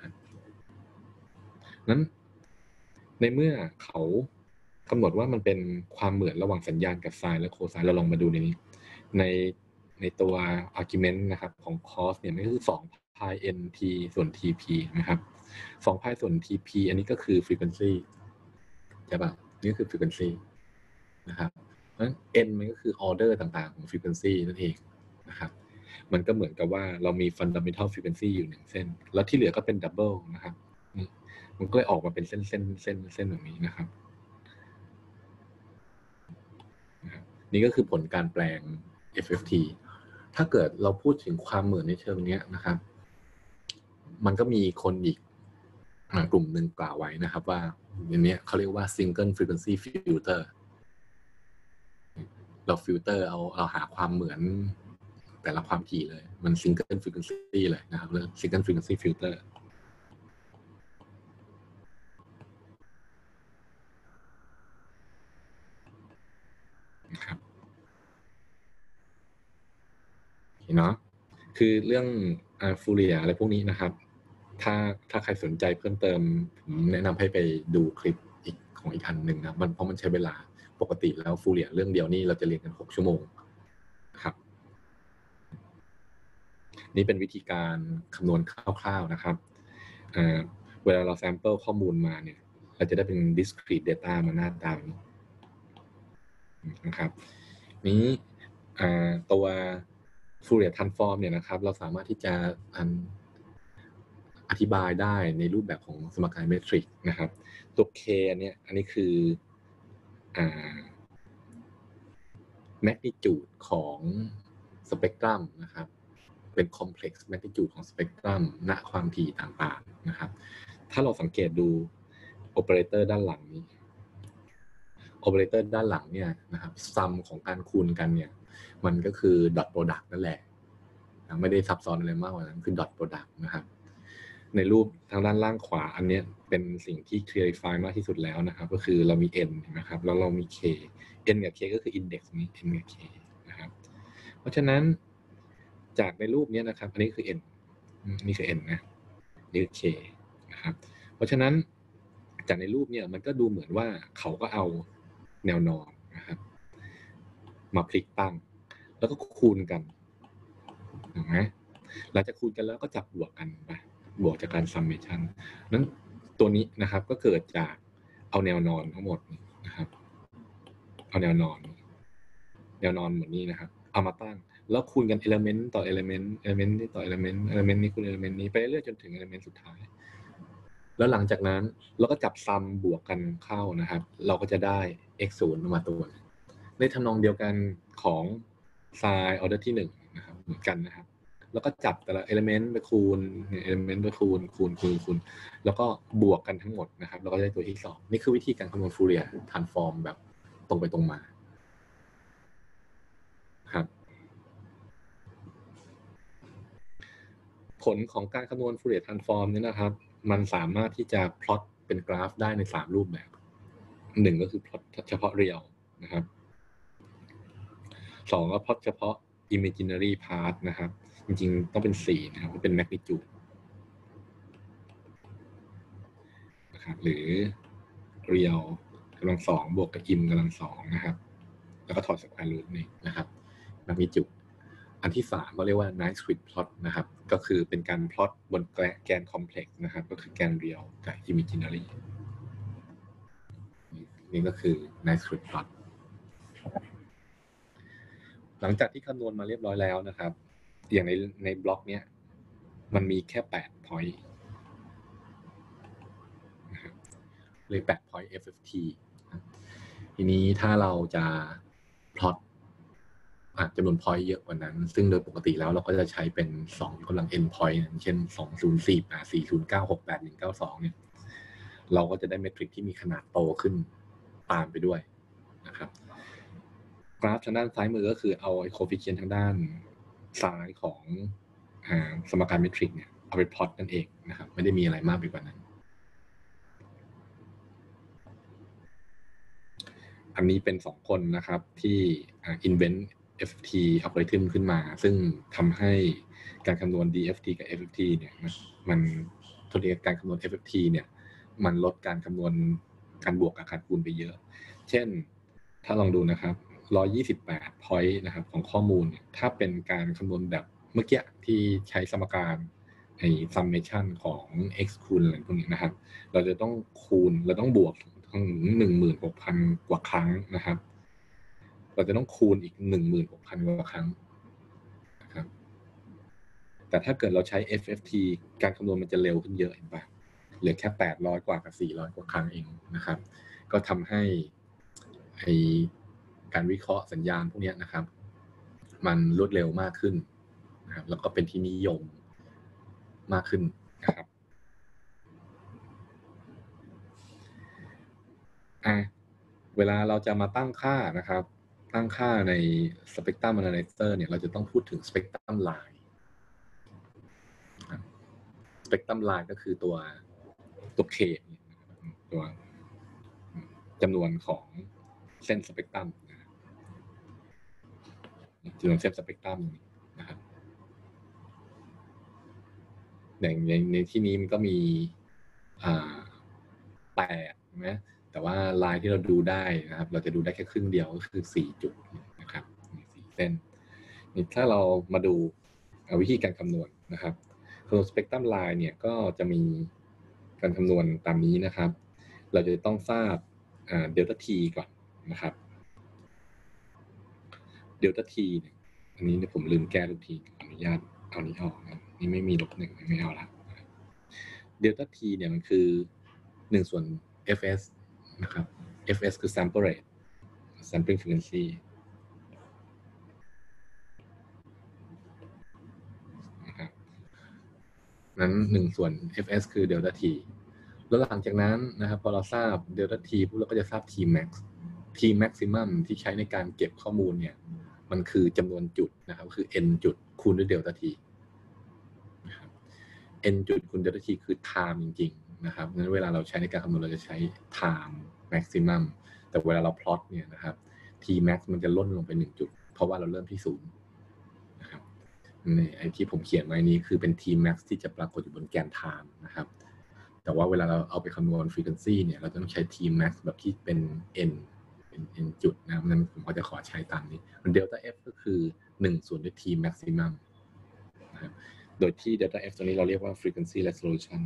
S1: นั้นในเมื่อเขากำหนดว่ามันเป็นความเหมือนระหว่างสัญญาณกับไซน์และโคไซน์เราลองมาดูในนี้ในตัว argument นะครับของ cos เนี่ยมันก็คือ2 pi nt ส่วน tp นะครับ2 pi ส่วน tp อันนี้ก็คือ frequency ใช่ป่ะนี่คือ frequency นะครับเพราะฉะนั้น n มันก็คือ order ต่างๆของ frequency นั่นเองนะครับมันก็เหมือนกับว่าเรามี fundamental frequency อยู่1เส้นแล้วที่เหลือก็เป็น double นะครับมันก็เลยออกมาเป็นเส้นแบบนี้นะครับนี่ก็คือผลการแปลง FFT ถ้าเกิดเราพูดถึงความเหมือนในเชิงนี้นะครับมันก็มีคนอีกกลุ่มหนึ่งกล่าวไว้นะครับว่าอันนี้เขาเรียกว่า single frequency filter เราฟิลเตอร์เราหาความเหมือนแต่ละความถี่เลยมัน single frequency เลยนะครับเรียก single frequency filterนะครับเนาะคือเรื่องฟูเรียอะไรพวกนี้นะครับถ้าใครสนใจเพิ่มเติมผมแนะนำให้ไปดูคลิปของอีกอันหนึ่งนะเพราะมันใช้เวลาปกติแล้วฟูเรียเรื่องเดียวนี่เราจะเรียนกัน6 ชั่วโมงครับนี่เป็นวิธีการคำนวณคร่าวๆนะครับเวลาเราแซมเปิลข้อมูลมาเนี่ยเราจะได้เป็น discrete data มาหน้าตาแบบนี้นะครับนี้ตัว Fourier transform เนี่ยนะครับเราสามารถที่จะอธิบายได้ในรูปแบบของสมการเมตริกนะครับตัว K เนี่ยอันนี้คือmagnitude ของสเปกตรัมนะครับเป็น complex magnitude ของสเปกตรัมณความถี่ต่างๆนะครับถ้าเราสังเกตดูโอเปอเรเตอร์ด้านหลังนี้โอเปอเรเตอร์ด้านหลังเนี่ยนะครับซัมของการคูณกันเนี่ยมันก็คือ dot product นั่นแหละไม่ได้ซับซ้อนอะไรมากกว่านั้นคือ dot product นะครับในรูปทางด้านล่างขวาอันนี้เป็นสิ่งที่ clarify มากที่สุดแล้วนะครับก็คือเรามี n นะครับแล้วเรามี k n กับ k ก็คือ index นี้ n กับ k นะครับเพราะฉะนั้นจากในรูปนี้นะครับอันนี้คือ n นี่คือ n นะนี่คือ k นะครับเพราะฉะนั้นจากในรูปเนี่ยมันก็ดูเหมือนว่าเขาก็เอาแนวนอนนะครับมาพลิกตั้งแล้วก็คูณกันถูกไหมหลังจากคูณกันแล้วก็จับบวกกันไปบวกจากการ summation นั้นตัวนี้นะครับก็เกิดจากเอาแนวนอนทั้งหมดนะครับเอาแนวนอนเหมือนนี้นะครับเอามาตั้งแล้วคูณกัน element ต่อ element นี้ต่อ element นี้คูณ element นี้ไปเรื่อยจนถึง element สุดท้ายแล้วหลังจากนั้นเราก็จับซัมบวกกันเข้านะครับเราก็จะได้ x 0มาตัวในทำนองเดียวกันของ sin order ที่1นะครับเหมือนกันนะครับแล้วก็จับแต่ละ element ไปคูณ element ไปคูณแล้วก็บวกกันทั้งหมดนะครับเราก็ได้ตัวที่2นี่คือวิธีการคำนวณ Fourier transform แบบตรงไปตรงมาครับผลของการคำนวณ Fourier transform เนี่ยนะครับมันสามารถที่จะพล็อตเป็นกราฟได้ใน3รูปแบบ1ก็คือพล็อตเฉพาะเรียลนะครับ2ก็พล็อตเฉพาะ imaginary part นะครับจริงๆต้องเป็น4นะครับเป็น magnitude นะครับหรือ real กำลัง2บวกกับ im กำลัง2นะครับแล้วก็ถอด square root นี่นะครับ magnitude อันที่3เขาเรียกว่า nice sweet plot นะครับก็คือเป็นการพล็อตบนแกน complex นะครับก็คือแกน real กับ imaginary นี่ก็คือ nice sweet plot หลังจากที่คำนวณมาเรียบร้อยแล้วนะครับอย่างในบล็อกเนี้ยมันมีแค่8 point นะครับเลย8 point FFT ทีนี้ถ้าเราจะพล็อตจำนวน point เยอะกว่านั้นซึ่งโดยปกติแล้วเราก็จะใช้เป็น2กำลัง n point เช่น204 4096 8192เนี่ยเราก็จะได้เมทริกที่มีขนาดโตขึ้นตามไปด้วยนะครับกราฟทางด้านซ้ายมือก็คือเอาไอ้โคฟิเชียนทางด้านซ้ายของสมการเมทริกเนี่ยเอาไปพล็อตนั่นเองนะครับไม่ได้มีอะไรมากไปกว่านั้นอันนี้เป็น2คนนะครับที่ invent FFT algorithm ขึ้นมาซึ่งทำให้การคำนวณ DFT กับ FFT เนี่ยมันตัวการคำนวณ FFT เนี่ยมันลดการคำนวณการบวกกับการคูณไปเยอะเช่นถ้าลองดูนะครับ128 point นะครับของข้อมูลเนี่ยถ้าเป็นการคำนวณแบบเมื่อกี้ที่ใช้สมการไอ้ summation ของ x คูณอะไรพวกนี้นะครับเราจะต้องคูณเราต้องบวกถึง 16,000 กว่าครั้งนะครับเราจะต้องคูณอีก 16,000 กว่าครั้งนะครับแต่ถ้าเกิดเราใช้ FFT การคำนวณมันจะเร็วขึ้นเยอะเห็นป่ะเหลือแค่800 กว่ากับ400 กว่าครั้งเองนะครับก็ทำให้ไอ้การวิเคราะห์สัญญาณพวกนี้นะครับมันรวดเร็วมากขึ้นนะครับแล้วก็เป็นที่นิยมมากขึ้นนะครับเวลาเราจะมาตั้งค่านะครับตั้งค่าใน Spectrum Analyzer เนี่ยเราจะต้องพูดถึง Spectrum Line Spectrum Line ก็คือตัวK ตัวจำนวนของเส้นสเปกตรัมจำนวนเส้นสเปกตรัมนะครับในที่นี้มันก็มี8นะแต่ว่าลายที่เราดูได้นะครับเราจะดูได้แค่ครึ่งเดียวก็คือ4 จุดนะครับ4 เส้นนี่ถ้าเรามาดูวิธีการคำนวณนะครับคำนวณสเปกตรัมไลน์เนี่ยก็จะมีการคำนวณตามนี้นะครับเราจะต้องทราบเดลต้าทีก่อนนะครับเดลต้าทีเนี่ยอันนี้ผมลืมแก้ทุกทีขออนุญาตเอานี้ออกนะนี่ไม่มี-1ไม่เอาละเดลต้าทีเนี่ยมันคือ1 ส่วน fs นะครับ fs คือ sample rate sampling frequency นะครับนั้น1 ส่วน fs คือ delta t แล้วหลังจากนั้นนะครับพอเราทราบ delta t ปุ๊บเราก็จะทราบ t max t maximum ที่ใช้ในการเก็บข้อมูลเนี่ยมันคือจำนวนจุดนะครับคือ n จุดคูณด้วย delta t นะครับ n จุดคูณ delta t คือ time จริงๆนะครับงั้นเวลาเราใช้ในการคำนวณเราจะใช้ time maximum แต่เวลาเรา plot เนี่ยนะครับ t max มันจะล่นลงไป1 จุดเพราะว่าเราเริ่มที่0นะครับไอ้ที่ผมเขียนไว้นี้คือเป็น t max ที่จะปรากฏอยู่บนแกน time นะครับแต่ว่าเวลาเราเอาไปคำนวณ frequency เนี่ยเราจะต้องใช้ t max แบบที่เป็น n จุดนะครับนั้นผมก็จะขอใช้ตามนี้ delta f ก็คือ1 ส่วนด้วย t maximum นะครับโดยที่ delta f ตัวนี้เราเรียกว่า frequency resolution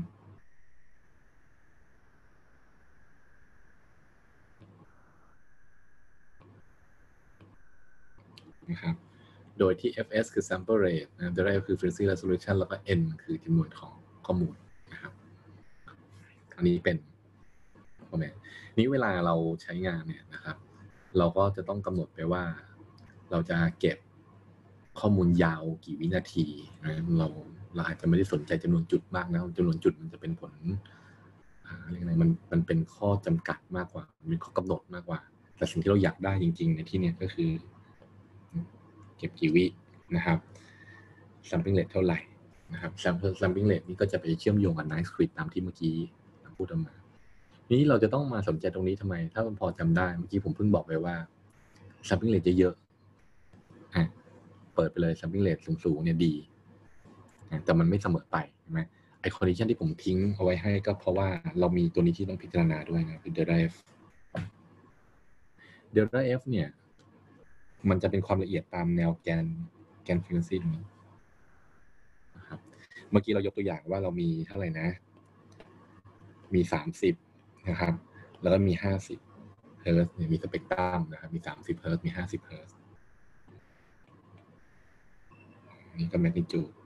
S1: นะครับโดยที่ fs คือ sample rate นะ delta f คือ frequency resolution แล้วก็ n คือจำนวนของข้อมูลนะครับอันนี้เป็นข้อแม้นี้เวลาเราใช้งานเนี่ยนะครับเราก็จะต้องกำหนดไปว่าเราจะเก็บข้อมูลยาวกี่วินาทีนะเราอาจจะไม่ได้สนใจจำนวนจุดมากนะจำนวนจุดมันจะเป็นผลอะไรไงมันเป็นข้อจำกัดมากกว่าเป็นข้อกำหนดมากกว่าแต่สิ่งที่เราอยากได้จริงๆในที่นี้ก็คือเก็บกี่วินะครับ sampling rate เท่าไหร่นะครับ sampling rate นี้ก็จะไปเชื่อมโยงกับ nice grid ตามที่เมื่อกี้พูดออกมานี้เราจะต้องมาสนใจตรงนี้ทำไมถ้ามันพอจำได้เมื่อกี้ผมเพิ่งบอกไปว่า sampling rate เยอะๆเปิดไปเลย sampling rate สูงๆเนี่ยดีแต่มันไม่เสมอไปใช่ไหมไอ้ condition ที่ผมทิ้งเอาไว้ให้ก็เพราะว่าเรามีตัวนี้ที่ต้องพิจารณาด้วยนะคือ delta f delta f เนี่ยมันจะเป็นความละเอียดตามแนวแกน frequency นี้นะครับเมื่อกี้เรายกตัวอย่างว่าเรามีเท่าไหร่นะมี30นะครับแล้วก็มี50เฮิร์ตซ์มีสเปกตรัมนะครับมี30เฮิร์ตซ์มี50เฮิร์ตซ์นี่ก็แมกนิจูด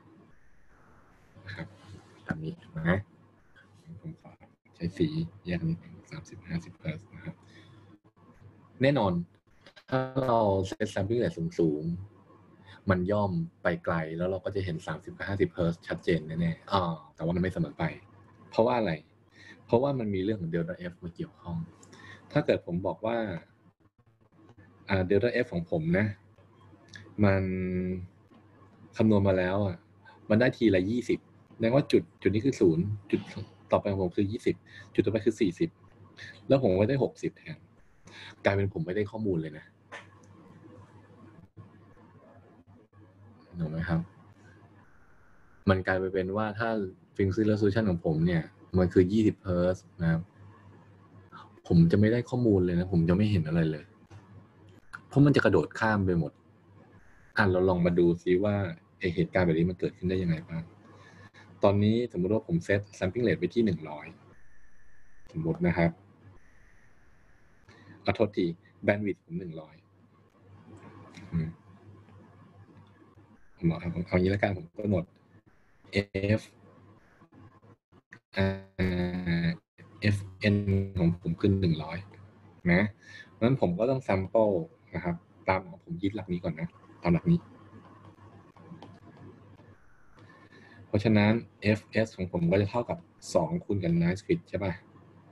S1: นะครับตามนี้นะผมขอใช้สีแยกนิดนึง30-50เฮิร์ตซ์นะครับแน่นอนถ้าเราเซต sampling rate สูงๆมันย่อมไปไกลแล้วเราก็จะเห็น30กับ50เฮิร์ตซ์ชัดเจนแน่ๆแต่ว่ามันไม่เสมอไปเพราะว่าอะไรเพราะว่ามันมีเรื่องของ delta f มาเกี่ยวข้องถ้าเกิดผมบอกว่าdelta f ของผมนะมันคำนวณมาแล้วมันได้ทีละ20แสดงว่าจุดนี้คือ0จุดต่อไปของผมคือ20จุดต่อไปคือ40แล้วผมไว้ได้60แทนกลายเป็นผมไม่ได้ข้อมูลเลยนะถูกไหมครับมันกลายไปเป็นว่าถ้า frequency resolution ของผมเนี่ยมันคือ20 Hz นะครับผมจะไม่ได้ข้อมูลเลยนะผมจะไม่เห็นอะไรเลยเพราะมันจะกระโดดข้ามไปหมดเราลองมาดูซิว่าเหตุการณ์แบบนี้มันเกิดขึ้นได้ยังไงบ้างตอนนี้สมมติว่าผมเซต sampling rate ไว้ที่100สมมตินะครับขอโทษที bandwidth ผม100เอางี้แล้วกันผมก็กำหนด fn ของผมคือ100นะเพราะฉะนั้นผมก็ต้อง sample นะครับตามของผมยึดหลักนี้ก่อนนะตามหลักนี้เพราะฉะนั้น fs ของผมก็จะเท่ากับ2คูณกับ nice grid ใช่ป่ะ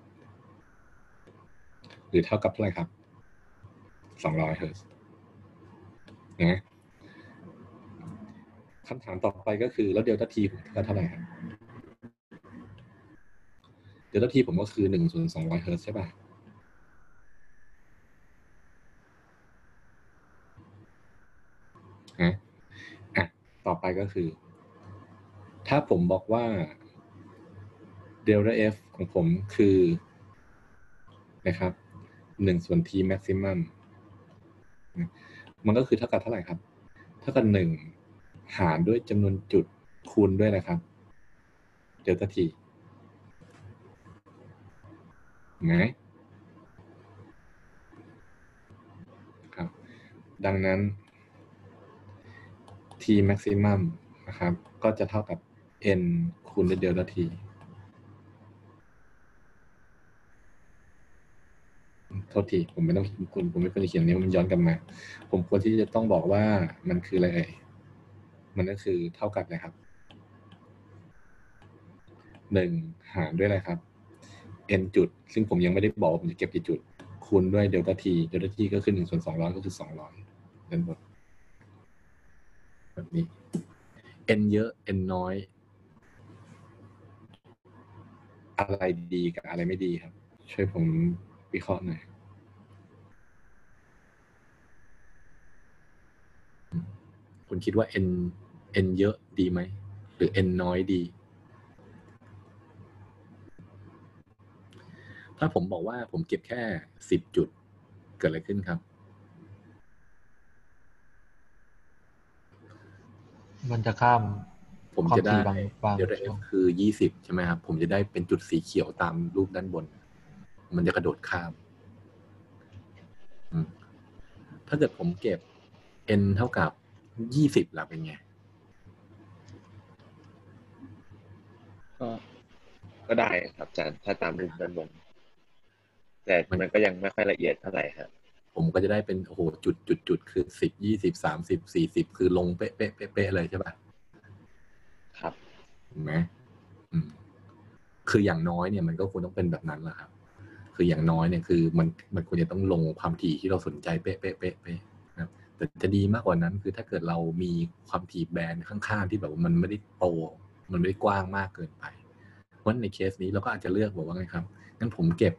S1: หรือเท่ากับเท่าไหร่ครับ200 Hz นะคำถามต่อไปก็คือแล้ว delta t ผมเท่าไหร่ครับ delta t ผมก็คือ1 ส่วน 200 Hz ใช่ป่ะต่อไปก็คือถ้าผมบอกว่า delta f ของผมคือนะครับ1 ส่วน t maximum มันก็คือเท่ากับเท่าไหร่ครับเท่ากับ1 หารด้วยจำนวนจุดคูณด้วยนะครับเดลต้าทีไงครับดังนั้น t maximum นะครับก็จะเท่ากับ n คูณด้วยเดลต้าทีโทษทีผมไม่ต้องคุณผมไม่ควรจะเขียนนี้มันย้อนกลับมาผมควรที่จะต้องบอกว่ามันคืออะไรมันก็คือเท่ากับอะไรครับ1หารด้วยอะไรครับ n จุดซึ่งผมยังไม่ได้บอกผมจะเก็บกี่จุดคูณด้วยเดลต้าทีเดลต้าทีก็คือ1/200ก็คือ200ด้านบนแบบนี้ n เยอะ n น้อยอะไรดีกับอะไรไม่ดีครับช่วยผมวิเคราะห์หน่อยคุณคิดว่า n เยอะดีไหมหรือ n น้อยดีถ้าผมบอกว่าผมเก็บแค่10จุดเกิดอะไรขึ้นครับ
S3: มันจะข้าม
S1: ผมจะได้
S3: บาง
S1: เดลต้า F คือ20ใช่ไหมครับผมจะได้เป็นจุดสีเขียวตามรูปด้านบนมันจะกระโดดข้ามถ้าเกิดผมเก็บ n เท่ากับ20ล่ะเป็นไง
S2: ก็ได้ครับอาจารย์ถ้าตามรูปด้านบนแต่มันก็ยังไม่ค่อยละเอียดเท่าไหร่ครับ
S1: ผมก็จะได้เป็นโอ้โหจุดคือ10 20 30 40คือลงเป๊ะเลยใช่ป่ะ
S2: ครับ
S1: เห็นไหมคืออย่างน้อยเนี่ยมันก็ควรต้องเป็นแบบนั้นแหละครับคืออย่างน้อยเนี่ยคือมันควรจะต้องลงความถี่ที่เราสนใจเป๊ะนะแต่จะดีมากกว่านั้นคือถ้าเกิดเรามีความถี่แบนข้างๆที่แบบว่ามันไม่ได้โตมันไม่ได้กว้างมากเกินไปเพราะในเคสนี้เราก็อาจจะเลือกบอกว่าไงครับงั้นผมเก็บ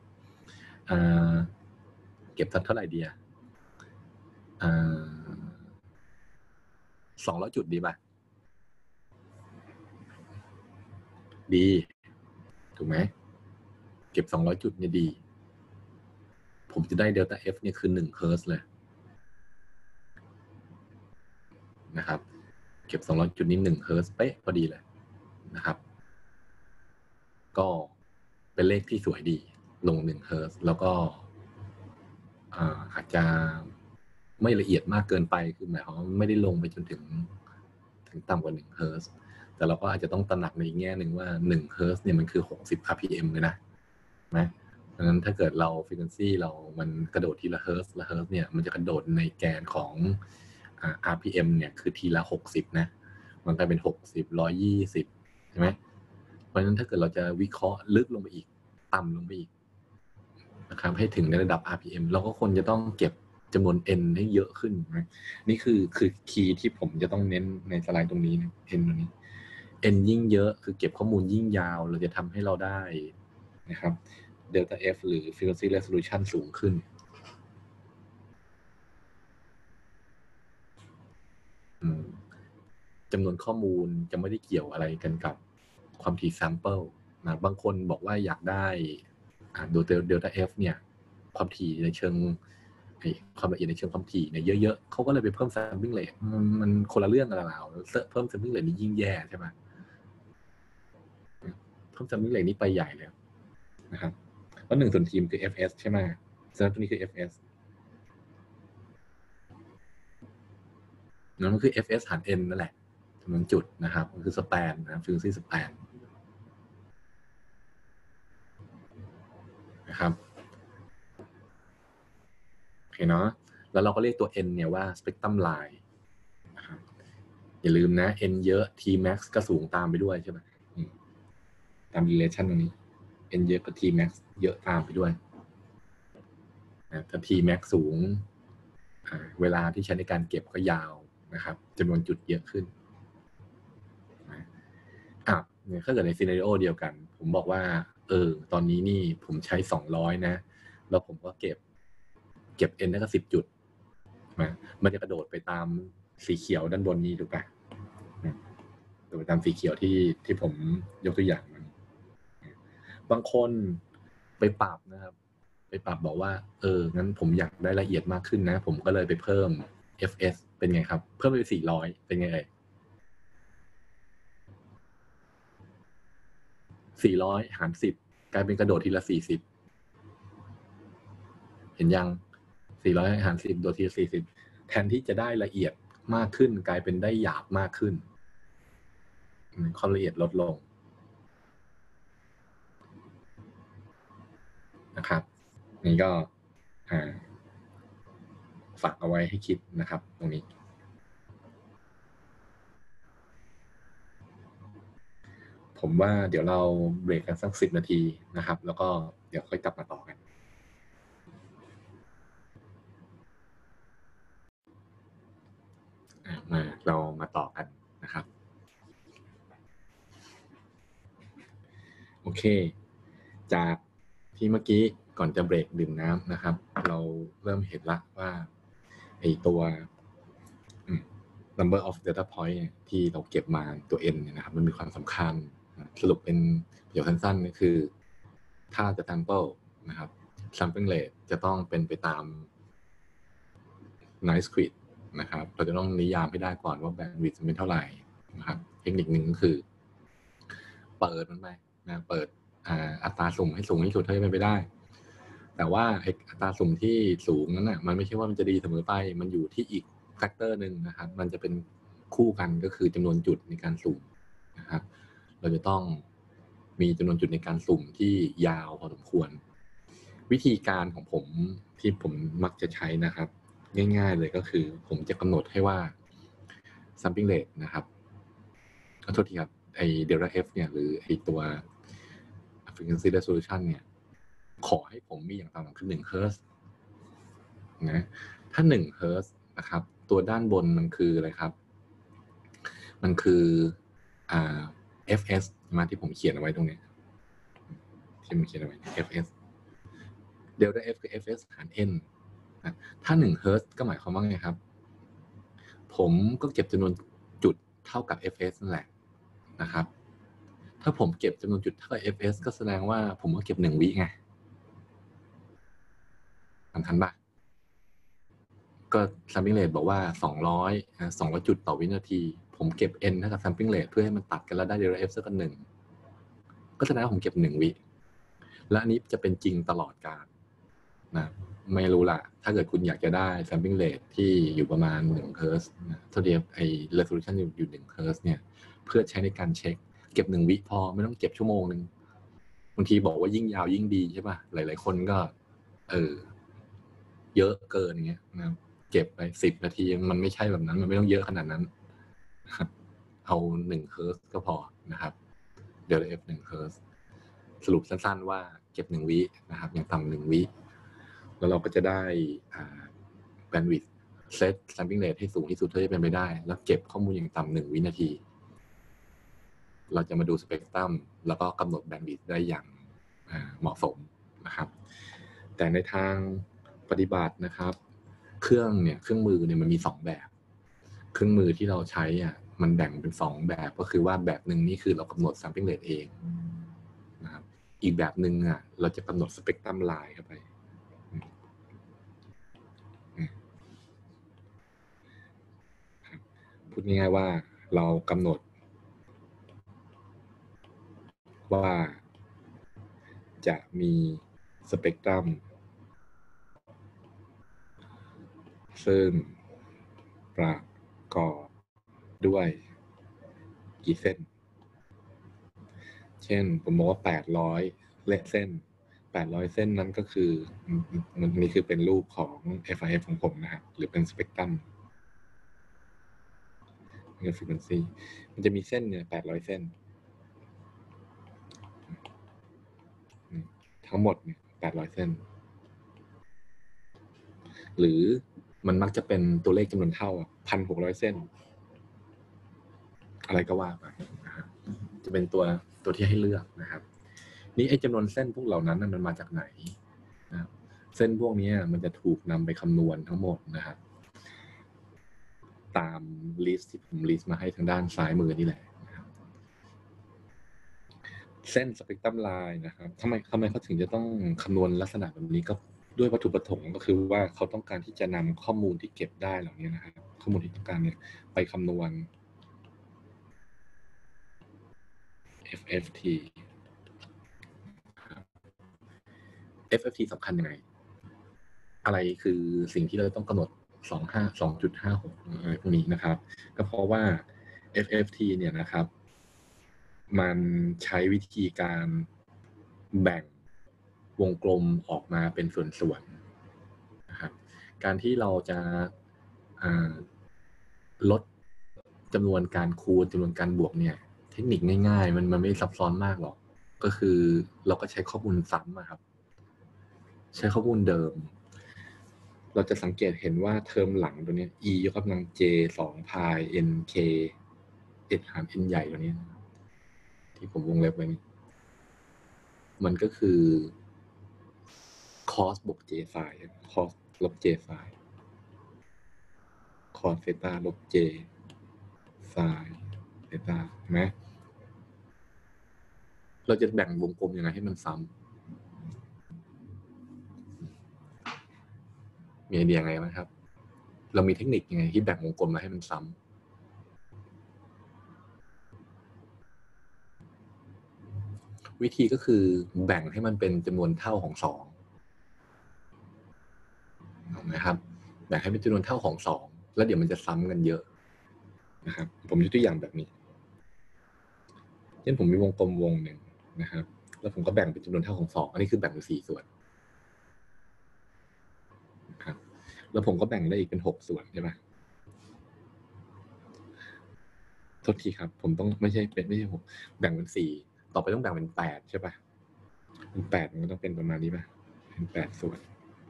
S1: สักเท่าไหร่ดี200จุดดีป่ะดีถูกไหมเก็บ200จุดเนี่ยดีผมจะได้เดลต้า F เนี่ยคือ1เฮิร์ตซ์เลยนะครับเก็บ200จุดนี้1เฮิร์ตซ์เป๊ะพอดีเลยนะครับก็เป็นเลขที่สวยดีลง1เฮิร์ตซ์แล้วก็อาจจะไม่ละเอียดมากเกินไปคือหมายความว่าไม่ได้ลงไปจนถึงต่ำกว่า1เฮิร์ตซ์แต่เราก็อาจจะต้องตระหนักในอีกแง่หนึ่งว่า1เฮิร์ตซ์เนี่ยมันคือ60 rpm เลยนะไหมดังนั้นถ้าเกิดเรา frequency เรามันกระโดดทีละเฮิร์ตซ์เนี่ยมันจะกระโดดในแกนของrpm เนี่ยคือทีละ60นะมันกลายเป็น60 120ใช่ไหมเพราะฉะนั้นถ้าเกิดเราจะวิเคราะห์ลึกลงไปอีกต่ำลงไปอีกนะครับให้ถึงในระดับ rpm เราก็ควรจะต้องเก็บจำนวน n ให้เยอะขึ้นนะนี่คือคีย์ที่ผมจะต้องเน้นในสไลด์ตรงนี้นะ n ตรงนี้ n ยิ่งเยอะคือเก็บข้อมูลยิ่งยาวเราจะทำให้เราได้นะครับ delta f หรือ frequency resolution สูงขึ้นจำนวนข้อมูลจะไม่ได้เกี่ยวอะไรกันกับความถี่ sample นะบางคนบอกว่าอยากได้ดู delta f เนี่ยความถี่ในเชิงความละเอียดในเชิงความถี่เนี่ยเยอะๆเขาก็เลยไปเพิ่ม sampling rate มันคนละเรื่องกันแล้วเพิ่ม sampling rate นี่ยิ่งแย่ใช่ไหมเพิ่ม sampling rate นี่ไปใหญ่เลยนะครับเพราะ1/ทีมคือ fs ใช่ไหมฉะนั้นตัวนี้คือ fs นั่นก็คือ fs หาร n นั่นแหละจำนวนจุดนะครับมันคือ span นะ frequency span นะครับโอเคเนาะแล้วเราก็เรียกตัว n เนี่ยว่า spectrum line นะครับอย่าลืมนะ n เยอะ t max ก็สูงตามไปด้วยใช่ไหมตาม relation ตรงนี้ n เยอะกับ t max เยอะตามไปด้วยถ้า t max สูงเวลาที่ใช้ในการเก็บก็ยาวนะครับจำนวนจุดเยอะขึ้นเนี่ยถ้าเกิดในซีนาริโอเดียวกันผมบอกว่าตอนนี้นี่ผมใช้200นะแล้วผมก็เก็บ n ได้ก็10จุดมันจะกระโดดไปตามสีเขียวด้านบนนี้ถูกป่ะโดยตามสีเขียวที่ผมยกตัวอย่างมันบางคนไปปรับนะครับไปปรับบอกว่างั้นผมอยากได้ละเอียดมากขึ้นนะผมก็เลยไปเพิ่ม fs เป็นไงครับเพิ่มไป400เป็นไง 400 หาร 10กลายเป็นกระโดดทีละ40เห็นยัง400 หาร 10โดดทีละ40แทนที่จะได้ละเอียดมากขึ้นกลายเป็นได้หยาบมากขึ้นความละเอียดลดลงนะครับนี่ก็ฝากเอาไว้ให้คิดนะครับตรงนี้ผมว่าเดี๋ยวเราเบรกกันสัก10 นาทีนะครับแล้วก็เดี๋ยวค่อยกลับมาต่อกันเรามาต่อกันนะครับโอเคจากที่เมื่อกี้ก่อนจะเบรกดื่มน้ำนะครับเราเริ่มเห็นละว่าไอตัว number of data point ที่เราเก็บมาตัว n เนี่ยนะครับมันมีความสำคัญสรุปเป็นประโยคสั้นๆก็คือถ้าจะ sample นะครับ sampling rate จะต้องเป็นไปตาม noise grid นะครับเราจะต้องนิยามให้ได้ก่อนว่า bandwidth เป็นเท่าไหร่นะครับเทคนิคหนึ่งก็คือเปิดมันไปนะเปิดอัตราสุ่มให้สูงที่สุดเท่าที่เป็นไปได้แต่ว่าอัตราสุ่มที่สูงนั้นน่ะมันไม่ใช่ว่ามันจะดีเสมอไปมันอยู่ที่อีกแฟกเตอร์หนึ่งนะครับมันจะเป็นคู่กันก็คือจำนวนจุดในการสุ่มนะครับเราจะต้องมีจำนวนจุดในการสุ่มที่ยาวพอสมควรวิธีการของผมที่ผมมักจะใช้นะครับง่ายๆเลยก็คือผมจะกำหนดให้ว่า sampling rate นะครับขอโทษทีครับไอ้ delta f เนี่ยหรือไอ้ตัว frequency resolution เนี่ยขอให้ผมมีอย่างต่ำคือ1 เฮิร์ตซ์นะถ้า1 เฮิร์ตซ์นะครับตัวด้านบนมันคืออะไรครับมันคือfs มาที่ผมเขียนเอาไว้ตรงนี้ที่ผมเขียนเอาไว้ fs delta f คือ fs หาร n นะถ้า1 เฮิร์ตซ์ก็หมายความว่าไงครับผมก็เก็บจำนวนจุดเท่ากับ fs นั่นแหละนะครับถ้าผมเก็บจำนวนจุดเท่ากับ fs ก็แสดงว่าผมก็เก็บ1 วิไงทันป่ะก็ sampling rate บอกว่า200จุดต่อวินาทีผมเก็บ n เท่ากับ sampling rate เพื่อให้มันตัดกันแล้วได้ delta f สัก1ก็แสดงว่าผมเก็บ1 วิและอันนี้จะเป็นจริงตลอดกาลนะไม่รู้ล่ะถ้าเกิดคุณอยากจะได้ sampling rate ที่อยู่ประมาณ1 เฮิร์ตซ์เท่าเดียวไอ้ resolution อยู่1 เฮิร์ตซ์เนี่ยเพื่อใช้ในการเช็คเก็บ1 วิพอไม่ต้องเก็บชั่วโมงนึงบางทีบอกว่ายิ่งยาวยิ่งดีใช่ป่ะหลายๆคนก็เยอะเกินอย่างเงี้ยนะเก็บไป10 นาทีมันไม่ใช่แบบนั้นมันไม่ต้องเยอะขนาดนั้นเอา1 เฮิร์ตซ์ก็พอนะครับเดี๋ยว f 1 เฮิร์ตซ์สรุปสั้นๆว่าเก็บ1 วินะครับอย่างต่ำ1 วิแล้วเราก็จะได้bandwidth set sampling rate ให้สูงที่สุดเท่าที่เป็นไปได้แล้วเก็บข้อมูลอย่างต่ำ1 วินาทีเราจะมาดูสเปกตรัมแล้วก็กำหนดแบนด์วิดต์ได้อย่างเหมาะสมนะครับแต่ในทางปฏิบัตินะครับเครื่องมือเนี่ยมันมี2 แบบเครื่องมือที่เราใช้มันแบ่งเป็น2 แบบก็คือว่าแบบหนึ่งนี่คือเรากำหนด sampling rate เองนะครับอีกแบบหนึ่งเราจะกำหนดสเปกตรัมไลน์เข้าไปพูดง่ายๆว่าเรากำหนดว่าจะมีสเปกตรัมซึ่งประกอบด้วยกี่เส้นเช่นผมบอกว่า800เส้น800เส้นนั้นก็คือมันนี่คือเป็นรูปของ FIF ของผมนะครับหรือเป็นสเปกตรัมนี่คือ frequency มันจะมีเส้นเนี่ย800เส้นทั้งหมดเนี่ย800เส้นหรือมันมักจะเป็นตัวเลขจำนวนเท่า 1,600 เส้นอะไรก็ว่าไปนะครับจะเป็นตัวที่ให้เลือกนะครับนี่ไอ้จำนวนเส้นพวกเหล่านั้นมันมาจากไหนนะครับเส้นพวกนี้มันจะถูกนำไปคำนวณทั้งหมดนะครับตามลิสต์ที่ผมลิสต์มาให้ทางด้านซ้ายมือนี่แหละนะครับเส้นสเปกตรัมไลน์นะครับทำไมเขาถึงจะต้องคำนวณลักษณะแบบนี้ก็ด้วยวัตถุประสงค์ก็คือว่าเขาต้องการที่จะนำข้อมูลที่เก็บได้เหล่านี้นะครับข้อมูลที่ต้องการเนี่ยไปคำนวณ FFT FFT สำคัญยังไงอะไรคือสิ่งที่เราต้องกำหนด2.56อะไรพวกนี้นะครับก็เพราะว่า FFT เนี่ยนะครับมันใช้วิธีการแบ่งวงกลมออกมาเป็นส่วนๆนะครับการที่เราจะลดจำนวนการคูณจำนวนการบวกเนี่ยเทคนิคง่ายๆมันไม่ซับซ้อนมากหรอกก็คือเราก็ใช้ข้อมูลซ้ำครับใช้ข้อมูลเดิมเราจะสังเกตเห็นว่าเทอมหลังตัวนี้ e ยกกำลัง j 2 pi n k n หาร n ใหญ่ตัวนี้ที่ผมวงเล็บไว้นี่มันก็คือ cos บวก j phi cos ลบ j phi cos เซตาลบ j phi เซตาเห็นไหมเราจะแบ่งวงกลมยังไงให้มันซ้ำมีไอเดียไงบ้างครับเรามีเทคนิคยังไงที่แบ่งวงกลมมาให้มันซ้ำวิธีก็คือแบ่งให้มันเป็นจำนวนเท่าของ2ถูกไหมครับแบ่งให้เป็นจำนวนเท่าของ2แล้วเดี๋ยวมันจะซ้ำกันเยอะนะครับผมยกตัวอย่างแบบนี้เช่นผมมีวงกลมวงหนึ่งนะครับแล้วผมก็แบ่งเป็นจำนวนเท่าของ2อันนี้คือแบ่งเป็น4ส่วนครับแล้วผมก็แบ่งได้อีกเป็น6ส่วนใช่ไหมโทษทีครับผมต้องไม่ใช่6แบ่งเป็น4ต่อไปต้องแบ่งเป็น8ใช่ป่ะเป็น8มันก็ต้องเป็นประมาณนี้ป่ะเป็น8ส่วน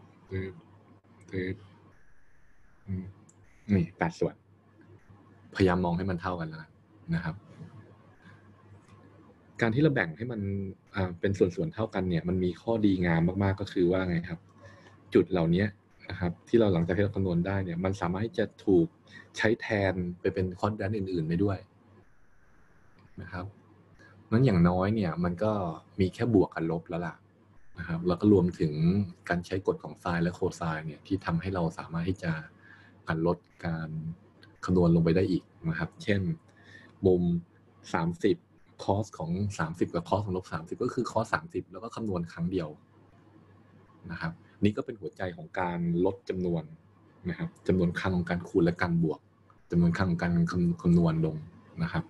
S1: นี่8ส่วนพยายามมองให้มันเท่ากันแล้วนะครับการที่เราแบ่งให้มันเป็นส่วนๆเท่ากันเนี่ยมันมีข้อดีงามมากๆก็คือว่าไงครับจุดเหล่านี้นะครับที่เราหลังจากที่เราคำนวณได้เนี่ยมันสามารถที่จะถูกใช้แทนไปเป็นคอนแดนอื่นๆได้ด้วยนะครับนั้นอย่างน้อยเนี่ยมันก็มีแค่บวกกับลบแล้วล่ะนะครับแล้วก็รวมถึงการใช้กฎของไซน์และโคไซน์เนี่ยที่ทำให้เราสามารถที่จะลดการคำนวณลงไปได้อีกนะครับเช่นมุม30คอสของ30กับคอสของลบ30ก็คือคอส30แล้วก็คำนวณครั้งเดียวนะครับนี่ก็เป็นหัวใจของการลดจำนวนนะครับจำนวนครั้งของการคูณและการบวกจำนวนครั้งของการคำนวณลงนะครับ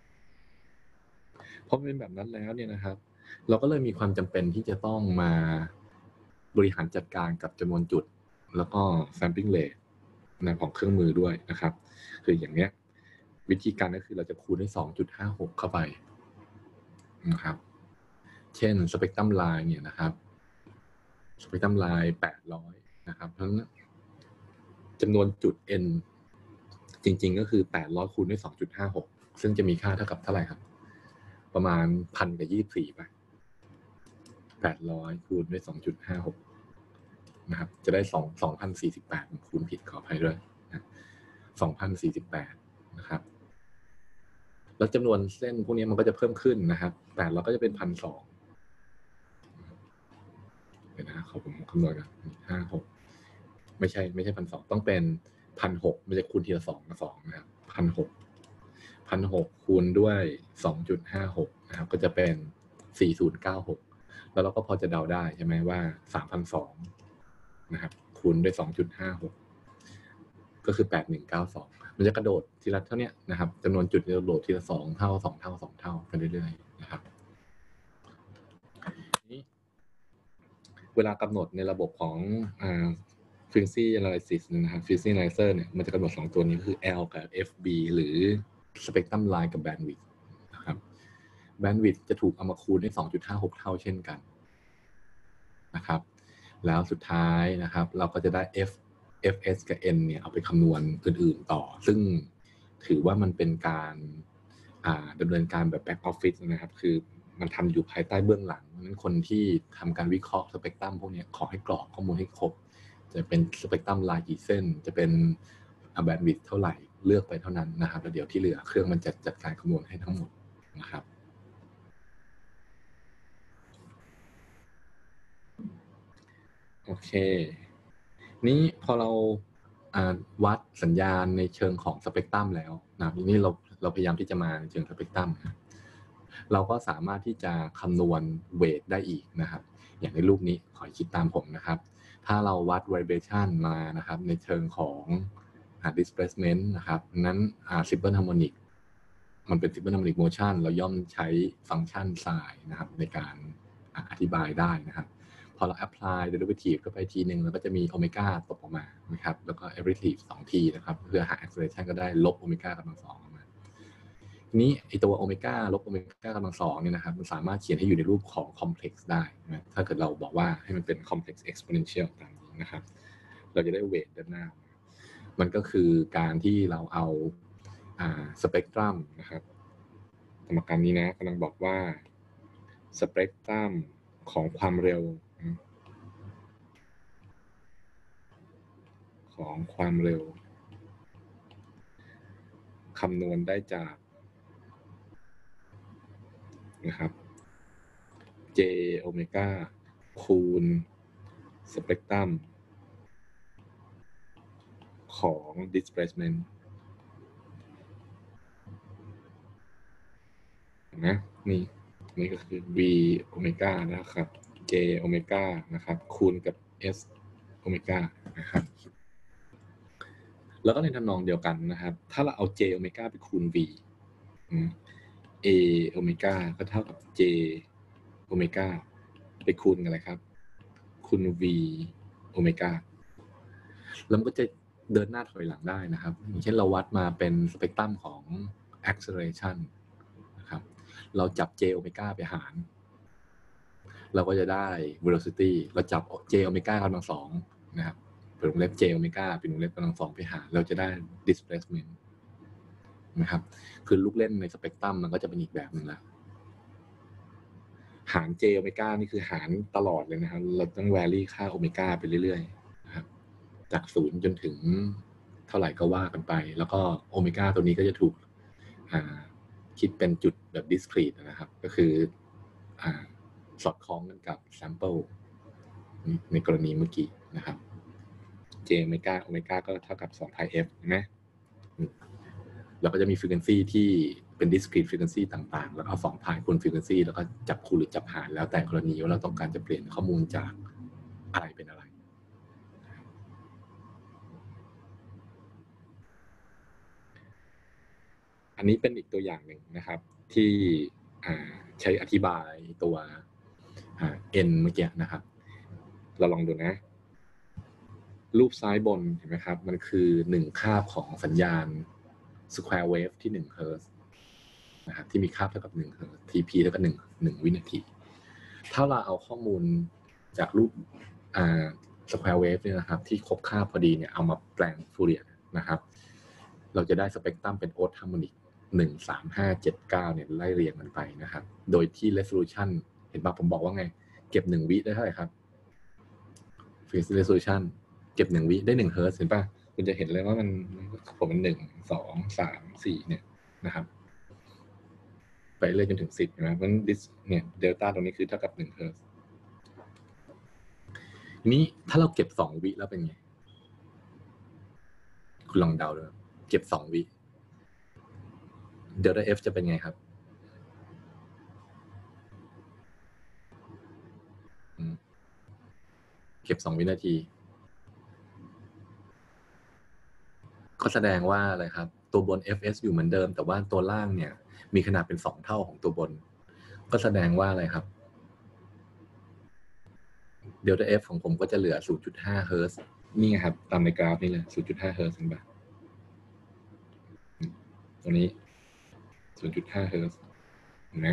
S1: เพราะเป็นแบบนั้นแล้วเนี่ยนะครับเราก็เลยมีความจำเป็นที่จะต้องมาบริหารจัดการกับจำนวนจุดแล้วก็ sampling rate ของเครื่องมือด้วยนะครับคืออย่างเนี้ยวิธีการก็คือเราจะคูณด้วย 2.56 เข้าไปนะครับเช่น spectrum line เนี่ยนะครับspectrum line 800นะครับเพราะฉะนั้นจำนวนจุด n จริงๆก็คือ800คูณด้วย 2.56 ซึ่งจะมีค่าเท่ากับเท่าไหร่ครับประมาณ 1,000 กับ 24 ป่ะ800คูณด้วย 2.56 นะครับจะได้ 2,048 ผมคูณผิดขออภัยด้วยนะ 2,048 นะครับแล้วจำนวนเส้นพวกนี้มันก็จะเพิ่มขึ้นนะครับ800ก็จะเป็น 1,200 เดี๋ยวนะขอผมคำนวณกัน56ไม่ใช่ 1,200 ต้องเป็น 1,600 มันจะคูณทีละ2กับ2นะครับ 1,600 คูณด้วย 2.56 นะครับก็จะเป็น 4096 แล้วเราก็พอจะเดาได้ใช่ไหมว่า 3,200 นะครับคูณด้วย 2.56 ก็คือ 8192 มันจะกระโดดทีละเท่านี้นะครับจำนวนจุดจะกระโดดทีละ2เท่า2เท่า2เท่าไปเรื่อยๆนะครับเวลากำหนดในระบบของfrequency analysis นะครับ frequency analyzer เนี่ยมันจะกำหนด2ตัวนี้คือ L กับ FB หรือ spectrum line กับ bandwidth นะครับ bandwidth จะถูกเอามาคูณด้วย 2.56 เท่าเช่นกันนะครับแล้วสุดท้ายนะครับเราก็จะได้ fs กับ n เนี่ยเอาไปคำนวณอื่นๆต่อซึ่งถือว่ามันเป็นการดำเนินการแบบ back office นะครับคือมันทำอยู่ภายใต้เบื้องหลังนั้นคนที่ทำการวิเคราะห์สเปกตรัมพวกนี้ขอให้กรอกข้อมูลให้ครบจะเป็นสเปกตรัมลายกี่เส้นจะเป็นแบนด์วิดต์เท่าไหร่เลือกไปเท่านั้นนะครับแล้วเดี๋ยวที่เหลือเครื่องมันจัดการคำนวณให้ทั้งหมดนะครับโอเคนี้พอเราวัดสัญญาณในเชิงของสเปกตรัมแล้วนะทีนี้เราพยายามที่จะมาในเชิงสเปกตรัมนะเราก็สามารถที่จะคำนวณเวทได้อีกนะครับอย่างในรูปนี้ขอคิดตามผมนะครับถ้าเราวัด vibration มานะครับในเชิงของdisplacement นะครับนั้นsimple harmonic มันเป็น simple harmonic motion เราย่อมใช้ฟังก์ชัน sin นะครับในการอธิบายได้นะครับพอเรา apply derivative เข้าไปทีนึงแล้วก็จะมีโอเมก้าตกออกมานะครับแล้วก็ derivative 2 ทีนะครับเพื่อหา acceleration ก็ได้ลบโอเมก้ากำลัง 2ออกมาทีนี้ไอตัวโอเมก้าลบโอเมก้ากำลัง 2เนี่ยนะครับมันสามารถเขียนให้อยู่ในรูปของ complex ได้นะถ้าเกิดเราบอกว่าให้มันเป็น complex exponential ตามนี้นะครับเราจะได้เวทด้านหน้ามันก็คือการที่เราเอาสเปกตรัมนะครับสมการนี้นะกำลังบอกว่าสเปกตรัมของความเร็วคำนวณได้จากนะครับ j โอเมก้าคูณสเปกตรัมของ displacement นะนี่ก็คือ v โอเมก้านะครับ j โอเมก้านะครับคูณกับ s โอเมก้านะครับแล้วก็ในทำนองเดียวกันนะครับถ้าเราเอา j โอเมก้าไปคูณ v a โอเมก้าก็เท่ากับ j โอเมก้าไปคูณกันอะไรครับคูณ v โอเมก้าแล้วมันก็จะเดินหน้าถอยหลังได้นะครับอย่างเช่นเราวัดมาเป็นสเปกตรัมของ acceleration นะครับเราจับ j โอเมก้าไปหารเราก็จะได้ velocity เราจับ j โอเมก้ากำลัง 2นะครับเป็นวงเล็บ j โอเมก้าเป็นวงเล็บกำลัง 2ไปหารเราจะได้ displacement นะครับคือลูกเล่นในสเปกตรัมมันก็จะเป็นอีกแบบนึงละหาร j โอเมก้านี่คือหารตลอดเลยนะครับเราต้อง vary ค่าโอเมก้าไปเรื่อยๆนะครับจาก0จนถึงเท่าไหร่ก็ว่ากันไปแล้วก็โอเมก้าตัวนี้ก็จะถูกคิดเป็นจุดแบบ discrete นะครับก็คือสอดคล้องกันกับ sample ในกรณีเมื่อกี้นะครับ j โอเมก้าก็เท่ากับ2 pi f ใช่ไหมเราก็จะมี frequency ที่เป็น discrete frequency ต่างๆแล้วเอา2 pi คูณ frequency แล้วก็จับคูณหรือจับหารแล้วแต่กรณีว่าเราต้องการจะเปลี่ยนข้อมูลจากอะไรเป็นอะไรอันนี้เป็นอีกตัวอย่างหนึ่งนะครับที่ใช้อธิบายตัว n เมื่อกี้นะครับเราลองดูนะรูปซ้ายบนเห็นไหมครับมันคือ1คาบของสัญญาณ square wave ที่1 Hz นะครับที่มีคาบเท่ากับ1 Hz tp เท่ากับ1วินาทีถ้าเราเอาข้อมูลจากรูปsquare wave เนี่ยนะครับที่ครบคาบพอดีเนี่ยเอามาแปลงฟูเรียร์นะครับเราจะได้สเปกตรัมเป็นโอทฮาร์โมนิก13579เนี่ยไล่เรียงกันไปนะครับโดยที่ resolution เห็นป่ะผมบอกว่าไงเก็บ1วิได้เท่าไหร่ครับ frequency resolution เก็บ1วิได้1 Hz เห็นป่ะคุณจะเห็นเลยว่ามันผมมัน1 2 3 4เนี่ยนะครับไปเรื่อยจนถึง10นะเพราะฉะนั้นเนี่ยเดลต้าตรงนี้คือเท่ากับ1 Hz นี้ถ้าเราเก็บ2วิแล้วเป็นไงคุณลองเดาดูเก็บ2วิเดลต้า F จะเป็นไงครับเก็บ2วินาทีก็แสดงว่าอะไรครับตัวบน fs อยู่เหมือนเดิมแต่ว่าตัวล่างเนี่ยมีขนาดเป็น2เท่าของตัวบนก็แสดงว่าอะไรครับเดลต้า f ของผมก็จะเหลือ 0.5 เฮิร์ตซ์นี่ไงครับตามในกราฟนี่เลย 0.5 เฮิร์ตซ์เห็นป่ะตัวนี้ 0.5 เฮิร์ตซ์เห็นไหม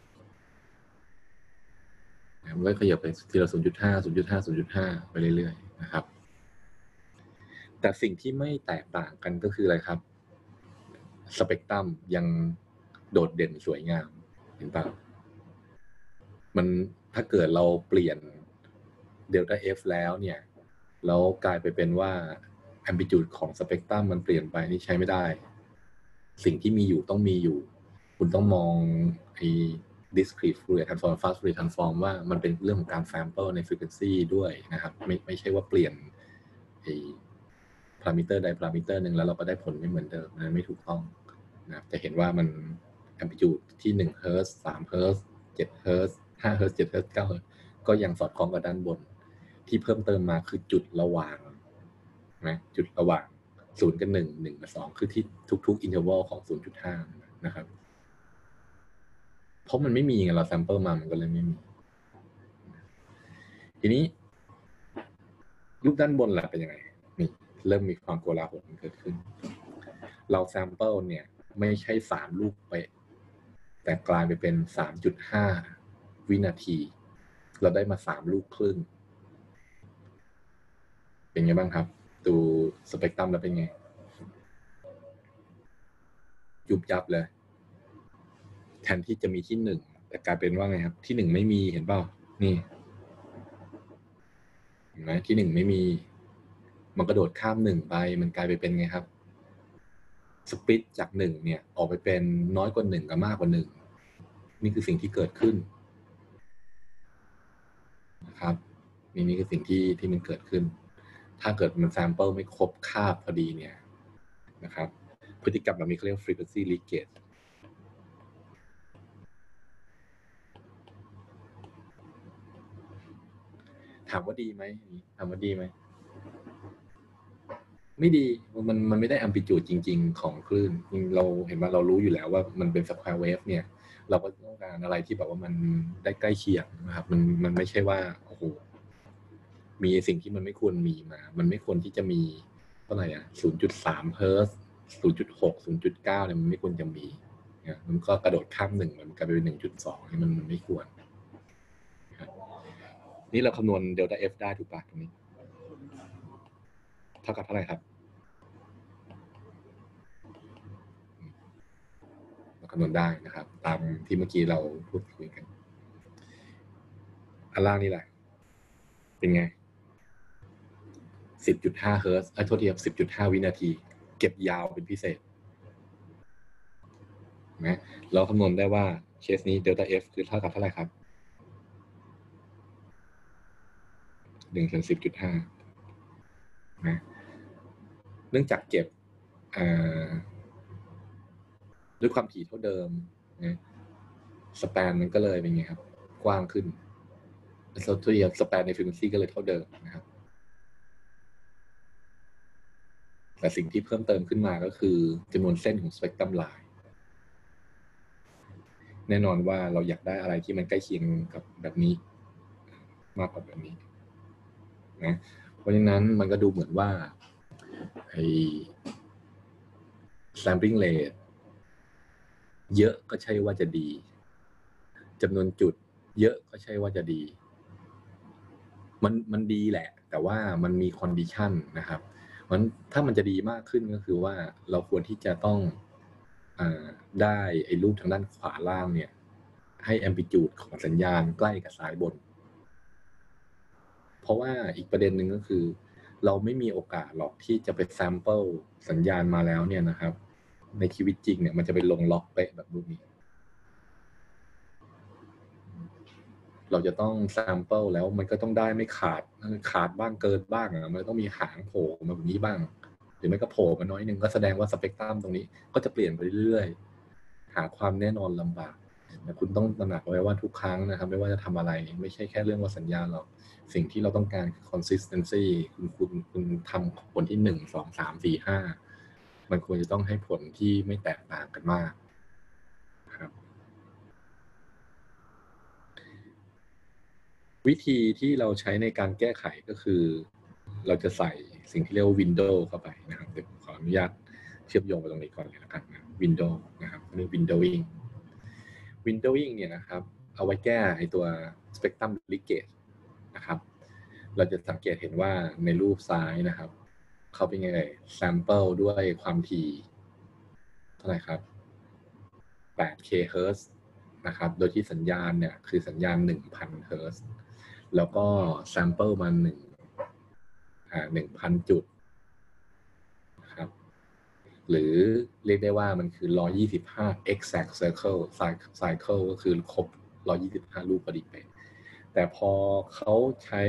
S1: มันก็ขยับไปทีละ 0.5 ไปเรื่อยๆนะครับแต่สิ่งที่ไม่แตกต่างกันก็คืออะไรครับสเปกตรัมยังโดดเด่นสวยงามเห็นป่ะมันถ้าเกิดเราเปลี่ยนเดลต้า F แล้วเนี่ยแล้วกลายไปเป็นว่าแอมพลิจูดของสเปกตรัมมันเปลี่ยนไปนี่ใช้ไม่ได้สิ่งที่มีอยู่ต้องมีอยู่คุณต้องมองไอ้ discrete Fourier transform fast Fourier transform ว่ามันเป็นเรื่องของการ sample ใน frequency ด้วยนะครับไม่ใช่ว่าเปลี่ยนไอ้พารามิเตอร์ใดพารามิเตอร์หนึ่งแล้วเราก็ได้ผลไม่เหมือนเดิมนั้นไม่ถูกต้องนะครับจะเห็นว่ามันแอมพลิจูดที่1 Hz 3 Hz 7 Hz 5 Hz 7 Hz 9 Hz ก็ยังสอดคล้องกับด้านบนที่เพิ่มเติมมาคือจุดระหว่างนะจุดระหว่าง0กับ1 1กับ2คือที่ทุกๆ interval ของ 0.5 นะครับเพราะมันไม่มีไงเรา sample มามันก็เลยไม่มีทีนี้รูปด้านบนล่ะเป็นยังไงนี่เริ่มมีความโกลาหลเกิดขึ้นเรา sample เนี่ยไม่ใช่3รูปไปแต่กลายไปเป็น 3.5 วินาทีเราได้มา3ลูกครึ่งเป็นไงบ้างครับดูสเปกตรัมแล้วเป็นไงยุบยับเลยแทนที่จะมีที่1แต่กลายเป็นว่าไงครับที่1ไม่มีเห็นเปล่านี่เห็นไหมที่1ไม่มีมันกระโดดข้าม1ไปมันกลายไปเป็นไงครับสปลิตจาก1เนี่ยออกไปเป็นน้อยกว่า1กับมากกว่า1นี่คือสิ่งที่เกิดขึ้นนะครับนี่คือสิ่งที่มันเกิดขึ้นถ้าเกิดมันแซมเปิลไม่ครบคาบพอดีเนี่ยนะครับพฤติกรรมแบบนี้เขาเรียก frequency leakage ถามว่าดีไหมไม่ดีมันไม่ได้ amplitude จริงๆของคลื่นเราเห็นว่าเรารู้อยู่แล้วว่ามันเป็น square wave เนี่ยเราก็ต้องการอะไรที่แบบว่ามันได้ใกล้เคียงนะครับมันไม่ใช่ว่าโอ้โหมีสิ่งที่มันไม่ควรมีมามันไม่ควรที่จะมีเท่าไหร่อ่ะ 0.3 เฮิร์ตซ์ 0.6 0.9 เนี่ยมันไม่ควรจะมีเนี่ยมันก็กระโดดข้าม1มันกลายเป็น 1.2 นี่มันไม่ควรนี่เราคำนวณ delta F ได้ถูกป่ะตรงนี้เท่ากับเท่าไหร่ครับเราคำนวณได้นะครับตามที่เมื่อกี้เราพูดคุยกันอันล่างนี่แหละเป็นไง 10.5 เฮิร์ตซ์โทษทีครับ 10.5 วินาทีเก็บยาวเป็นพิเศษนะเราคำนวณได้ว่าเคสนี้ delta F คือเท่ากับเท่าไหร่ครับ1 ส่วน 10.5 นะเนื่องจากเก็บด้วยความถี่เท่าเดิมนะสแปนมันก็เลยเป็นไงครับกว้างขึ้นสแปนใน frequency ก็เลยเท่าเดิมนะครับแต่สิ่งที่เพิ่มเติมขึ้นมาก็คือจำนวนเส้นของสเปกตรัมไลน์แน่นอนว่าเราอยากได้อะไรที่มันใกล้เคียงกับแบบนี้มากกว่าแบบนี้นะเพราะฉะนั้นมันก็ดูเหมือนว่าไอ้ sampling rate เยอะก็ใช่ว่าจะดีจำนวนจุดเยอะก็ใช่ว่าจะดีมันดีแหละแต่ว่ามันมี condition นะครับมันถ้ามันจะดีมากขึ้นก็คือว่าเราควรที่จะต้องได้ไอ้รูปทางด้านขวาล่างเนี่ยให้ amplitude ของสัญญาณใกล้กับซ้ายบนเพราะว่าอีกประเด็นหนึ่งก็คือเราไม่มีโอกาสหรอกที่จะไป sample สัญญาณมาแล้วเนี่ยนะครับในชีวิตจริงเนี่ยมันจะไปลงล็อกเป๊ะแบบรูปนี้เราจะต้อง sample แล้วมันก็ต้องได้ไม่ขาดบ้างเกินบ้างมันต้องมีหางโผล่มาแบบนี้บ้างหรือไม่ก็โผล่มาน้อยนึงก็แสดงว่าสเปกตรัมตรงนี้ก็จะเปลี่ยนไปเรื่อยๆหาความแน่นอนลำบากแต่คุณต้องตระหนักไว้ว่าทุกครั้งนะครับไม่ว่าจะทำอะไรไม่ใช่แค่เรื่องว่าสัญญาณหรอกสิ่งที่เราต้องการคือ consistency คุณทำผลที่1 2 3 4 5มันควรจะต้องให้ผลที่ไม่แตกต่างกันมากครับวิธีที่เราใช้ในการแก้ไขก็คือเราจะใส่สิ่งที่เรียกว่า window เข้าไปนะครับเดี๋ยวขออนุญาตเชื่อมโยงไปตรงนี้ก่อนเลยละกันนะ window นะครับนี่ windowing เนี่ยนะครับเอาไว้แก้ไอ้ตัว spectrum leakage นะครับเราจะสังเกตเห็นว่าในรูปซ้ายนะครับเขาเป็นไงsample ด้วยความถี่เท่าไหร่ครับ 8K เฮิร์ตซ์นะครับโดยที่สัญญาณเนี่ยคือสัญญาณ 1,000 เฮิร์ตซ์แล้วก็ sample มา1,000 จุดนะครับหรือเรียกได้ว่ามันคือ125 exact cycle ก็คือครบ125ลูกพอดีเป๊ะแต่พอเขาใช้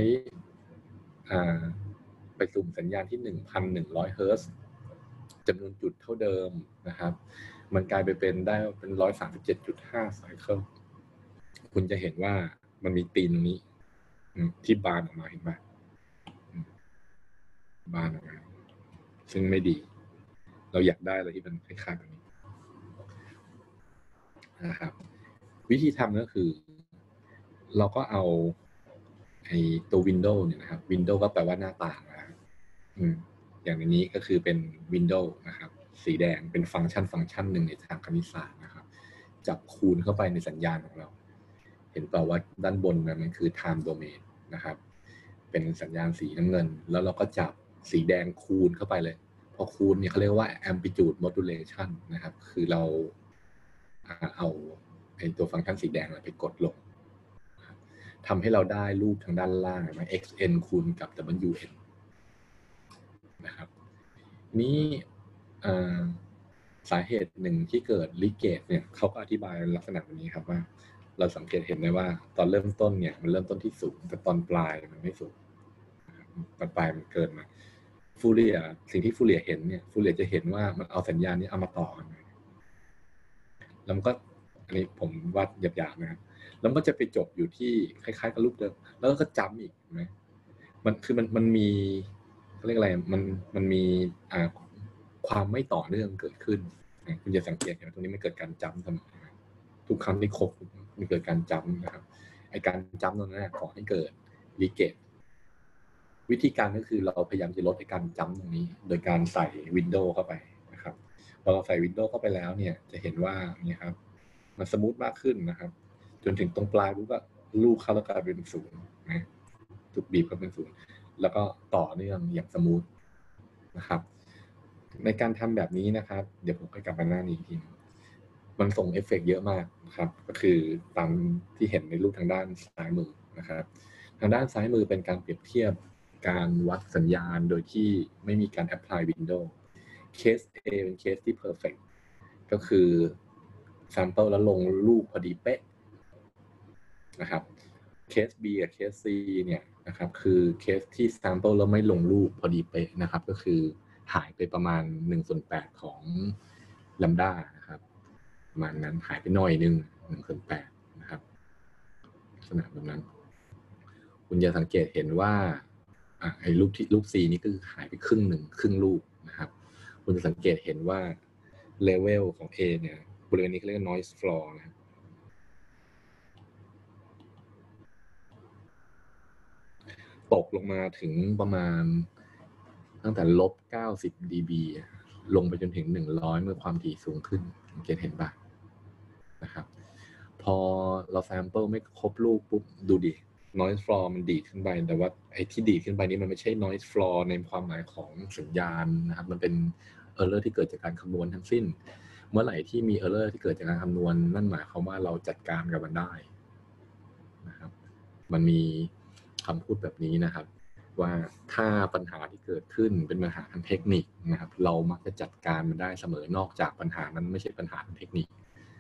S1: ไปสุ่มสัญญาณที่ 1,100 เฮิร์ตซ์จำนวนจุดเท่าเดิมนะครับมันกลายไปเป็นได้เป็น 137.5 cycle คุณจะเห็นว่ามันมีตีนตรงนี้ที่บานออกมาเห็นป่ะบานออกมาซึ่งไม่ดีเราอยากได้อะไรที่มันคล้ายๆแบบนี้นะครับวิธีทำก็คือเราก็เอาไอ้ตัว Windows เนี่ยนะครับ Windows ก็แปลว่าหน้าต่างนะครับอย่างนี้ก็คือเป็น Windows นะครับสีแดงเป็นฟังก์ชันหนึ่งในทางคณิตศาสตร์นะครับจับคูณเข้าไปในสัญญาณของเราเห็นเปล่าว่าด้านบนนั้นมันคือ time domain นะครับเป็นสัญญาณสีน้ำเงินแล้วเราก็จับสีแดงคูณเข้าไปเลยพอคูณเนี่ยเขาเรียกว่า amplitude modulation นะครับคือเราเอาไอ้ตัวฟังก์ชันสีแดงไปกดลงทำให้เราได้รูปทางด้านล่างนะ xn คูณกับ wn นะครับนี้สาเหตุหนึ่งที่เกิดลีเกจเนี่ยเขาก็อธิบายลักษณะแบบนี้ครับว่าเราสังเกตเห็นได้ว่าตอนเริ่มต้นเนี่ยมันเริ่มต้นที่สูงแต่ตอนปลายมันไม่สูงตอนปลายมันเกินมาฟูเรียสิ่งที่ฟูเรียเห็นเนี่ยฟูเรียจะเห็นว่ามันเอาสัญญาณนี้เอามาต่อกันแล้วมันก็อันนี้ผมวาดหยาบๆนะครับแล้วมันก็จะไปจบอยู่ที่คล้ายๆกับรูปเดิมแล้วก็จำอีกไหมมันมีเขาเรียกอะไรมันมีความไม่ต่อเนื่องเกิดขึ้นคุณจะสังเกตเห็นตรงนี้มันเกิดการจำเสมอทุกคำที่ครบมันเกิดการจำนะครับไอการจำตรงนั้นก่อให้เกิดลีเกจวิธีการก็คือเราพยายามจะลดไอการจำตรงนี้โดยการใส่วินโดว์เข้าไปนะครับพอเราใส่วินโดว์เข้าไปแล้วเนี่ยจะเห็นว่านี่ครับมันสมูทมากขึ้นนะครับจนถึงตรงปลายรู้ว่าลูกเข้าแล้วกลายเป็นศูนย์นะถูกบีบก็เป็นศูนย์แล้วก็ต่อเนื่องอย่างสมูทนะครับในการทำแบบนี้นะครับเดี๋ยวผมไปกลับมาหน้านี้ทีมันส่งเอฟเฟกต์เยอะมากนะครับก็คือตามที่เห็นในรูปทางด้านซ้ายมือนะครับทางด้านซ้ายมือเป็นการเปรียบเทียบการวัดสัญญาณโดยที่ไม่มีการ apply window เคส A เป็นเคสที่ perfect ก็คือ sample แล้วลงรูปพอดีเป๊ะนะครับเคส B กับเคส C เนี่ยนะครับคือเคสที่ sample แล้วไม่ลงรูปพอดีเป๊ะนะครับก็คือหายไปประมาณ1/8ของแลมด้านะครับประมาณนั้นหายไปหน่อยนึง1/8นะครับลักษณะแบบนั้นคุณจะสังเกตเห็นว่าไอ้รูป C นี่คือหายไปครึ่งรูปนะครับคุณจะสังเกตเห็นว่าเลเวลของ A เนี่ยบริเวณนี้เขาเรียกว่า noise floor นะครับตกลงมาถึงประมาณตั้งแต่-90 dB ลงไปจนถึง100เมื่อความถี่สูงขึ้นสังเกตเห็นป่ะนะครับพอเราแซมเปิลไม่ครบรูปปุ๊บดูดิ noise floor มันดีดขึ้นไปแต่ว่าไอ้ที่ดีดขึ้นไปนี้มันไม่ใช่ noise floor ในความหมายของสัญญาณนะครับมันเป็น error ที่เกิดจากการคำนวณทั้งสิ้นเมื่อไหร่ที่มี error ที่เกิดจากการคำนวณนั่นหมายความว่าเราจัดการกับมันได้นะครับมันมีคำพูดแบบนี้นะครับว่าถ้าปัญหาที่เกิดขึ้นเป็นปัญหาทางเทคนิคนะครับเรามักจะจัดการมันได้เสมอนอกจากปัญหานั้นไม่ใช่ปัญหาทางเทคนิค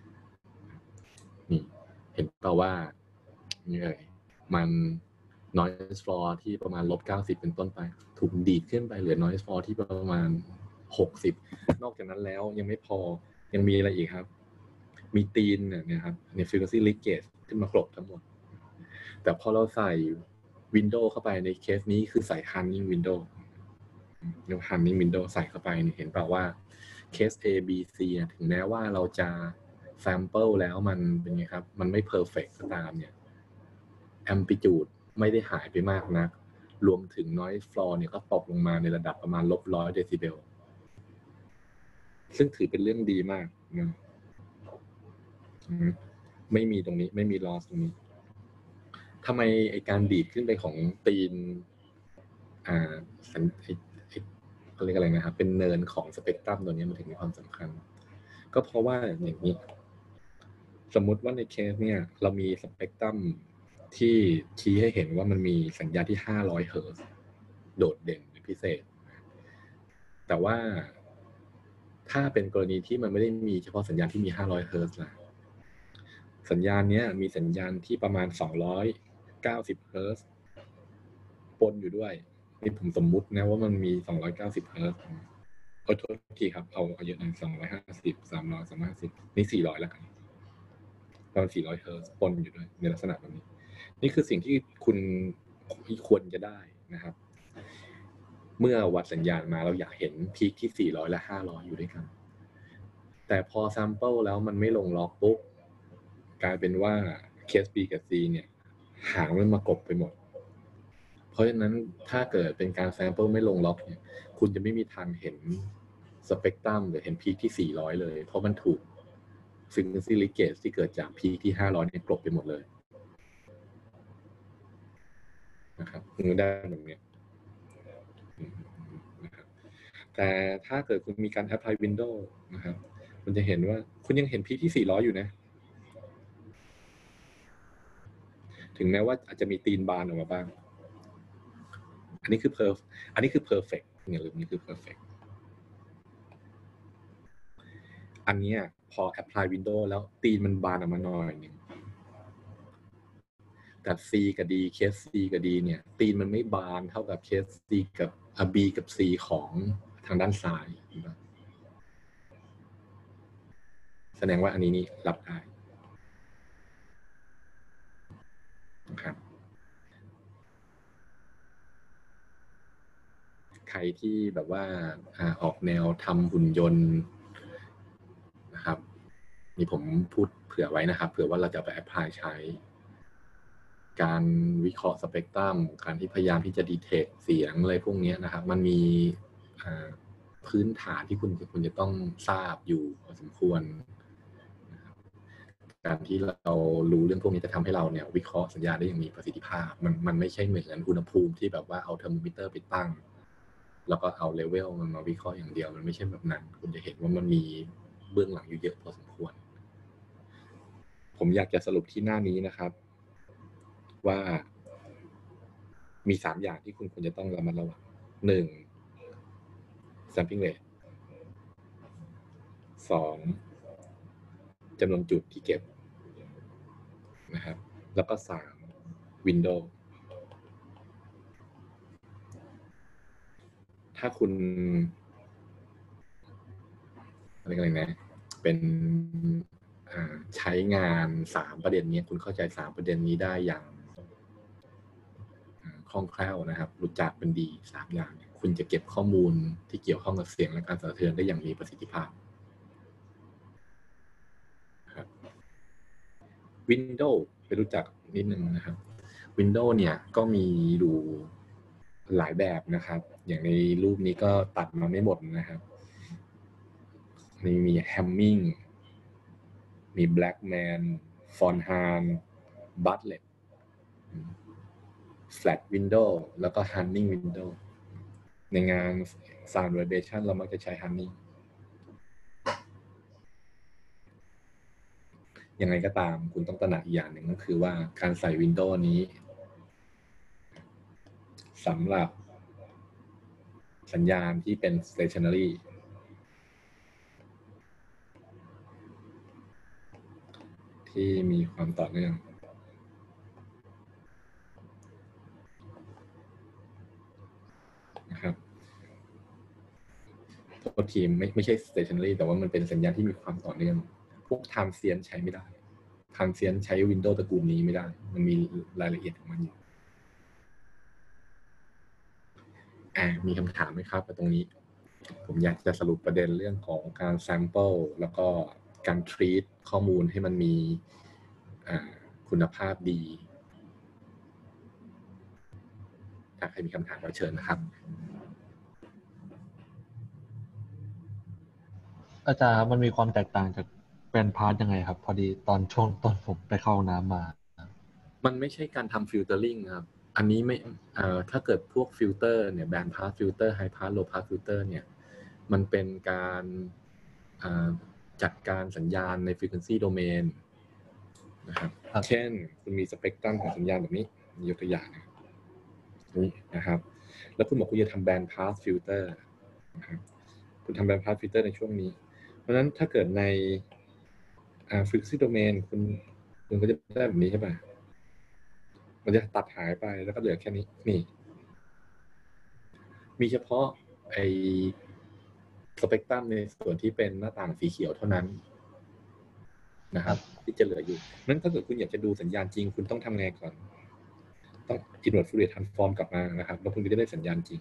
S1: นี่เห็นเปล่าว่านี่เลยมัน noise floor ที่ประมาณ-90เป็นต้นไปถูกดีดขึ้นไปเหลือ noise floor ที่ประมาณ60นอกจากนั้นแล้วยังไม่พอยังมีอะไรอีกครับมีตีนเนี่ยครับใน frequency leakage ขึ้นมากลบทั้งหมดแต่พอเราใส่Windows เข้าไปในเคสนี้คือใส่ Hunting Windows เรียกว่า Hunting Windows ใส่เข้าไปเห็นเปล่าว่าเคส A B C ถึงแม้ว่าเราจะ sample แล้วมันเป็นไงครับมันไม่ perfect ก็ตามเนี่ย amplitude ไม่ได้หายไปมากนักรวมถึง noise floor เนี่ยก็ตกลงมาในระดับประมาณ-100 เดซิเบลซึ่งถือเป็นเรื่องดีมากนะไม่มีตรงนี้ไม่มี loss ตรงนี้ทำไมไอการดีดขึ้นไปของตีนเขาเรียกอะไรนะครับเป็นเนินของสเปกตรัมตัวนี้มันถึงมีความสำคัญก็เพราะว่าอย่างนี้สมมุติว่าในเคสเนี่ยเรามีสเปกตรัมที่ชี้ให้เห็นว่ามันมีสัญญาณที่500เฮิร์ตซ์โดดเด่นเป็นพิเศษแต่ว่าถ้าเป็นกรณีที่มันไม่ได้มีเฉพาะสัญญาณที่มี500เฮิร์ตซ์นะสัญญาณนี้มีสัญญาณที่ประมาณ290เฮิร์ตซ์ปนอยู่ด้วยนี่ผมสมมุตินะว่ามันมี290เฮิร์ตซ์ขอโทษทีครับเอาเยอะหน่อย250 300 250นี่400แล้วกันประมาณ400เฮิร์ตซ์ปนอยู่ด้วยในลักษณะแบบนี้นี่คือสิ่งที่คุณควรจะได้นะครับเมื่อวัดสัญญาณมาเราอยากเห็นพีคที่400และ500อยู่ด้วยกันแต่พอแซมเปิลแล้วมันไม่ลงล็อกปุ๊บกลายเป็นว่าเคส B กับ C เนี่ยหางมันมากบไปหมดเพราะฉะนั้นถ้าเกิดเป็นการแซมเปิลไม่ลงล็อกเนี่ยคุณจะไม่มีทางเห็นสเปกตรัมหรือเห็นพีคที่400เลยเพราะมันถูกfrequency leakage ที่เกิดจากพีคที่500เนี่ยกลบไปหมดเลยนะครับได้แบบนี้นะครับแต่ถ้าเกิดคุณมีการ apply window นะครับคุณจะเห็นว่าคุณยังเห็นพีคที่400อยู่นะถึงแม้ว่าอาจจะมีตีนบานออกมาบ้างอันนี้คือ perfect อย่าลืมนี่คือ perfect อันนี้พอ apply window แล้วตีนมันบานออกมาหน่อยนึงแต่ C กับ D เคส C กับ D เนี่ยตีนมันไม่บานเท่ากับเคส C กับ B กับ C ของทางด้านซ้ายแสดงว่าอันนี้นี่รับได้นะครับใครที่แบบว่าออกแนวทำหุ่นยนต์นะครับนี่ผมพูดเผื่อไว้นะครับเผื่อว่าเราจะไปแอพพลายใช้การวิเคราะห์สเปกตรัมการที่พยายามที่จะดีเทคเสียงอะไรพวกนี้นะครับมันมีพื้นฐานที่คุณจะต้องทราบอยู่พอสมควรนะครับการที่เรารู้เรื่องพวกนี้จะทำให้เราเนี่ยวิเคราะห์สัญญาณได้อย่างมีประสิทธิภาพมันไม่ใช่เหมือนอุณหภูมิที่แบบว่าเอาเทอร์โมมิเตอร์ไปตั้งแล้วก็เอาเลเวลมันมาวิเคราะห์อย่างเดียวมันไม่ใช่แบบนั้นคุณจะเห็นว่ามันมีเบื้องหลังอยู่เยอะพอสมควรผมอยากจะสรุปที่หน้านี้นะครับว่ามี3อย่างที่คุณควรจะต้องระมัดระวัง1 sampling rate 2 จำนวนจุดที่เก็บนะครับแล้วก็3 window ถ้าคุณอะไรกันนะเป็นใช้งาน3ประเด็นนี้คุณเข้าใจ3ประเด็นนี้ได้อย่างคล่องแคล่วนะครับรู้จักเป็นดี3อย่างคุณจะเก็บข้อมูลที่เกี่ยวข้องกับเสียงและการสั่นสะเทือนได้อย่างมีประสิทธิภาพครับ Windows ไปรู้จักนิดนึงนะครับ Windows เนี่ยก็มีดูหลายแบบนะครับอย่างในรูปนี้ก็ตัดมาไม่หมดนะครับมี Hamming มี Blackman Fonhan Bartlett Flat Window แล้วก็ Hunting Window ในงาน Sound Vibration เรามักจะใช้ Hunting ยังไงก็ตามคุณต้องตระหนักอีกอย่างหนึ่งก็คือว่าการใส่ Window นี้สำหรับสัญญาณที่เป็น stationary ที่มีความต่อเนื่องนะครับโทษทีไม่ใช่ stationary แต่ว่ามันเป็นสัญญาณที่มีความต่อเนื่องพวก transient ใช้ไม่ได้ transient ใช้ Windows ตระกูลนี้ไม่ได้มันมีรายละเอียดของมันอยู่มีคำถามไหมครับตรงนี้ผมอยากจะสรุปประเด็นเรื่องของการ sample แล้วก็การ treat ข้อมูลให้มันมีคุณภาพดีถ้าใครมีคำถามก็เชิญนะครับ
S3: อาจารย์มันมีความแตกต่างจากแบนด์พาร์ทยังไงครับพอดีตอนผมไปเข้าน้ำมา
S1: มันไม่ใช่การทำฟิลเตอร์ลิงครับอันนี้ไม่ถ้าเกิดพวกฟิลเตอร์เนี่ยแบนด์พาสฟิลเตอร์ไฮพาสโลพาสฟิลเตอร์เนี่ยมันเป็นการจัดการสัญญาณใน frequency domain นะครับเช่นคุณมีสเปกตรัมของสัญญาณแบบนี้ยกตัวอย่างนี่นะครับแล้วคุณบอกคุณจะทำแบนด์พาสฟิลเตอร์นะครับคุณทำแบนด์พาสฟิลเตอร์ในช่วงนี้เพราะฉะนั้นถ้าเกิดในfrequency domain คุณก็จะได้แบบนี้ใช่ป่ะมันจะตัดหายไปแล้วก็เหลือแค่นี้นี่มีเฉพาะไอ้สเปกตรัมในส่วนที่เป็นหน้าต่างสีเขียวเท่านั้นนะครับที่จะเหลืออยู่นั้นถ้าเกิดคุณอยากจะดูสัญญาณจริงคุณต้องทำไงก่อนต้อง inverse Fourier transform กลับมานะครับแล้วคุณก็จะได้สัญญาณจริง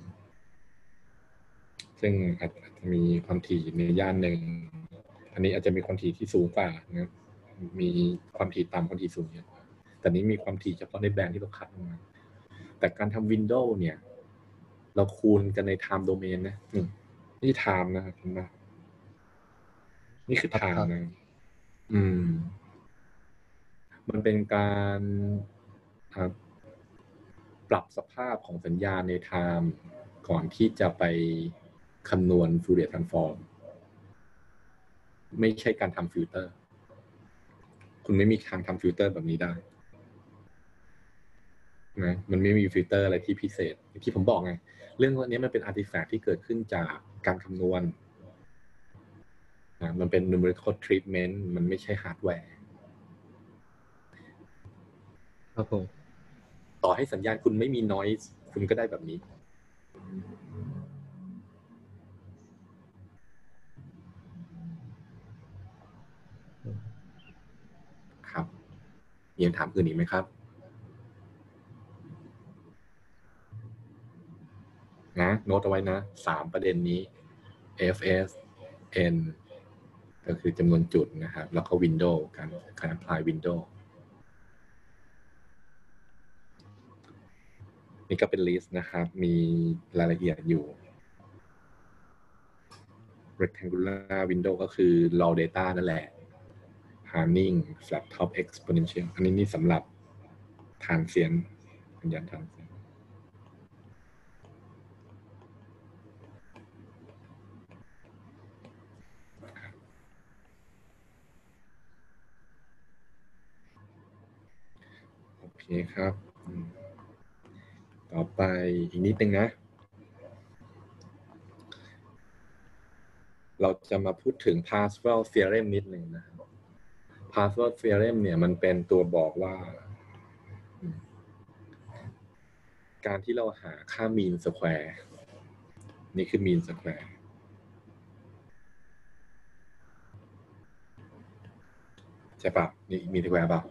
S1: ซึ่งอาจจะมีความถี่ในย่านหนึ่งอันนี้อาจจะมีความถี่ที่สูงกว่านะมีความถี่ต่ำความถี่สูงเยอะกว่าแต่นี้มีความถี่เฉพาะในแบนด์ที่เราคัดออกมาแต่การทำ window เนี่ยเราคูณกันใน time domain นะนี่ time นะครับเห็นไหมนี่คือ time นะมันเป็นการปรับสภาพของสัญญาณใน time ก่อนที่จะไปคำนวณ Fourier transform ไม่ใช่การทำฟิลเตอร์คุณไม่มีทางทำฟิลเตอร์แบบนี้ได้นะมันไม่มีฟิลเตอร์อะไรที่พิเศษที่ผมบอกไงเรื่องพวกนี้มันเป็นอาร์ติแฟกต์ที่เกิดขึ้นจากการคำนวณนะมันเป็น numerical treatment มันไม่ใช่ฮาร์ดแวร์
S3: ครับผม
S1: ต่อให้สัญญาณคุณไม่มี noise คุณก็ได้แบบนี้ครับมีคำถามอื่นอีกไหมครับนะโน้ตเอาไว้นะ3ประเด็นนี้ fs n ก็คือจำนวนจุดนะครับแล้วก็ window การ apply window นี่ก็เป็น list นะครับมีรายละเอียดอยู่ rectangular window ก็คือ raw data นั่นแหละ Hamming flat top exponential อันนี้นี่สำหรับtransient สัญญาณ transientโอเคครับต่อไปอีกนิดนึงนะเราจะมาพูดถึง Parseval theorem นิดนึงนะ Parseval theorem เนี่ยมันเป็นตัวบอกว่าการที่เราหาค่า mean square นี่คือ mean square ใช่ปะนี่ mean square ปะ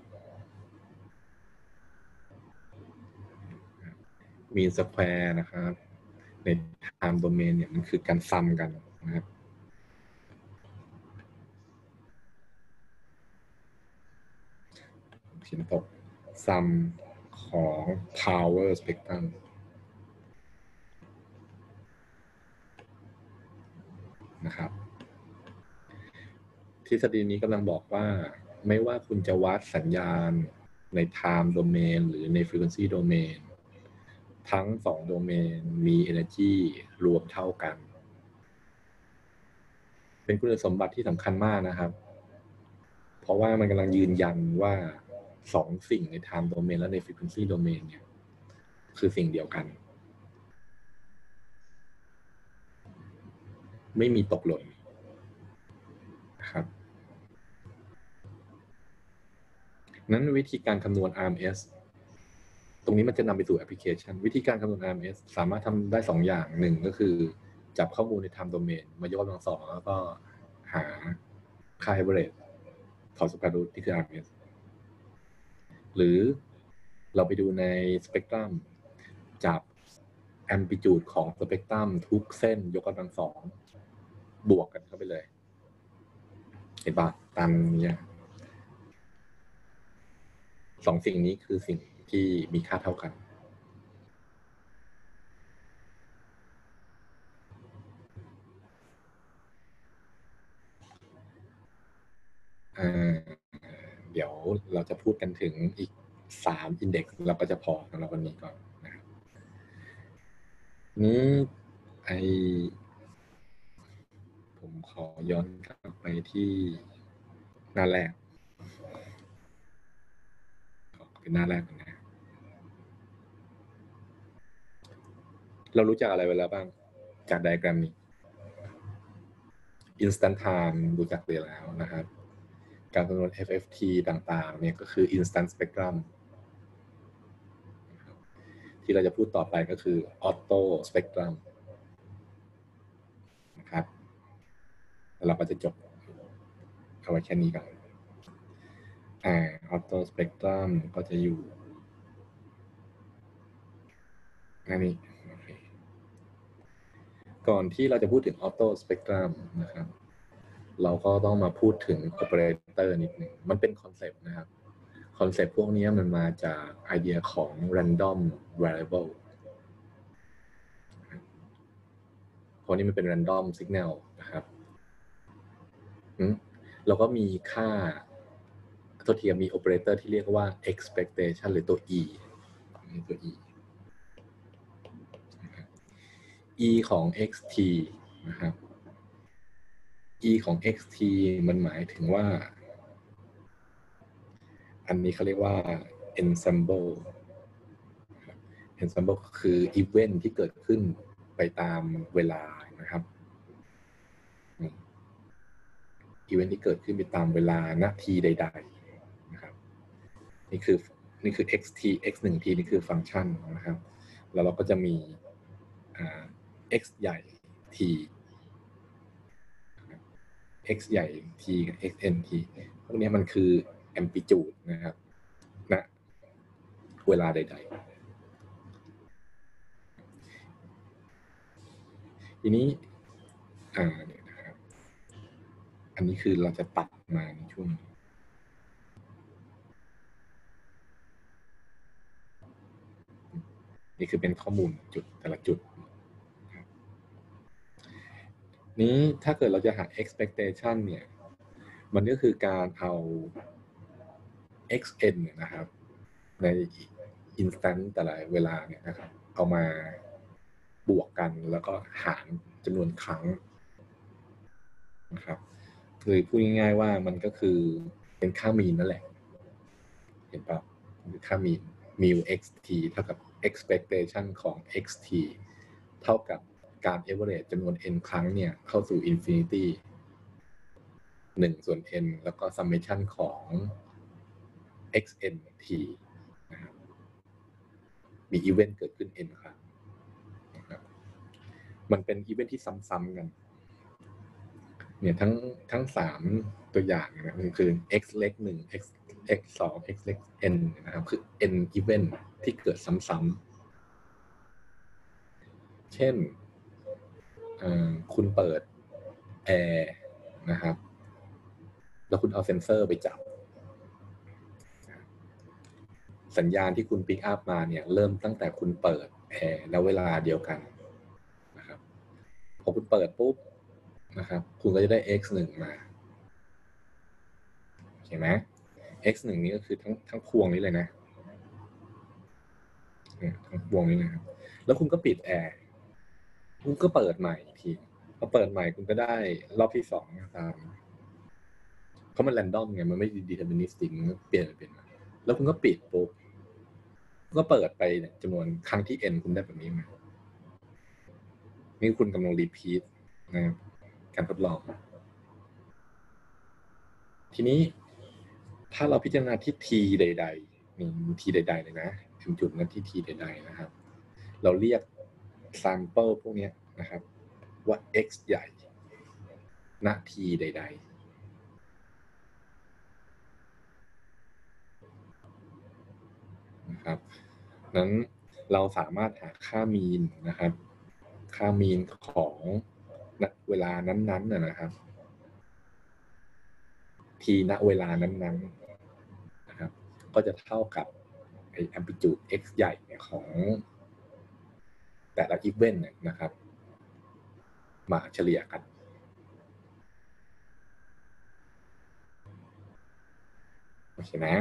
S1: mean square นะครับใน time domain เนี่ยมันคือการซัมกันนะครับเขียนตกซัมของ power spectrum นะครับทฤษฎีนี้กำลังบอกว่าไม่ว่าคุณจะวัดสัญญาณใน time domain หรือใน frequency domain ทั้ง2โดเมนมี energy รวมเท่ากันเป็นคุณสมบัติที่สำคัญมากนะครับเพราะว่ามันกำลังยืนยันว่า2สิ่งใน time domain และใน frequency domain เนี่ยคือสิ่งเดียวกันไม่มีตกหล่นนะครับนั้นวิธีการคำนวณ RMS ตรงนี้มันจะนำไปสู่แอปพลิเคชันวิธีการคำนวณ RMS สามารถทำได้2อย่างหนึ่งก็คือจับข้อมูลใน time domain มายกกำลังสองแล้วก็หาค่า average ถอดสแควร์รูทที่คือ RMS หรือเราไปดูในสเปกตรัมจับ amplitude ของสเปกตรัมทุกเส้นยกกำลังสองบวกกันเข้าไปเลยเห็นปะตามนี้2สิ่งนี้คือสิ่งที่มีค่าเท่ากันเดี๋ยวเราจะพูดกันถึงอีก3 index เราก็จะพอสำหรับวันนี้ก่อนนะครับนี้ผมขอย้อนกลับไปที่หน้าแรกเป็นหน้าแรกนะเรารู้จักอะไรไปแล้วบ้างจากไดอะแกรมนี้ instant time รู้จักไปแล้วนะครับการคำนวณ FFT ต่างๆเนี่ยก็คือ instant spectrum ที่เราจะพูดต่อไปก็คือ auto spectrum นะครับแล้วเราก็จะจบเอาไว้แค่นี้ก่อนauto spectrum ก็จะอยู่อันนี้โอเคก่อนที่เราจะพูดถึงออโต้สเปกตรัมนะครับเราก็ต้องมาพูดถึงโอเปอเรเตอร์นิดนึงมันเป็นคอนเซปต์นะครับคอนเซปต์พวกนี้มันมาจากไอเดียของ random variable เพราะนี้มันเป็น random signal นะครับเราก็มีค่าตัวเทียมมีโอเปอเรเตอร์ที่เรียกว่า expectation หรือตัว e ตัว e ของ xt นะครับ e ของ xt มันหมายถึงว่าอันนี้เขาเรียกว่า ensemble ensemble คือ event ที่เกิดขึ้นไปตามเวลานะครับevent ที่เกิดขึ้นไปตามเวลาณทีใดๆนะครับนี่คือ xt x1 t นี่คือฟังก์ชันนะครับแล้วเราก็จะมีx ใหญ่ t x ใหญ่ t กับ xn t พวกนี้มันคือ amplitude นะครับณเวลาใดๆทีนี้เนี่ยนะครับอันนี้คือเราจะตัดมาในช่วงนี่คือเป็นข้อมูลจุดแต่ละจุดนี้ถ้าเกิดเราจะหา expectation เนี่ยมันก็คือการเอา xn นะครับใน instant แต่ละเวลาเนี่ยนะครับเอามาบวกกันแล้วก็หารจำนวนครั้งนะครับคือพูดง่ายๆว่ามันก็คือเป็นค่ามีนนั่นแหละเห็นป่ะคือค่ามีน mu xt เท่ากับ expectation ของ xt เท่ากับการ average จำนวน n ครั้งเนี่ยเข้าสู่ infinity 1 ส่วน n แล้วก็ summation ของ xn t นะครับมี event เกิดขึ้น n ครั้งนะครับมันเป็น event ที่ซ้ำๆกันเนี่ยทั้ง3ตัวอย่างนะคือ x เล็ก1 x 2 x เล็ก n นะครับคือ n event ที่เกิดซ้ำๆเช่นคุณเปิดแอร์นะครับแล้วคุณเอาเซ็นเซอร์ไปจับสัญญาณที่คุณปิกอัพมาเนี่ยเริ่มตั้งแต่คุณเปิดแอร์แล้วเวลาเดียวกันนะครับพอคุณเปิดปุ๊บนะครับคุณก็จะได้ x1 มาเห็นไหม x1 นี้ก็คือทั้งพวงนี้เลยนะทั้งพวงนี้นะครับแล้วคุณก็ปิดแอร์คุณก็เปิดใหม่อีกทีพอเปิดใหม่คุณก็ได้รอบที่2ตามเพราะมันแรนดอมไงมันไม่ดีเทอร์มินิสติกมันเปลี่ยนมาแล้วคุณก็ปิดปุ๊บก็เปิดไปจำนวนครั้งที่ n คุณได้แบบนี้มานี่คุณกำลังรีพีทนะครับการทดลองทีนี้ถ้าเราพิจารณาที่ t ใดๆนี่ t ใดๆเลยนะถึงจุดนั้นที่ t ใดๆนะครับเราเรียก sample พวกนี้นะครับว่า x ใหญ่ณ t ใดๆนะครับนั้นเราสามารถหาค่ามีนนะครับค่ามีนของเวลานั้นๆนะครับทีณเวลานั้นๆนะครับก็จะเท่ากับไอ้ amplitude x ใหญ่ของแต่ละ event นะครับมาเฉลี่ยกันโอเคนะ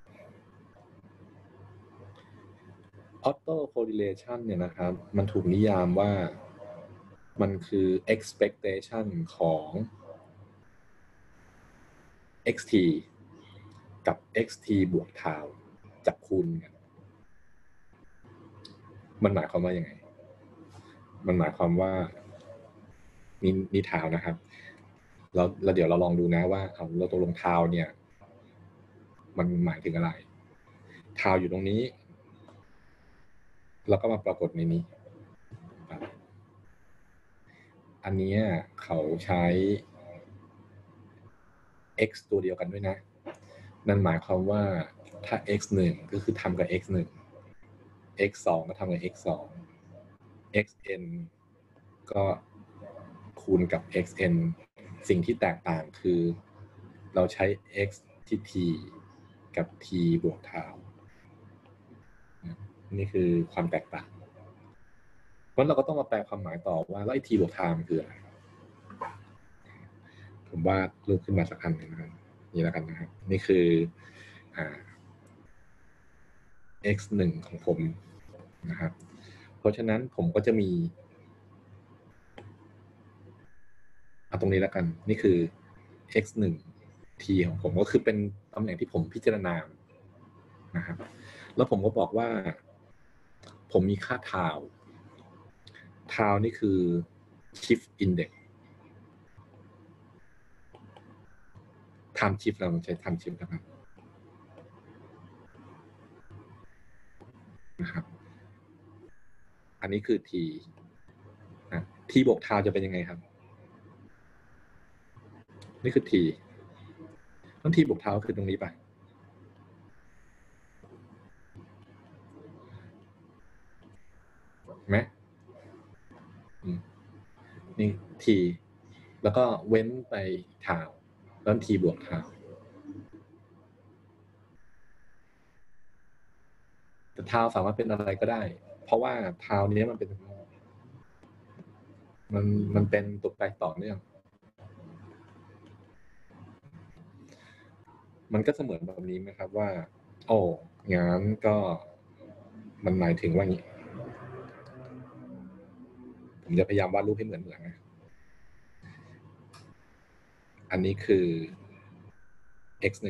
S1: auto correlation เนี่ยนะครับมันถูกนิยามว่ามันคือ expectation ของ xt กับ xt บวก tau จับคูณกันมันหมายความว่ายังไงมันหมายความว่านี่ tau นะครับแล้วเดี๋ยวเราลองดูนะว่าเราตกลง tau เนี่ยมันหมายถึงอะไร tau อยู่ตรงนี้แล้วก็มาปรากฏในนี้อันนี้เขาใช้ x ตัวเดียวกันด้วยนะนั่นหมายความว่าถ้า x1 ก็คือทำกับ x1 x2 ก็ทำกับ x2 xn ก็คูณกับ xn สิ่งที่แตกต่างคือเราใช้ x ที่ t กับ t บวก tau นี่คือความแตกต่างเพราะเราก็ต้องมาแปลความหมายต่อว่าแล้วไอ้ t บวก tau มันคืออะไรผมวาดรูปขึ้นมาสักอันนึงนะครับนี่แล้วกันนะครับนี่คือx1 ของผมนะครับเพราะฉะนั้นผมก็จะมีเอาตรงนี้แล้วกันนี่คือ x1 t ของผมก็คือเป็นตำแหน่งที่ผมพิจารณานะครับแล้วผมก็บอกว่าผมมีค่า tau นี่คือ shift index time shift เราใช้ time shift นะครับอันนี้คือ t t บวก tau จะเป็นยังไงครับนี่คือ t ต้อง t บวก tau คือตรงนี้ไปเห็นไหมนี่ t แล้วก็เว้นไป tau แล้ว t บวก tau แต่ tau สามารถเป็นอะไรก็ได้เพราะว่า tau นี้มันเป็นตัวแปรต่อเนื่องมันก็เสมือนแบบนี้ไหมครับว่าโอ้งั้นก็มันหมายถึงว่าอย่างนี้ผมจะพยายามวาดรูปให้เหมือนนะอันนี้คือ x1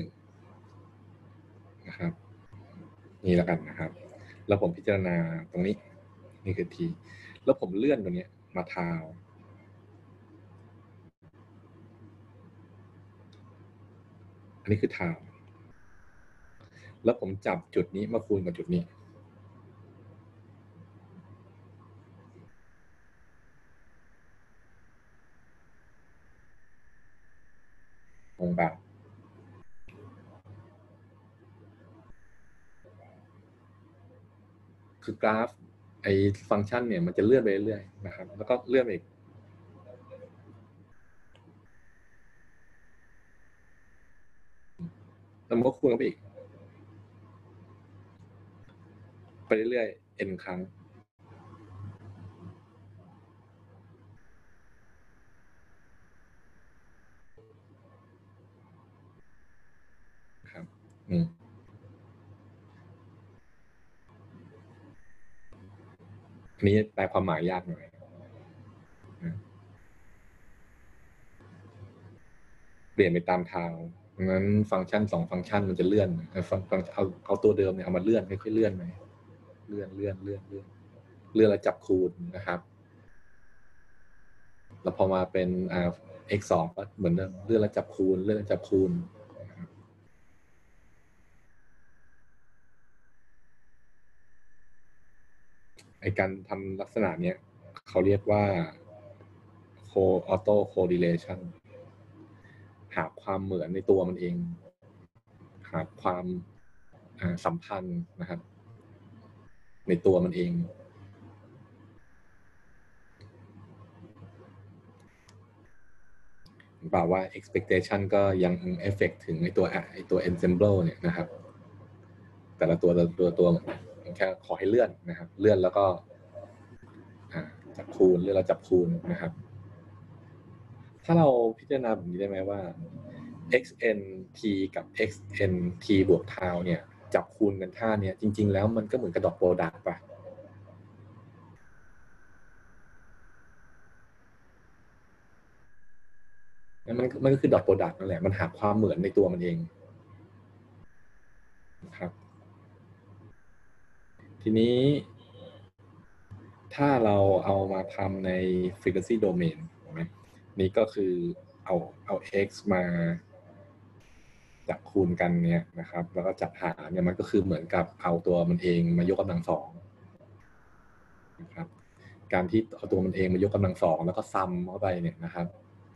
S1: นะครับนี่แล้วกันนะครับแล้วผมพิจารณาตรงนี้นี่คือ t แล้วผมเลื่อนตรงนี้มา tau อันนี้คือ tau แล้วผมจับจุดนี้มาคูณกับจุดนี้ตรงแบบคือกราฟไอ้ฟังก์ชันเนี่ยมันจะเลื่อนไปเรื่อยๆนะครับแล้วก็เลื่อนไปอีกแล้วมันก็คูณกันไปอีกไปเรื่อยๆ n ครั้งครับอันนี้แปลความหมายยากหน่อยเปลี่ยนไปตามทางงั้นฟังก์ชัน2ฟังก์ชันมันจะเลื่อนเอาตัวเดิมเนี่ยเอามาเลื่อนค่อยๆเลื่อนไปเลื่อนแล้วจับคูณนะครับแล้วพอมาเป็นx2 ก็เหมือนเดิมเลื่อนแล้วจับคูณเลื่อนแล้วจับคูณไอการทำลักษณะเนี้ยเขาเรียกว่าauto correlation หาความเหมือนในตัวมันเองหาความสัมพันธ์นะครับในตัวมันเองแปลว่า expectation ก็ยัง effect ถึงไอตัว ensemble เนี่ยนะครับแต่ละตัวแค่ขอให้เลื่อนนะครับเลื่อนแล้วก็จับคูณเลื่อนแล้วจับคูณนะครับถ้าเราพิจารณาแบบนี้ได้ไหมว่า xn t กับ xn t บวก tau เนี่ยจับคูณกันท่าเนี่ยจริงๆแล้วมันก็เหมือนกับดอทโปรดักต์ป่ะมันก็คือดอทโปรดักต์นั่นแหละมันหาความเหมือนในตัวมันเองนะครับทีนี้ถ้าเราเอามาทำใน frequency domain นี่ก็คือเอา x มาจับคูณกันเนี่ยนะครับแล้วก็จับหารเนี่ยมันก็คือเหมือนกับเอาตัวมันเองมายกกำลังสองนะครับการที่เอาตัวมันเองมายกกำลังสองแล้วก็ซัมเข้าไปเนี่ยนะครับ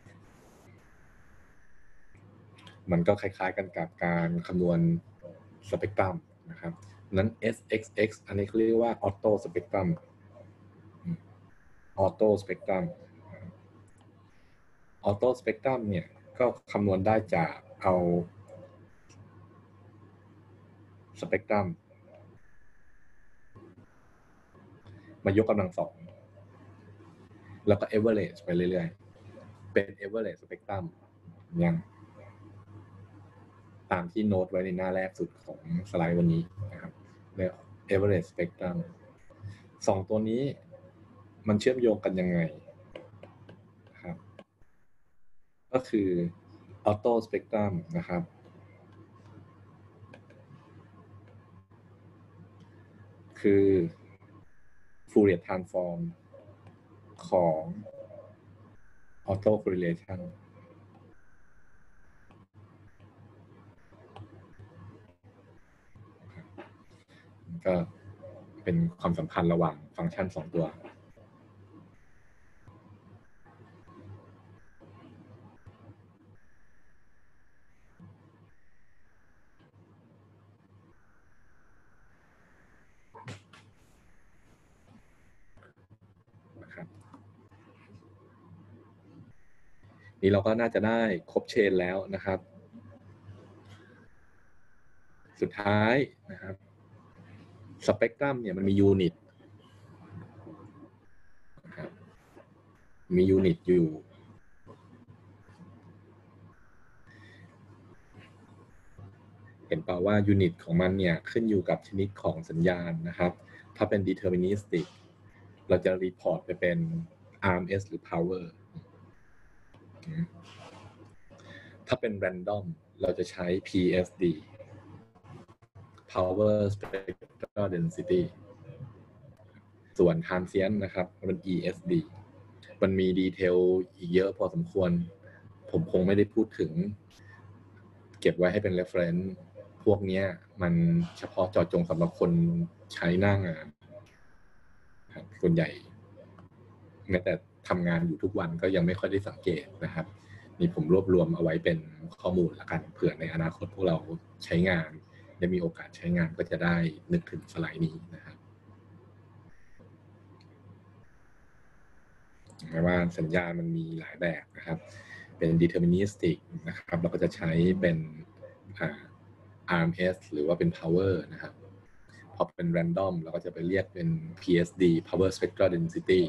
S1: มันก็คล้ายๆกันกับการคำนวณสเปกตรัมนะครับนั้น SXX อันนี้เขาเรียกว่าออโต้สเปกตรัมออโต้สเปกตรัมออโต้สเปกตรัมเนี่ยก็คำนวณได้จากเอาสเปกตรัมมายกกำลังสองแล้วก็เอเวอเรจไปเรื่อยๆเป็นเอเวอเรจสเปกตรัมยังตามที่โน้ตไว้ในหน้าแรกสุดของสไลด์วันนี้นะครับเรียก average spectrum สองตัวนี้มันเชื่อมโยงกันยังไงครับก็คือ auto spectrum นะครับคือ Fourier transform ของ auto correlationก็เป็นความสัมพันธ์ระหว่างฟังก์ชัน2ตัวนะครับนี่เราก็น่าจะได้ครบเชนแล้วนะครับสุดท้ายนะครับสเปกตรัมเนี่ยมันมียูนิตนะครับมียูนิตอยู่เห็นเปล่าว่ายูนิตของมันเนี่ยขึ้นอยู่กับชนิดของสัญญาณนะครับถ้าเป็น deterministic เราจะรีพอร์ตไปเป็น RMS หรือ power ถ้าเป็น random เราจะใช้ PSD power spectral density ส่วน transient นะครับมัน ESD มันมีดีเทลอีกเยอะพอสมควรผมคงไม่ได้พูดถึงเก็บไว้ให้เป็น reference พวกนี้มันเฉพาะเจาะจงสำหรับคนใช้หน้างานส่วนใหญ่แม้แต่ทำงานอยู่ทุกวันก็ยังไม่ค่อยได้สังเกตนะครับนี่ผมรวบรวมเอาไว้เป็นข้อมูลละกันเผื่อในอนาคตพวกเราใช้งานได้มีโอกาสใช้งานก็จะได้นึกถึงสไลด์นี้นะครับหมายว่าสัญญาณมันมีหลายแบบนะครับเป็น deterministic นะครับเราก็จะใช้เป็นRMS หรือว่าเป็น power นะครับพอเป็น random เราก็จะไปเรียกเป็น PSD power spectral density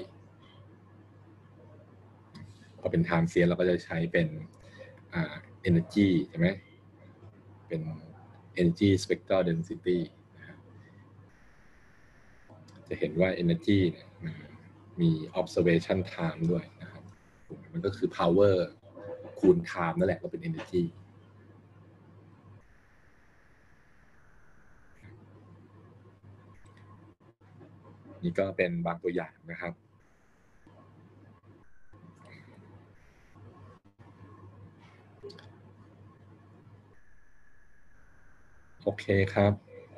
S1: พอเป็น transient เราก็จะใช้เป็นenergy ใช่ไหมเป็น energy spectral density นะครับจะเห็นว่า energy เนี่ยมี observation time ด้วยนะครับมันก็คือ power คูณ time นั่นแหละก็เป็น energyนี่ก็เป็นบางตัวอย่างนะครับโอเคครับ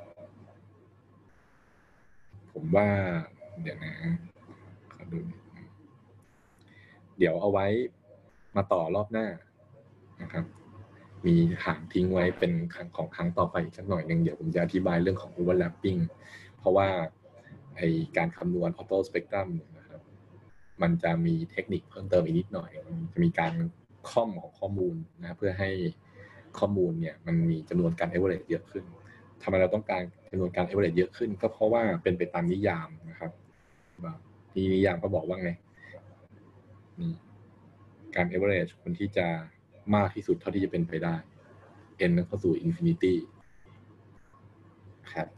S1: ผมว่าเดี๋ยวนะขอดูเดี๋ยวเอาไว้มาต่อรอบหน้านะครับมีหางทิ้งไว้เป็นครั้งต่อไปสักหน่อยหนึ่งเดี๋ยวผมจะอธิบายเรื่องของ overlapping เพราะว่าไอการคำนวณ auto spectrum นะครับมันจะมีเทคนิคเพิ่มเติมอีกนิดหน่อยจะมีการค่อมของข้อมูลนะเพื่อให้ข้อมูลเนี่ยมันมีจำนวนการ average เยอะขึ้นทำไมเราต้องการจำนวนการ average เยอะขึ้นก็เพราะว่าเป็นไปตามนิยามนะครับที่นิยามเขาบอกว่าไงนี่การ average ควรที่จะมากที่สุดเท่าที่จะเป็นไปได้ n นั้นเข้าสู่ infinity ครับ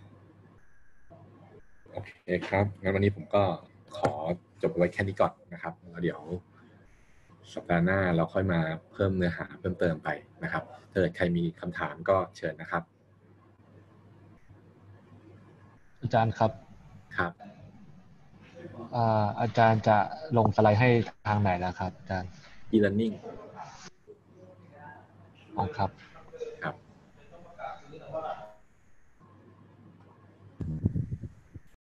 S1: โอเคครับงั้นวันนี้ผมก็ขอจบไว้แค่นี้ก่อนนะครับแล้วเดี๋ยวสัปดาห์หน้าเราค่อยมาเพิ่มเนื้อหาเพิ่มเติมไปนะครับถ้าเกิดใครมีคำถามก็เชิญนะครับ
S3: อาจารย์ครับ
S1: ครับ
S3: อาจารย์จะลงสไลด์ให้ทางไหนนะครับอาจารย์
S1: e-learning
S3: อ๋อครับ